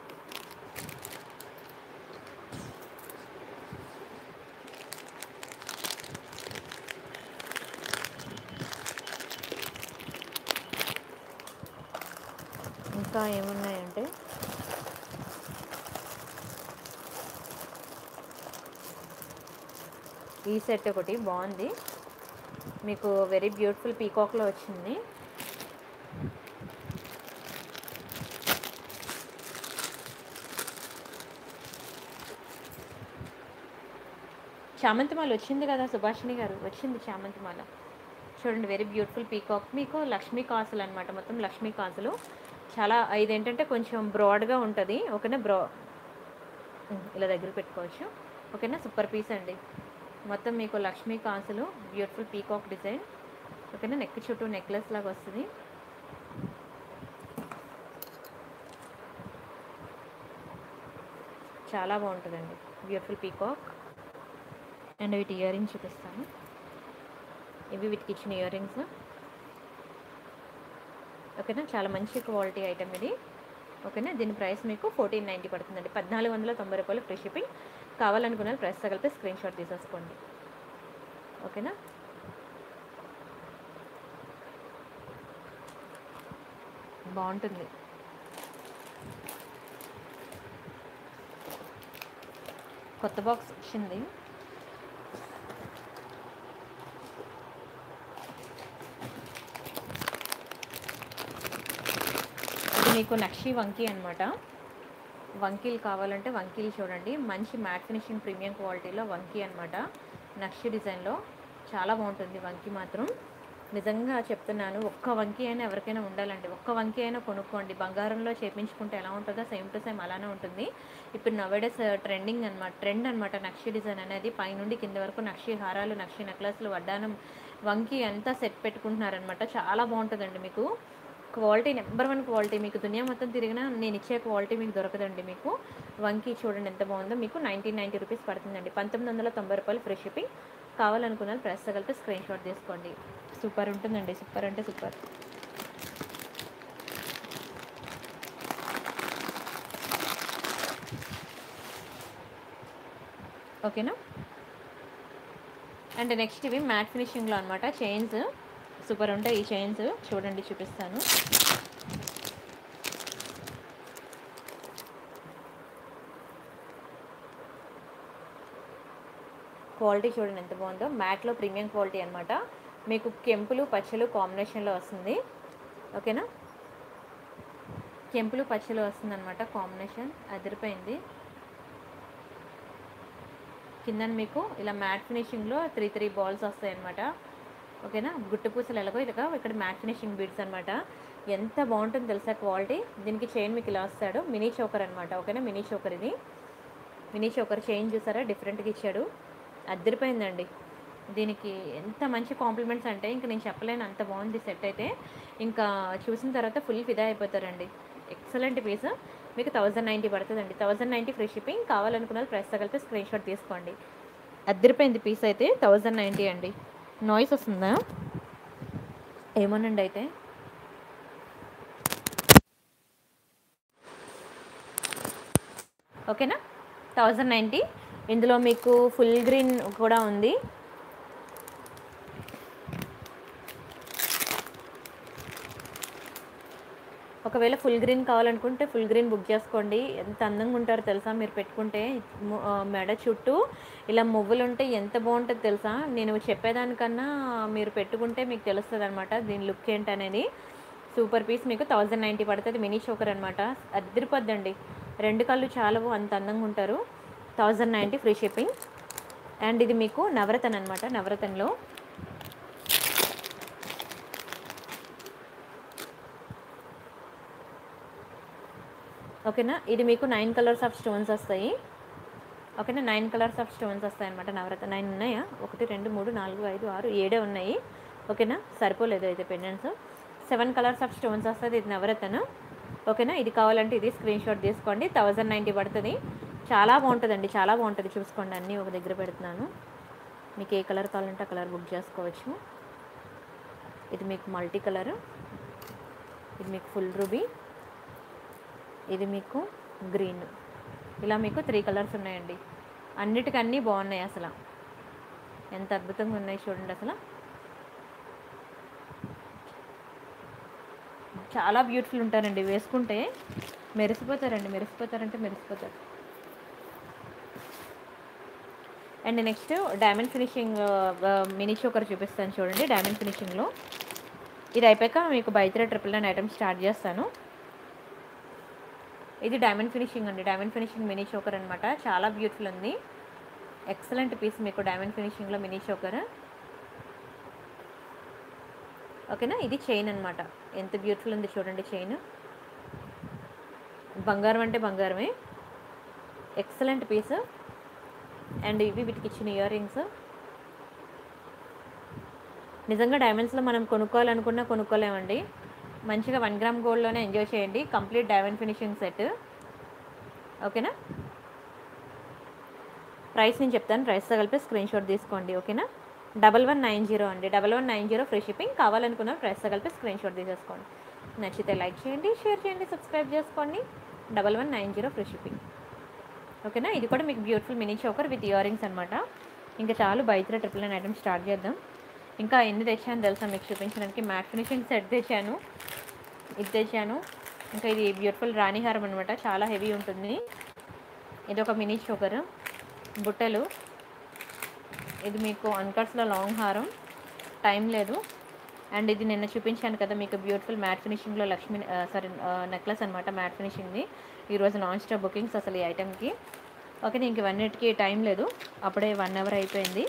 S1: ఇంకా ఏమున్నాయంటే ఈ సెట్ ఒకటి బాగుంది మీకు, వెరీ బ్యూటిఫుల్ పీకాక్లో వచ్చింది. చామంతిమాల వచ్చింది కదా సుభాషిణి గారు, వచ్చింది చామంతిమాల చూడండి. వెరీ బ్యూటిఫుల్ పీకాక్, మీకు లక్ష్మీ కాసులు అనమాట, మొత్తం లక్ష్మీ కాసులు. చాలా ఇదేంటంటే కొంచెం బ్రాడ్గా ఉంటుంది. ఓకేనా. ఇలా దగ్గర పెట్టుకోవచ్చు. ఓకేనా. సూపర్ పీస్ అండి. మొత్తం మీకు లక్ష్మీ కాసులు, బ్యూటిఫుల్ పీకాక్ డిజైన్. ఓకేనా. నెక్ చుట్టూ నెక్లెస్ లాగా వస్తుంది. చాలా బాగుంటుందండి. Beautiful peacock. అండ్ వీటి ఇయర్ రింగ్స్ చూపిస్తాను. ఇవి వీటికి ఇచ్చిన ఇయర్ రింగ్స్. ఓకేనా, చాలా మంచి క్వాలిటీ ఐటమ్ ఇది. ఓకేనా, దీని ప్రైస్ మీకు 1490 పడుతుందండి. 1490 రూపాయలు ఫ్రీ షిప్పింగ్. కావాలనుకున్న ప్రైస్ తగిలితే స్క్రీన్ షాట్ తీసేసుకోండి. ఓకేనా, బాగుంటుంది. కొత్త బాక్స్ వచ్చింది. ఇది మీకు నక్షి వంకీ అనమాట. వంకీలు కావాలంటే వంకీలు చూడండి. మంచి మ్యాట్ ఫినిషింగ్ ప్రీమియం క్వాలిటీలో వంకీ అనమాట. నక్షి డిజైన్లో చాలా బాగుంటుంది వంకీ మాత్రం. నిజంగా చెప్తున్నాను, ఒక్క వంకీ అయినా ఎవరికైనా ఉండాలండి. ఒక్క వంకీ అయినా కొనుక్కోండి. బంగారంలో చేపించుకుంటే ఎలా ఉంటుందో సేమ్ టు సేమ్ అలానే ఉంటుంది. ఇప్పుడు నవేడేస్ ట్రెండ్ అనమాట నక్షి డిజైన్ అనేది. పైనుండి కింద వరకు నక్షి హారాలు, నక్షి నెక్లెస్లు, వడ్డానం, వంకీ అంతా సెట్ పెట్టుకుంటున్నారనమాట. చాలా బాగుంటుందండి. మీకు క్వాలిటీ నెంబర్ 1 క్వాలిటీ. మీకు దునియా మొత్తం తిరిగినా నేను ఇచ్చే క్వాలిటీ మీకు దొరకదండి. మీకు వంకీ చూడండి ఎంత బాగుందో. మీకు 1990 రూపీస్ పడుతుందండి. 1990 రూపాయలు ఫ్రీ షిప్పింగ్. కావాలనుకున్న ప్రెస్ తగిలితే స్క్రీన్ షాట్ తీసుకోండి. సూపర్ ఉంటుందండి. సూపర్ అంటే సూపర్. ఓకేనా, అండ్ నెక్స్ట్ ఇవి మ్యాట్ ఫినిషింగ్లో అనమాట. చైన్స్ సూపర్ ఉంటాయి. ఈ చైన్స్ చూడండి, చూపిస్తాను. క్వాలిటీ చూడండి ఎంత బాగుందో. మ్యాట్లో ప్రీమియం క్వాలిటీ అనమాట. మీకు కెంపులు పచ్చలు కాంబినేషన్లో వస్తుంది. ఓకేనా, కెంపులు పచ్చలు వస్తుంది అనమాట. కాంబినేషన్ అదిరిపోయింది. కింద మీకు ఇలా మ్యాట్ ఫినిషింగ్లో 3 బాల్స్ వస్తాయి అనమాట. ఓకేనా, గుట్టు పూసలు ఎలాగో ఇలాగ ఇక్కడ మ్యాట్ ఫినిషింగ్ బీడ్స్ అనమాట. ఎంత బాగుంటుందో తెలుసా క్వాలిటీ. దీనికి చైన్ మీకు ఇలా వస్తాడు. మినీ చోకర్ అనమాట. ఓకేనా, మినీ చోకర్. ఇది మినీ చోకర్. చైన్ చూసారా డిఫరెంట్గా ఇచ్చాడు. అదిరిపోయిందండి. దీనికి ఎంత మంచి కాంప్లిమెంట్స్ అంటే ఇంకా నేను చెప్పలేను, అంత బాగుంది సెట్ అయితే. ఇంకా చూసిన తర్వాత ఫుల్ ఫిదా అయిపోతారండి. Excellent piece. మీకు 1090 పడుతుందండి. 1090 ఫ్రీ షిప్పింగ్. కావాలనుకున్న ప్రైస్ తగిలితే స్క్రీన్ షాట్ తీసుకోండి. అదిరిపోయింది పీస్ అయితే. 1090 అండి. నాయిస్ వస్తుందా ఏమోనండి అయితే. ఓకేనా, 1090. ఇందులో మీకు ఫుల్ గ్రీన్ కూడా ఉంది. ఒకవేళ ఫుల్ గ్రీన్ కావాలనుకుంటే ఫుల్ గ్రీన్ బుక్ చేసుకోండి. ఎంత అందంగా ఉంటారో తెలుసా మీరు పెట్టుకుంటే. మెడ చుట్టూ ఇలా మువ్వులు ఉంటే ఎంత బాగుంటుందో తెలుసా. నేను చెప్పేదానికన్నా మీరు పెట్టుకుంటే మీకు తెలుస్తుంది అనమాట దీని లుక్ ఏంటనేది. Super piece. మీకు 1090 పడుతుంది. మినీ చోకర్ అనమాట. అదిరిపోద్దండి. 2 కళ్ళు చాలవు, అంత అందంగా ఉంటారు. 1090 ఫ్రీ షిప్పింగ్. అండ్ ఇది మీకు నవరత్న అనమాట. నవరత్నలో ఓకేనా, ఇది మీకు 9 కలర్స్ ఆఫ్ స్టోన్స్ వస్తాయి. ఓకేనా, 9 కలర్స్ ఆఫ్ స్టోన్స్ వస్తాయి అనమాట. నవరత్న 9 ఉన్నాయా? 1 2 3 4 5 6 7 ఉన్నాయి. ఓకేనా, సరిపోలేదు అయితే పెండెంట్స్. 7 కలర్స్ ఆఫ్ స్టోన్స్ వస్తుంది. ఇది నవరత్న. ఓకేనా, ఇది కావాలంటే ఇది స్క్రీన్ షాట్ తీసుకోండి. 1090 పడుతుంది. చాలా బాగుంటుందండి. చాలా బాగుంటుంది. చూసుకోండి, అన్నీ ఒక దగ్గర పెడుతున్నాను. మీకు ఏ కలర్ కావాలంటే ఆ కలర్ బుక్ చేసుకోవచ్చు. ఇది మీకు మల్టీ కలర్. ఇది మీకు ఫుల్ రూబీ. ఇది మీకు గ్రీన్. ఇలా మీకు 3 కలర్స్ ఉన్నాయండి. అన్నిటికన్నీ బాగున్నాయి. అసలు ఎంత అద్భుతంగా ఉన్నాయి చూడండి. అసలు చాలా బ్యూటిఫుల్ ఉంటారండి. వేసుకుంటే మెరిసిపోతారండి. మెరిసిపోతారంటే మెరిసిపోతారు. And next diamond finishing mini choker చూపిస్తాను చూడండి. డైమండ్ ఫినిషింగ్లో ఇది అయిపోయాక మీకు బై 3 999 ఐటమ్ స్టార్ట్ చేస్తాను. ఇది డైమండ్ ఫినిషింగ్ అండి. డైమండ్ ఫినిషింగ్ మినీ చోకర్ అనమాట. చాలా బ్యూటిఫుల్ ఉంది. ఎక్సలెంట్ పీస్ మీకు డైమండ్ ఫినిషింగ్లో మినీ చోకర్. ఓకేనా, ఇది చైన్ అనమాట. ఎంత బ్యూటిఫుల్ ఉంది చూడండి చైన్. బంగారం అంటే బంగారమే. Excellent piece. అండ్ ఇవి వీటికి ఇచ్చిన ఇయర్ రింగ్స్. నిజంగా డైమండ్స్లో మనం కొనుక్కోవాలనుకున్నా కొనుక్కోలేమండి. మంచిగా 1 గ్రామ్ గోల్డ్లోనే ఎంజాయ్ చేయండి. Complete diamond finishing set. ఓకేనా, ప్రైస్ నేను చెప్తాను, ప్రైస్తో కలిపి స్క్రీన్ షాట్ తీసుకోండి. ఓకేనా, 1190 అండి, 1190 ఫ్రీ షిప్పింగ్. కావాలనుకున్న ప్రైస్తో కలిపి స్క్రీన్ షాట్ తీసేసుకోండి. నచ్చితే లైక్ చేయండి, షేర్ చేయండి, సబ్స్క్రైబ్ చేసుకోండి. 1190 ఫ్రీ షిప్పింగ్. ఓకేనా, ఇది కూడా మీకు beautiful mini choker with ear rings అనమాట. ఇంకా చాలు, బై 3 999 ఐటమ్ స్టార్ట్ చేద్దాం. ఇంకా ఎన్ని తెచ్చాను తెలుసా మీకు చూపించడానికి? మ్యాట్ ఫినిషింగ్ సెట్ తెచ్చాను, ఇది తెచ్చాను. ఇంకా ఇది బ్యూటిఫుల్ రాణిహారం అనమాట, చాలా హెవీ ఉంటుంది. ఇది ఒక మినీ చోకర్, బుట్టలు. ఇది మీకు అన్కట్స్లో లాంగ్ హారం, టైం లేదు. అండ్ ఇది నిన్న చూపించాను కదా మీకు బ్యూటిఫుల్ మ్యాట్ ఫినిషింగ్లో లక్ష్మీ నెక్లెస్ అనమాట, మ్యాట్ ఫినిషింగ్ది. ఈరోజు నాన్ స్టాప్ బుకింగ్స్ అసలు ఈ ఐటెంకి. ఓకే, ఇంక ఇవన్నిటికీ టైం లేదు, అప్పుడే 1 అవర్ అయిపోయింది.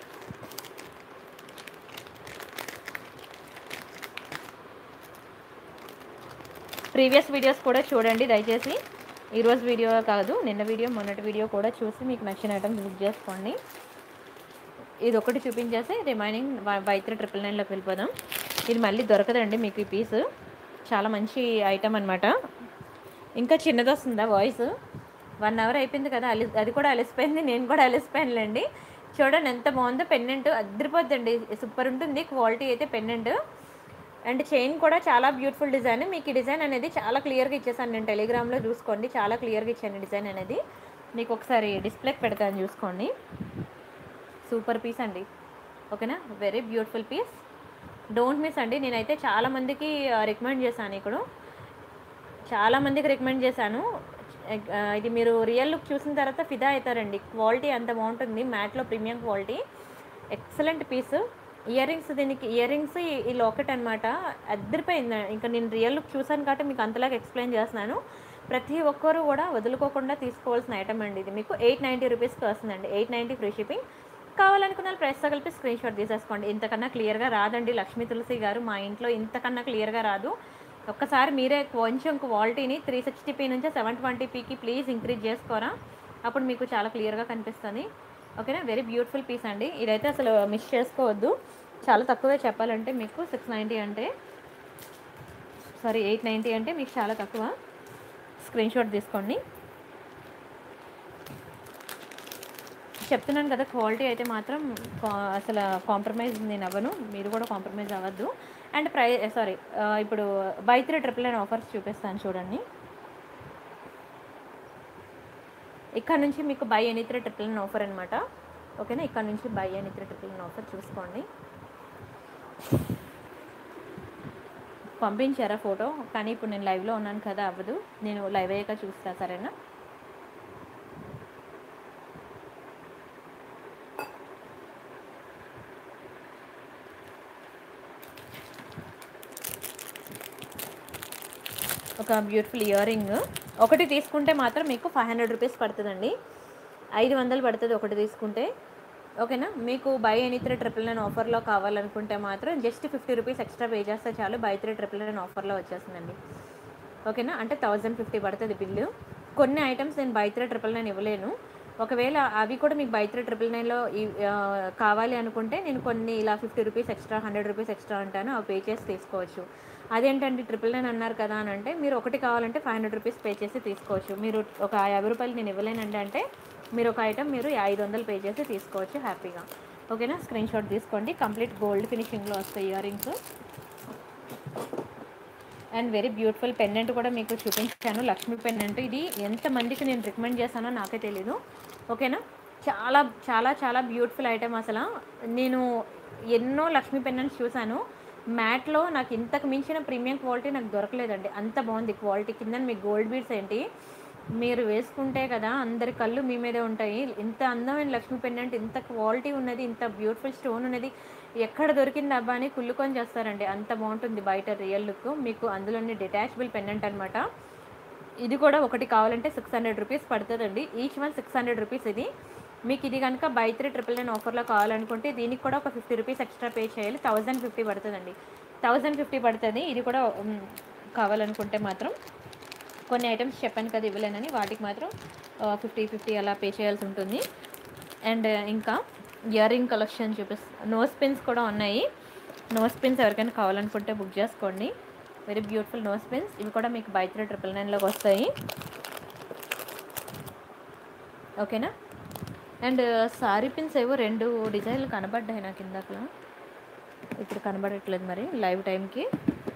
S1: ప్రీవియస్ వీడియోస్ కూడా చూడండి దయచేసి, ఈరోజు వీడియో కాదు, నిన్న వీడియో మొన్నటి వీడియో కూడా చూసి మీకు నచ్చిన ఐటమ్స్ బుక్ చేసుకోండి. ఇది ఒకటి చూపించేసి రిమైనింగ్ బై 3 999లోకి వెళ్ళిపోదాం. ఇది మళ్ళీ దొరకదండి మీకు ఈ పీస్, చాలా మంచి ఐటమ్ అనమాట. ఇంకా చిన్నది వస్తుందా వాయిస్? 1 అవర్ అయిపోయింది కదా, అది కూడా అలసిపోయింది, నేను కూడా అలసిపోయానులేండి. చూడండి ఎంత బాగుందో, పెండెంట్ అద్దరిపోద్దండి, సూపర్ ఉంటుంది క్వాలిటీ అయితే పెండెంట్. అండ్ చైన్ కూడా చాలా బ్యూటిఫుల్ డిజైన్. మీకు ఈ డిజైన్ అనేది చాలా క్లియర్గా ఇచ్చేసాను నేను టెలిగ్రామ్లో, చూసుకోండి, చాలా క్లియర్గా ఇచ్చాను డిజైన్ అనేది. మీకు ఒకసారి డిస్ప్లేకి పెడతాను చూసుకోండి. సూపర్ పీస్ అండి. ఓకేనా, very beautiful piece, don't miss అండి. నేనైతే చాలామందికి రికమెండ్ చేశాను, ఇక్కడ చాలామందికి రికమెండ్ చేశాను. ఇది మీరు రియల్ లుక్ చూసిన తర్వాత ఫిదా అవుతారండి, క్వాలిటీ అంత బాగుంటుంది, మ్యాట్లో premium quality, excellent piece. Ear rings, దీనికి ఇయర్ రింగ్స్, ఈ లాకెట్ అనమాట, అద్దరిపోయింది. ఇంకా నేను రియల్ లుక్ చూసాను కాబట్టి మీకు అంతలాగా ఎక్స్ప్లెయిన్ చేస్తున్నాను. ప్రతి ఒక్కరు కూడా వదులుకోకుండా తీసుకోవాల్సిన ఐటమ్ అండి. ఇది మీకు 890 రూపీస్కి వస్తుందండి, 890 ఫ్రీ షిప్పింగ్. కావాలనుకున్న ప్రైస్తో కలిపి స్క్రీన్ షాట్ తీసేసుకోండి. ఇంతకన్నా క్లియర్గా రాదండి లక్ష్మీ తులసి గారు, మా ఇంట్లో ఇంతకన్నా క్లియర్గా రాదు. ఒక్కసారి మీరే కొంచెం క్వాలిటీని 360p నుంచి 720pకి ప్లీజ్ ఇంక్రీజ్ చేసుకోరా, అప్పుడు మీకు చాలా క్లియర్గా కనిపిస్తుంది. ఓకేనా, వెరీ బ్యూటిఫుల్ పీస్ అండి. ఇదైతే అసలు మిస్ చేసుకోవద్దు, చాలా తక్కువే చెప్పాలంటే మీకు. 690 అంటే, సారీ 890 అంటే మీకు చాలా తక్కువ. స్క్రీన్ షాట్ తీసుకోండి. చెప్తున్నాను కదా, క్వాలిటీ అయితే మాత్రం అసలు కాంప్రమైజ్ నేను అవ్వను, మీరు కూడా కాంప్రమైజ్ అవ్వద్దు. అండ్ ఇప్పుడు బై 3 999 ఆఫర్స్ చూపిస్తాను చూడండి. ఇక్కడ నుంచి మీకు బై ఎనీ 3 999 ఆఫర్ అనమాట. ఓకేనా, ఇక్కడ నుంచి బై ఎనీ 3 999 ఆఫర్ చూసుకోండి. పంపించారా ఫోటో? కానీ ఇప్పుడు నేను లైవ్లో ఉన్నాను కదా, అవ్వదు, నేను లైవ్ అయ్యాక చూస్తా, సరేనా? ఒక బ్యూటిఫుల్ ఇయర్ రింగ్ ఒకటి తీసుకుంటే మాత్రం మీకు 500 రూపీస్ పడుతుందండి, 500 పడుతుంది ఒకటి తీసుకుంటే. ఓకేనా, మీకు బై ఎనీ 3 999 ఆఫర్లో కావాలనుకుంటే మాత్రం జస్ట్ 50 రూపీస్ ఎక్స్ట్రా పే చేస్తే చాలు, బై 3 999 ఆఫర్లో వచ్చేస్తుందండి. ఓకేనా, అంటే 1050 పడుతుంది బిల్లు. కొన్ని ఐటమ్స్ నేను బై 3 999 ఇవ్వలేను, ఒకవేళ అవి కూడా మీకు బై 3 999లో కావాలి అనుకుంటే నేను కొన్ని ఇలా 50 రూపీస్ ఎక్స్ట్రా, 100 రూపీస్ ఎక్స్ట్రా అంటాను, అవి పే చేసి తీసుకోవచ్చు. అదేంటంటే 999 అన్నారు కదా అని అంటే, మీరు ఒకటి కావాలంటే 500 రూపీస్ పే చేసి తీసుకోవచ్చు. మీరు ఒక 50 రూపాయలు నేను ఇవ్వలేనండి అంటే, మీరు ఒక ఐటమ్ మీరు 500 పే చేసి తీసుకోవచ్చు హ్యాపీగా. ఓకేనా, స్క్రీన్ షాట్ తీసుకోండి. కంప్లీట్ గోల్డ్ ఫినిషింగ్లో వస్తాయి ear rings. And very beautiful pendant కూడా మీకు చూపించాను, లక్ష్మీ పెండెంట్. ఇది ఎంతమందికి నేను రికమెండ్ చేశానో నాకే తెలీదు. ఓకేనా, చాలా చాలా చాలా బ్యూటిఫుల్ ఐటమ్. అసలు నేను ఎన్నో లక్ష్మీ పెండెంట్స్ చూశాను, మ్యాట్లో నాకు ఇంతకు మించిన ప్రీమియం క్వాలిటీ నాకు దొరకలేదండి, అంత బాగుంది క్వాలిటీ. కింద మీకు గోల్డ్ బీడ్స్ ఏంటి, మీరు వేసుకుంటే కదా అందరి కళ్ళు మీ మీదే ఉంటాయి. ఇంత అందమైన లక్ష్మీ పెండెంట్, ఇంత క్వాలిటీ ఉన్నది, ఇంత బ్యూటిఫుల్ స్టోన్ ఉన్నది ఎక్కడ దొరికింది అబ్బా అని కుళ్ళుకొని చేస్తారండి, అంత బాగుంటుంది బయట రియల్ లుక్. మీకు అందులోనే డిటాచబుల్ పెండెంట్ అనమాట. ఇది కూడా ఒకటి కావాలంటే 600 రూపీస్ పడుతుందండి, ఈచ్ వన్ 600 రూపీస్. ఇది మీకు ఇది కనుక బై 3 999 ఆఫర్లో కావాలనుకుంటే దీనికి కూడా ఒక 50 రూపీస్ ఎక్స్ట్రా పే చేయాలి, 1050 పడుతుందండి, 1050 పడుతుంది. ఇది కూడా కావాలనుకుంటే మాత్రం కొన్ని ఐటమ్స్ చెప్పాను కదా ఇవ్వలేనని, వాటికి మాత్రం 50 అలా పే చేయాల్సి ఉంటుంది. అండ్ ఇంకా ear ring collection nose pins కూడా ఉన్నాయి. నోస్ పిన్స్ ఎవరికైనా కావాలనుకుంటే బుక్ చేసుకోండి, వెరీ బ్యూటిఫుల్ నోస్ పిన్స్. ఇవి కూడా మీకు బై 3 999లోకి వస్తాయి. ఓకేనా, అండ్ సారీ పిన్స్ ఏవో 2 డిజైన్లు కనబడ్డాయి నాకు ఇందాకలా. ఇప్పుడు కనబడట్లేదు మరి లైవ్ టైంకి.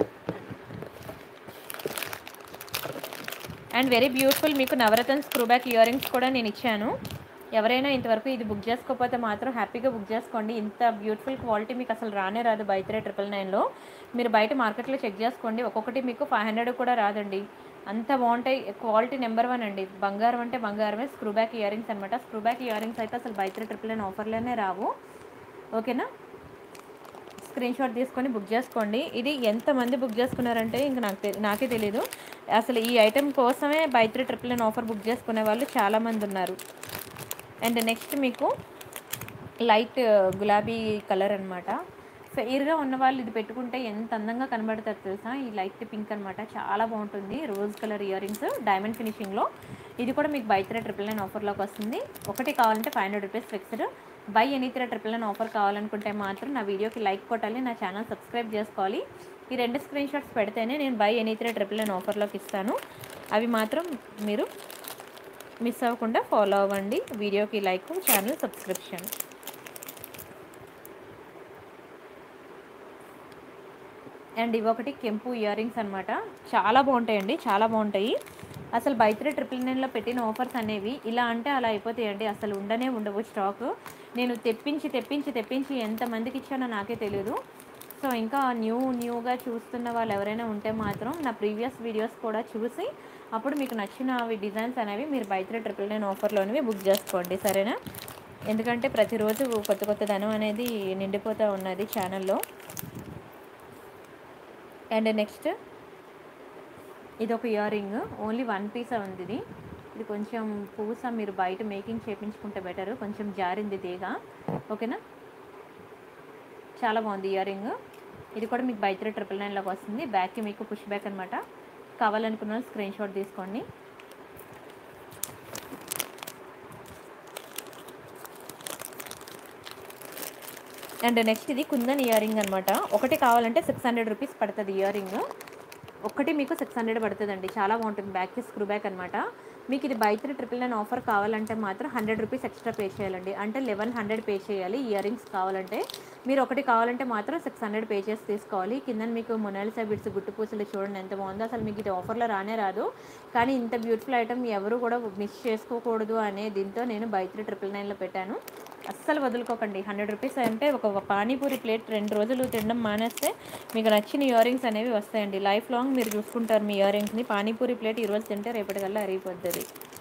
S1: అండ్ వెరీ బ్యూటిఫుల్ మీకు navaratna screw back ear rings కూడా నేను ఇచ్చాను. ఎవరైనా ఇంతవరకు ఇది బుక్ చేసుకోకపోతే మాత్రం హ్యాపీగా బుక్ చేసుకోండి. ఇంత బ్యూటిఫుల్ క్వాలిటీ మీకు అసలు రానే రాదు బయట 999లో. మీరు బయట మార్కెట్లో చెక్ చేసుకోండి, ఒక్కొక్కటి మీకు 500 కూడా రాదండి. అంత బాగుంటాయి, క్వాలిటీ నెంబర్ 1 అండి. బంగారం అంటే బంగారమే. స్క్రూ బ్యాక్ ఇయర్ రింగ్స్ అనమాట. స్క్రూ బ్యాక్ ఇయర్ రింగ్స్ అయితే అసలు బయట 999 ఆఫర్లోనే రావు. ఓకేనా, స్క్రీన్ షాట్ తీసుకొని బుక్ చేసుకోండి. ఇది ఎంతమంది బుక్ చేసుకున్నారంటే ఇంకా నాకే తెలీదు. అసలు ఈ ఐటెం కోసమే బై 3 999 ఆఫర్ బుక్ చేసుకునే వాళ్ళు చాలామంది ఉన్నారు. అండ్ నెక్స్ట్ మీకు లైట్ గులాబీ కలర్ అనమాట. ఫెయిర్గా ఉన్న వాళ్ళు ఇది పెట్టుకుంటే ఎంత అందంగా కనబడుతుంది తెలుసా. ఈ లైట్ పింక్ అనమాట, చాలా బాగుంటుంది. Rose colour ear rings diamond ఫినిషింగ్లో. ఇది కూడా మీకు బై 3 999 ఆఫర్లోకి వస్తుంది. ఒకటి కావాలంటే 500 rupees fixed. Buy any 3 999 offer కావాలనుకుంటే మాత్రం నా వీడియోకి లైక్ కొట్టాలి, నా ఛానల్ సబ్స్క్రైబ్ చేసుకోవాలి. ఈ 2 స్క్రీన్ షాట్స్ పెడితేనే నేను బై ఎనీ 3 999 ఆఫర్లోకి ఇస్తాను. అవి మాత్రం మీరు మిస్ అవ్వకుండా ఫాలో అవ్వండి. వీడియోకి లైక్, ఛానల్ సబ్స్క్రిప్షన్. అండ్ ఇవి ఒకటి కెంపు ఇయర్ రింగ్స్ అనమాట. చాలా బాగుంటాయండి, చాలా బాగుంటాయి. అసలు బై 3 999లో పెట్టిన ఆఫర్స్ అనేవి ఇలా అంటే అలా అయిపోతాయండి. అసలు ఉండవు స్టాక్. నేను తెప్పించి ఎంతమందికి ఇచ్చానో నాకే తెలియదు. సో ఇంకా న్యూగా చూస్తున్న వాళ్ళు ఎవరైనా ఉంటే మాత్రం నా ప్రీవియస్ వీడియోస్ కూడా చూసి అప్పుడు మీకు నచ్చిన డిజైన్స్ అనేవి మీరు బై 3 999 ఆఫర్లోనివి బుక్ చేసుకోండి, సరేనా. ఎందుకంటే ప్రతిరోజు కొత్త ధనం అనేది నిండిపోతూ ఉన్నది ఛానల్లో. అండ్ నెక్స్ట్ ఇది ఒక ఇయర్ రింగ్, ఓన్లీ 1 పీస్ ఉంది. ఇది కొంచెం పూస మీరు బయట మేకింగ్ చేయించుకుంటే బెటర్, కొంచెం జారింది తీగ. ఓకేనా, చాలా బాగుంది ఇయర్ రింగ్. ఇది కూడా మీకు బై 3 999లోకి వస్తుంది. బ్యాక్కి మీకు పుష్ బ్యాక్ అనమాట. కావాలనుకున్న స్క్రీన్ షాట్ తీసుకోండి. అండ్ నెక్స్ట్ ఇది కుందన్ ఇయర్ రింగ్ అనమాట. ఒకటి కావాలంటే 600 రూపీస్ పడుతుంది ఇయర్ రింగ్. ఒకటి మీకు 600 పడుతుందండి. చాలా బాగుంటుంది. బ్యాక్కి స్క్రూ బ్యాక్ అనమాట. మీకు ఇది బై 3 999 ఆఫర్ కావాలంటే మాత్రం 100 రూపీస్ ఎక్స్ట్రా పే చేయాలండి. అంటే 1100 పే చేయాలి ఇయర్ రింగ్స్ కావాలంటే. మీరు ఒకటి కావాలంటే మాత్రం 600 పే చేసి తీసుకోవాలి. కింద మీకు మొనాలిసా బిట్స్ గుట్టు పూసలు చూడండి ఎంత బాగుందో. అసలు మీకు ఇది ఆఫర్లో రానే రాదు. కానీ ఇంత బ్యూటిఫుల్ ఐటమ్ ఎవరు కూడా మిస్ చేసుకోకూడదు అనే దీంతో నేను బై 3 999లో పెట్టాను. అస్సలు వదులుకోకండి. 100 రూపీస్ అంటే ఒక పానీపూరి ప్లేట్ 2 రోజులు తినడం మానేస్తే మీకు నచ్చిన ఇయర్ రింగ్స్ అనేవి వస్తాయండి. లైఫ్ లాంగ్ మీరు చూసుకుంటారు మీ ఇయర్ రింగ్స్ని. పానీపూరి ప్లేట్ ఈరోజు తింటే రేపటికల్లా అరిగిపోతుంది.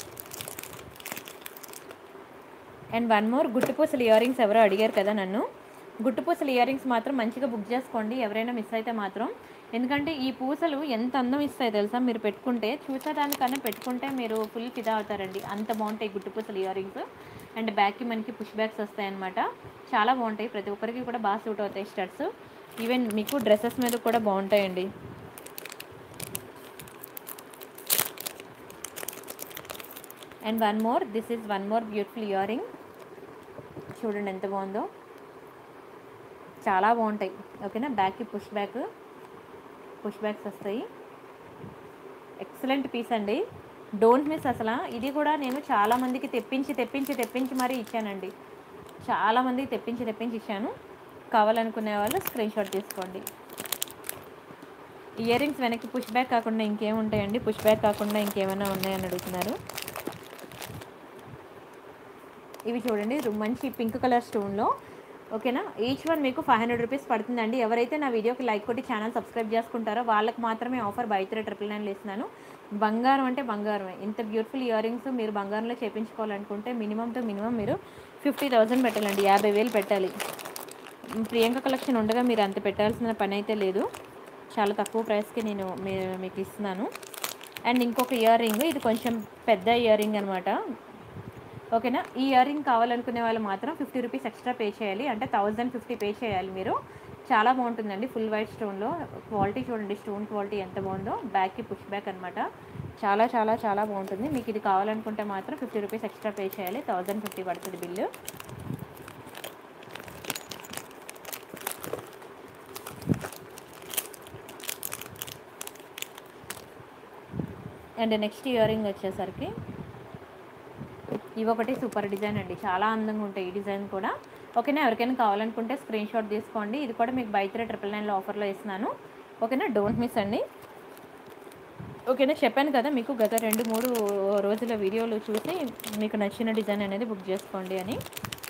S1: అండ్ 1 మోర్ గుట్టుపూసలు ఇయర్ రింగ్స్ ఎవరో అడిగారు కదా నన్ను. గుట్టుపూసలు ఇయర్ రింగ్స్ మాత్రం మంచిగా బుక్ చేసుకోండి ఎవరైనా మిస్ అయితే మాత్రం. ఎందుకంటే ఈ పూసలు ఎంత అందం ఇస్తాయి తెలుసా మీరు పెట్టుకుంటే. చూసేదానికన్నా పెట్టుకుంటే మీరు ఫుల్ ఫిదా అవుతారండి. అంత బాగుంటాయి గుట్టుపూసలు ఇయర్ రింగ్స్. అండ్ బ్యాక్కి మనకి పుష్ బ్యాక్స్ వస్తాయి అనమాట. చాలా బాగుంటాయి. ప్రతి ఒక్కరికి కూడా బాగా సూట్ అవుతాయి స్టడ్స్. ఈవెన్ మీకు డ్రెస్సెస్ మీద కూడా బాగుంటాయండి. And this is one more beautiful ear ring. చూడండి ఎంత బాగుందో, చాలా బాగుంటాయి. ఓకేనా, బ్యాక్కి పుష్ బ్యాక్స్ వస్తాయి. ఎక్సలెంట్ పీస్ అండి, డోంట్ మిస్ అసలు. ఇది కూడా నేను చాలామందికి తెప్పించి మరీ ఇచ్చానండి. చాలామందికి తెప్పించి ఇచ్చాను. కావాలనుకునే వాళ్ళు స్క్రీన్ షాట్ తీసుకోండి. ఇయర్ రింగ్స్ వెనక్కి పుష్ బ్యాక్ కాకుండా ఇంకేముంటాయండి? పుష్ బ్యాక్ కాకుండా ఇంకేమైనా ఉన్నాయని అడుగుతున్నారు. ఇవి చూడండి మంచి పింక్ కలర్ స్టోన్లో. ఓకేనా, ఈచ్ వన్ మీకు 500 రూపీస్ పడుతుందండి. ఎవరైతే నా వీడియోకి లైక్ కొట్టి ఛానల్ సబ్స్క్రైబ్ చేసుకుంటారో వాళ్ళకి మాత్రమే ఆఫర్ బై 3 999 ఇస్తున్నాను. బంగారం అంటే బంగారమే. ఇంత బ్యూటిఫుల్ ఇయర్ రింగ్స్ మీరు బంగారంలో చేయించుకోవాలనుకుంటే మినిమం మీరు 50,000 పెట్టాలండి. 50,000 పెట్టాలి. ప్రియాంక కలెక్షన్ ఉండగా మీరు అంత పెట్టాల్సిన పని అయితే లేదు. చాలా తక్కువ ప్రైస్కి నేను మీకు ఇస్తున్నాను. అండ్ ఇంకొక ఇయర్ రింగ్, ఇది కొంచెం పెద్ద ఇయర్ రింగ్ అనమాట. ఓకేనా, ఈ ఇయర్ రింగ్ కావాలనుకునే వాళ్ళు మాత్రం 50 రూపీస్ ఎక్స్ట్రా పే చేయాలి. అంటే 1050 పే చేయాలి మీరు. చాలా బాగుంటుందండి. ఫుల్ వైట్ స్టోన్లో. క్వాలిటీ చూడండి, స్టోన్ క్వాలిటీ ఎంత బాగుందో. బ్యాక్కి పుష్ బ్యాక్ అనమాట. చాలా చాలా చాలా బాగుంటుంది. మీకు ఇది కావాలనుకుంటే మాత్రం 50 రూపీస్ ఎక్స్ట్రా పే చేయాలి. 1050 పడుతుంది bill. And next ear ring వచ్చేసరికి ఇవి ఒకటి సూపర్ డిజైన్ అండి, చాలా అందంగా ఉంటాయి ఈ డిజైన్ కూడా. ఓకేనా, ఎవరికైనా కావాలనుకుంటే స్క్రీన్ షాట్ తీసుకోండి. ఇది కూడా మీకు బై 3 999లో ఆఫర్లో ఇస్తున్నాను. ఓకేనా, డోంట్ మిస్ అండి. ఓకేనా, చెప్పాను కదా మీకు గత 2-3 రోజుల వీడియోలు చూసి మీకు నచ్చిన డిజైన్ అనేది బుక్ చేసుకోండి అని.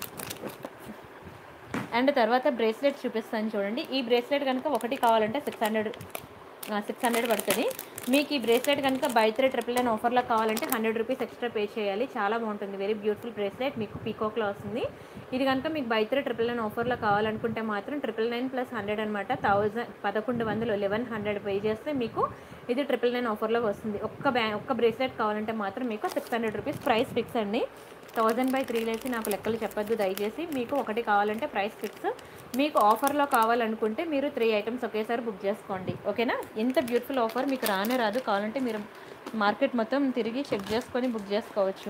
S1: అండ్ తర్వాత బ్రేస్లెట్ చూపిస్తాను చూడండి. ఈ బ్రేస్లెట్ కనుక ఒకటి కావాలంటే 600 పడుతుంది. మీకు ఈ బ్రేస్లెట్ కనుక బై 3 999 ఆఫర్లో కావాలంటే 100 రూపీస్ ఎక్స్ట్రా పే చేయాలి. చాలా బాగుంటుంది, వెరీ బ్యూటిఫుల్ బ్రేస్లెట్, మీకు పీకాక్లో వస్తుంది. ఇది కనుక మీకు బై 3 999 ఆఫర్లో కావాలనుకుంటే మాత్రం 999 ప్లస్ 100 అనమాట, 1100 పే చేస్తే మీకు ఇది 999 ఆఫర్లో వస్తుంది. ఒక్క బ్రేస్లెట్ కావాలంటే మాత్రం మీకు 600 రూపీస్ ప్రైస్ ఫిక్స్ అండి. 1000/3 లేసి నాకు లెక్కలు చెప్పొద్దు దయచేసి. మీకు ఒకటి కావాలంటే ప్రైస్ ఫిక్స్. మీకు ఆఫర్లో కావాలనుకుంటే మీరు 3 ఐటమ్స్ ఒకేసారి బుక్ చేసుకోండి. ఓకేనా, ఇంత బ్యూటిఫుల్ ఆఫర్ మీకు రానే రాదు. కావాలంటే మీరు మార్కెట్ మొత్తం తిరిగి చెక్ చేసుకొని బుక్ చేసుకోవచ్చు.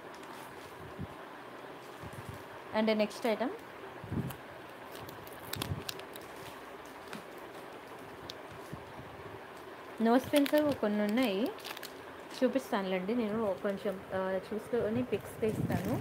S1: And next item nose pins కొన్ని ఉన్నాయి, చూపిస్తానులేండి. నేను కొంచెం చూసుకొని పిక్స్ తీస్తాను.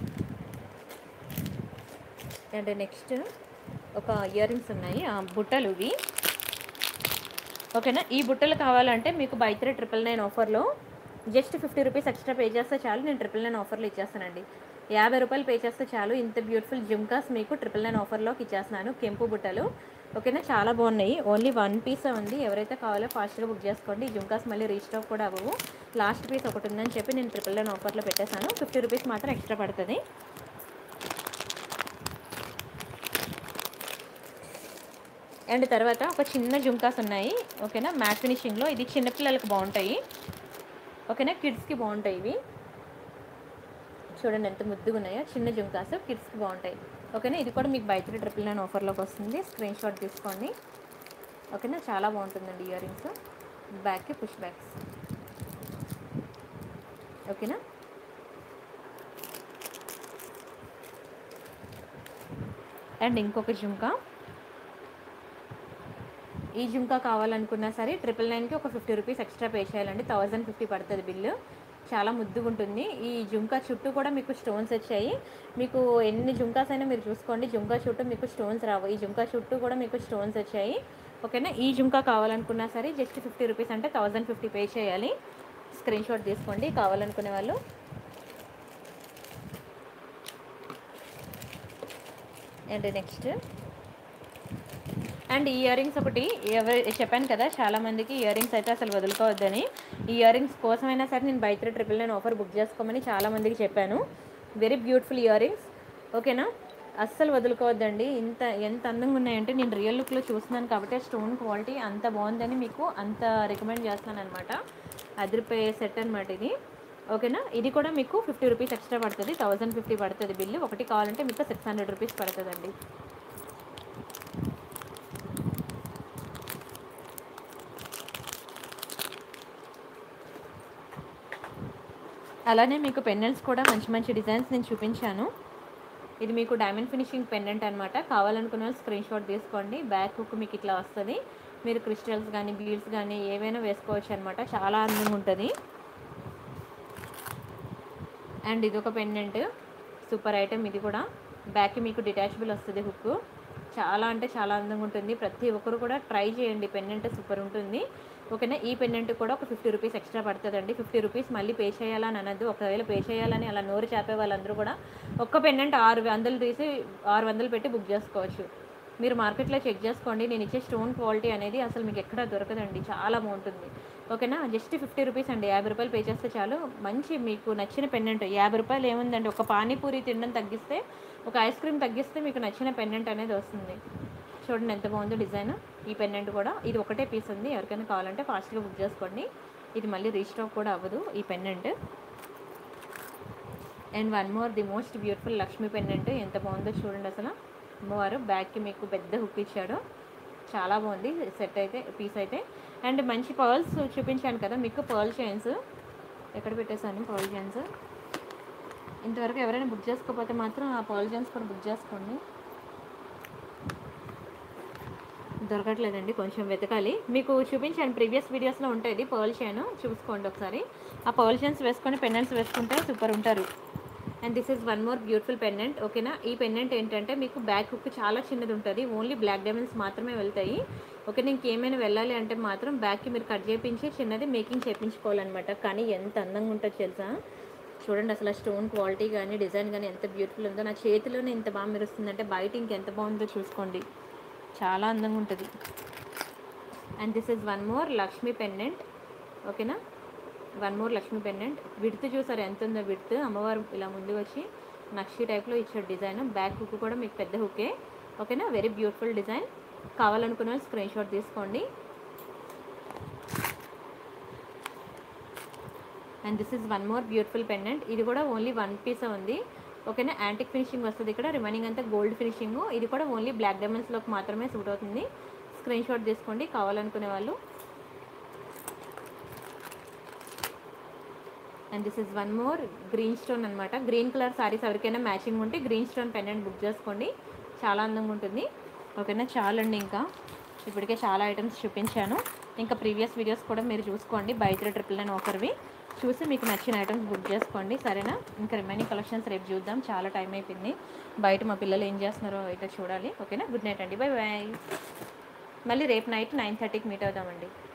S1: అండ్ నెక్స్ట్ ఒక ఇయర్ రింగ్స్ ఉన్నాయి, బుట్టలు ఇవి. ఓకేనా, ఈ బుట్టలు కావాలంటే మీకు బై 3 999 ఆఫర్లో జస్ట్ 50 రూపీస్ ఎక్స్ట్రా పే చేస్తే చాలు. నేను 999 ఆఫర్లో ఇచ్చేస్తానండి. 50 రూపాయలు పే చేస్తే చాలు. ఇంత బ్యూటిఫుల్ జుమ్కాస్ మీకు 999 ఆఫర్లోకి ఇచ్చేస్తున్నాను, కెంపు బుట్టలు. ఓకేనా, చాలా బాగున్నాయి. ఓన్లీ 1 పీస్ ఉంది, ఎవరైతే కావాలో ఫాస్ట్గా బుక్ చేసుకోండి. ఈ జుమ్కాస్ మళ్ళీ రీస్టాక్ కూడా అవ్వవు. లాస్ట్ పీస్ ఒకటి ఉందని చెప్పి నేను 999 ఆఫర్లో పెట్టేశాను. 50 రూపీస్ మాత్రం ఎక్స్ట్రా పడుతుంది. అండ్ తర్వాత ఒక చిన్న జుమ్కాస్ ఉన్నాయి. ఓకేనా, మ్యాట్ ఫినిషింగ్లో, ఇది చిన్నపిల్లలకు బాగుంటాయి. ఓకేనా, కిడ్స్కి బాగుంటాయి ఇవి. చూడండి ఎంత ముద్దుగా ఉన్నాయో, చిన్న జుమ్కాస్ కిడ్స్కి బాగుంటాయి. ఓకేనా, ఇది కూడా మీకు బై 3 999 ఆఫర్లోకి వస్తుంది. స్క్రీన్ షాట్ తీసుకోండి. ఓకేనా, చాలా బాగుంటుందండి ఇయర్ రింగ్స్. బ్యాక్కి పుష్ బ్యాక్స్. ఓకేనా, అండ్ ఇంకొక జుమ్కా. ఈ జుమ్కా కావాలనుకున్నా సరే 999కి ఒక 50 రూపీస్ ఎక్స్ట్రా పే చేయాలండి. 1050 పడుతుంది బిల్లు. చాలా ముద్దుగా ఉంటుంది. ఈ జుమ్కా చుట్టూ కూడా మీకు స్టోన్స్ వచ్చాయి. మీకు ఎన్ని జుమ్కాస్ అయినా మీరు చూసుకోండి, జుమ్కా చుట్టూ మీకు స్టోన్స్ రావు. ఈ జుమ్కా చుట్టూ కూడా మీకు స్టోన్స్ వచ్చాయి. ఓకేనా, ఈ జుమ్కా కావాలనుకున్నా సరే జస్ట్ 50 రూపీస్ అంటే 1050 పే చేయాలి. స్క్రీన్ షాట్ తీసుకోండి కావాలనుకునే వాళ్ళు. And next and ear rings ఒకటి చెప్పాను కదా, చాలామందికి ఇయర్ రింగ్స్ అయితే అసలు వదులుకోవద్దని. ఈ ఇయర్ రింగ్స్ కోసమైనా సరే నేను బై 3 999 ఆఫర్ బుక్ చేసుకోమని చాలామందికి చెప్పాను. Very beautiful ear rings. ఓకేనా, అస్సలు వదులుకోవద్దండి. ఎంత అందంగా ఉన్నాయంటే నేను రియల్ లుక్లో చూస్తున్నాను కాబట్టి స్టోన్ క్వాలిటీ అంత బాగుందని మీకు అంత రికమెండ్ చేస్తున్నాను అనమాట. అదిరిపోయే సెట్ అనమాట ఇది. ఓకేనా, ఇది కూడా మీకు 50 రూపీస్ ఎక్స్ట్రా పడుతుంది. 1050 పడుతుంది బిల్లు. ఒకటి కావాలంటే మీకు 600 రూపీస్ పడుతుందండి. అలానే మీకు పెండెంట్స్ కూడా మంచి మంచి డిజైన్స్ నేను చూపించాను. ఇది మీకు డైమండ్ ఫినిషింగ్ పెండెంట్ అనమాట. కావాలనుకున్న వాళ్ళు స్క్రీన్ షాట్ తీసుకోండి. బ్యాక్ హుక్ మీకు ఇట్లా వస్తుంది. మీరు క్రిస్టల్స్ కానీ బీడ్స్ కానీ ఏవైనా వేసుకోవచ్చు అనమాట. చాలా అందంగా ఉంటుంది. అండ్ ఇది ఒక పెండెంట్, సూపర్ ఐటెం. ఇది కూడా బ్యాక్కి మీకు డిటాచబుల్ వస్తుంది హుక్. చాలా అంటే చాలా అందంగా ఉంటుంది. ప్రతి ఒక్కరు కూడా ట్రై చేయండి, పెండెంట్ సూపర్ ఉంటుంది. ఓకేనా, ఈ పెండెంట్ కూడా ఒక 50 రూపీస్ ఎక్స్ట్రా పడుతుందండి. 50 రూపీస్ మళ్ళీ పే చేయాలని అనద్దు. ఒకవేళ పే చేయాలని అలా నోరు చేపే వాళ్ళందరూ కూడా ఒక్క పెండెంట్ 600 తీసి 600 పెట్టి బుక్ చేసుకోవచ్చు. మీరు మార్కెట్లో చెక్ చేసుకోండి. నేను ఇచ్చే స్టోన్ క్వాలిటీ అనేది అసలు మీకు ఎక్కడా దొరకదండి, చాలా బాగుంటుంది. ఓకేనా, జస్ట్ 50 రూపీస్ అండి. 50 రూపాయలు పే చేస్తే చాలు. మంచి మీకు నచ్చిన పెండెంట్. 50 రూపాయలు ఏముందండి, ఒక పానీపూరి తినడం తగ్గిస్తే, ఒక ఐస్ క్రీమ్ తగ్గిస్తే మీకు నచ్చిన పెండెంట్ అనేది వస్తుంది. చూడండి ఎంత బాగుందో డిజైన్. ఈ పెండెంట్ కూడా ఇది ఒకటే పీస్ ఉంది. ఎవరికైనా కావాలంటే ఫాస్ట్గా బుక్ చేసుకోండి. ఇది మళ్ళీ రీస్టాక్ కూడా అవ్వదు ఈ pendant. And one more, the most beautiful Lakshmi pendant. ఎంత బాగుందో చూడండి అసలు. అమ్మవారు బ్యాక్కి మీకు పెద్ద హుక్ ఇచ్చాడు. చాలా బాగుంది సెట్ అయితే, పీస్ అయితే. అండ్ మంచి పర్ల్స్ చూపించాను కదా మీకు, పర్ల్ చైన్స్ ఎక్కడ పెట్టేశాను. పర్ల్ చైన్స్ ఇంతవరకు ఎవరైనా బుక్ చేసుకోకపోతే మాత్రం ఆ పర్ల్ చైన్స్ కూడా బుక్ చేసుకోండి. దొరకట్లేదండి, కొంచెం వెతకాలి. మీకు చూపించాను ప్రీవియస్ వీడియోస్లో ఉంటుంది పర్ల్ చైన్, చూసుకోండి ఒకసారి. ఆ పర్ల్ చైన్స్ వేసుకొని పెండెంట్స్ వేసుకుంటే సూపర్ ఉంటారు. And this is one more beautiful pendant. ఓకేనా, ఈ పెండెంట్ ఏంటంటే మీకు బ్యాక్ హుక్ చాలా చిన్నది ఉంటుంది, ఓన్లీ బ్లాక్ డైమండ్స్ మాత్రమే వెళ్తాయి. ఓకే, ఇంకేమైనా వెళ్ళాలి అంటే మాత్రం బ్యాక్కి మీరు కట్ చేయించి చిన్నది మేకింగ్ చేయించుకోవాలన్నమాట. కానీ ఎంత అందంగా ఉంటుందో తెలుసా, చూడండి అసలు స్టోన్ క్వాలిటీ కానీ డిజైన్ కానీ ఎంత బ్యూటిఫుల్ ఉందో. నా చేతిలోనే ఇంత బాగా మెరుస్తుందంటే బయట ఇంకెంత బాగుందో చూసుకోండి, చాలా అందంగా ఉంటుంది. And this is one more Lakshmi pendant. ఓకేనా, one more Lakshmi pendant. Width చూసారు ఎంత ఉందో, విడ్త్ అమ్మవారు ఇలా ముందు వచ్చి నక్షి టైప్లో ఇచ్చాడు డిజైన్. బ్యాక్ హుక్ కూడా మీకు పెద్ద హుకే. ఓకేనా, వెరీ బ్యూటిఫుల్ డిజైన్. కావాలనుకున్న వాళ్ళు స్క్రీన్ షాట్ తీసుకోండి. And this is one more beautiful pendant. ఇది కూడా ఓన్లీ వన్ పీస్ ఉంది. ఓకేనా, యాంటిక్ ఫినిషింగ్ వస్తుంది ఇక్కడ, రిమైనింగ్ అంతా గోల్డ్ ఫినిషింగ్. ఇది కూడా ఓన్లీ బ్లాక్ డైమండ్స్లోకి మాత్రమే సూట్ అవుతుంది. స్క్రీన్ షాట్ తీసుకోండి కావాలనుకునే వాళ్ళు. And this is one more green stone అనమాట. గ్రీన్ కలర్ సారీస్ ఎవరికైనా మ్యాచింగ్ ఉంటే గ్రీన్ స్టోన్ పెండెంట్ బుక్ చేసుకోండి, చాలా అందంగా ఉంటుంది. ఓకేనా, చాలండి, ఇంకా ఇప్పటికే చాలా ఐటమ్స్ చూపించాను. ఇంకా ప్రీవియస్ వీడియోస్ కూడా మీరు చూసుకోండి, బై 3 999 ఆఫర్వి చూసి మీకు నచ్చిన ఐటమ్స్ బుక్ చేసుకోండి. సరేనా, ఇంకా రిమైనింగ్ కలెక్షన్స్ రేపు చూద్దాం, చాలా టైం అయిపోయింది. బయట మా పిల్లలు ఏం చేస్తున్నారో అయితే చూడాలి. ఓకేనా, గుడ్ నైట్ అండి, బై బాయ్. మళ్ళీ రేపు నైట్ 9:30కి మీట్ అవుదామండి.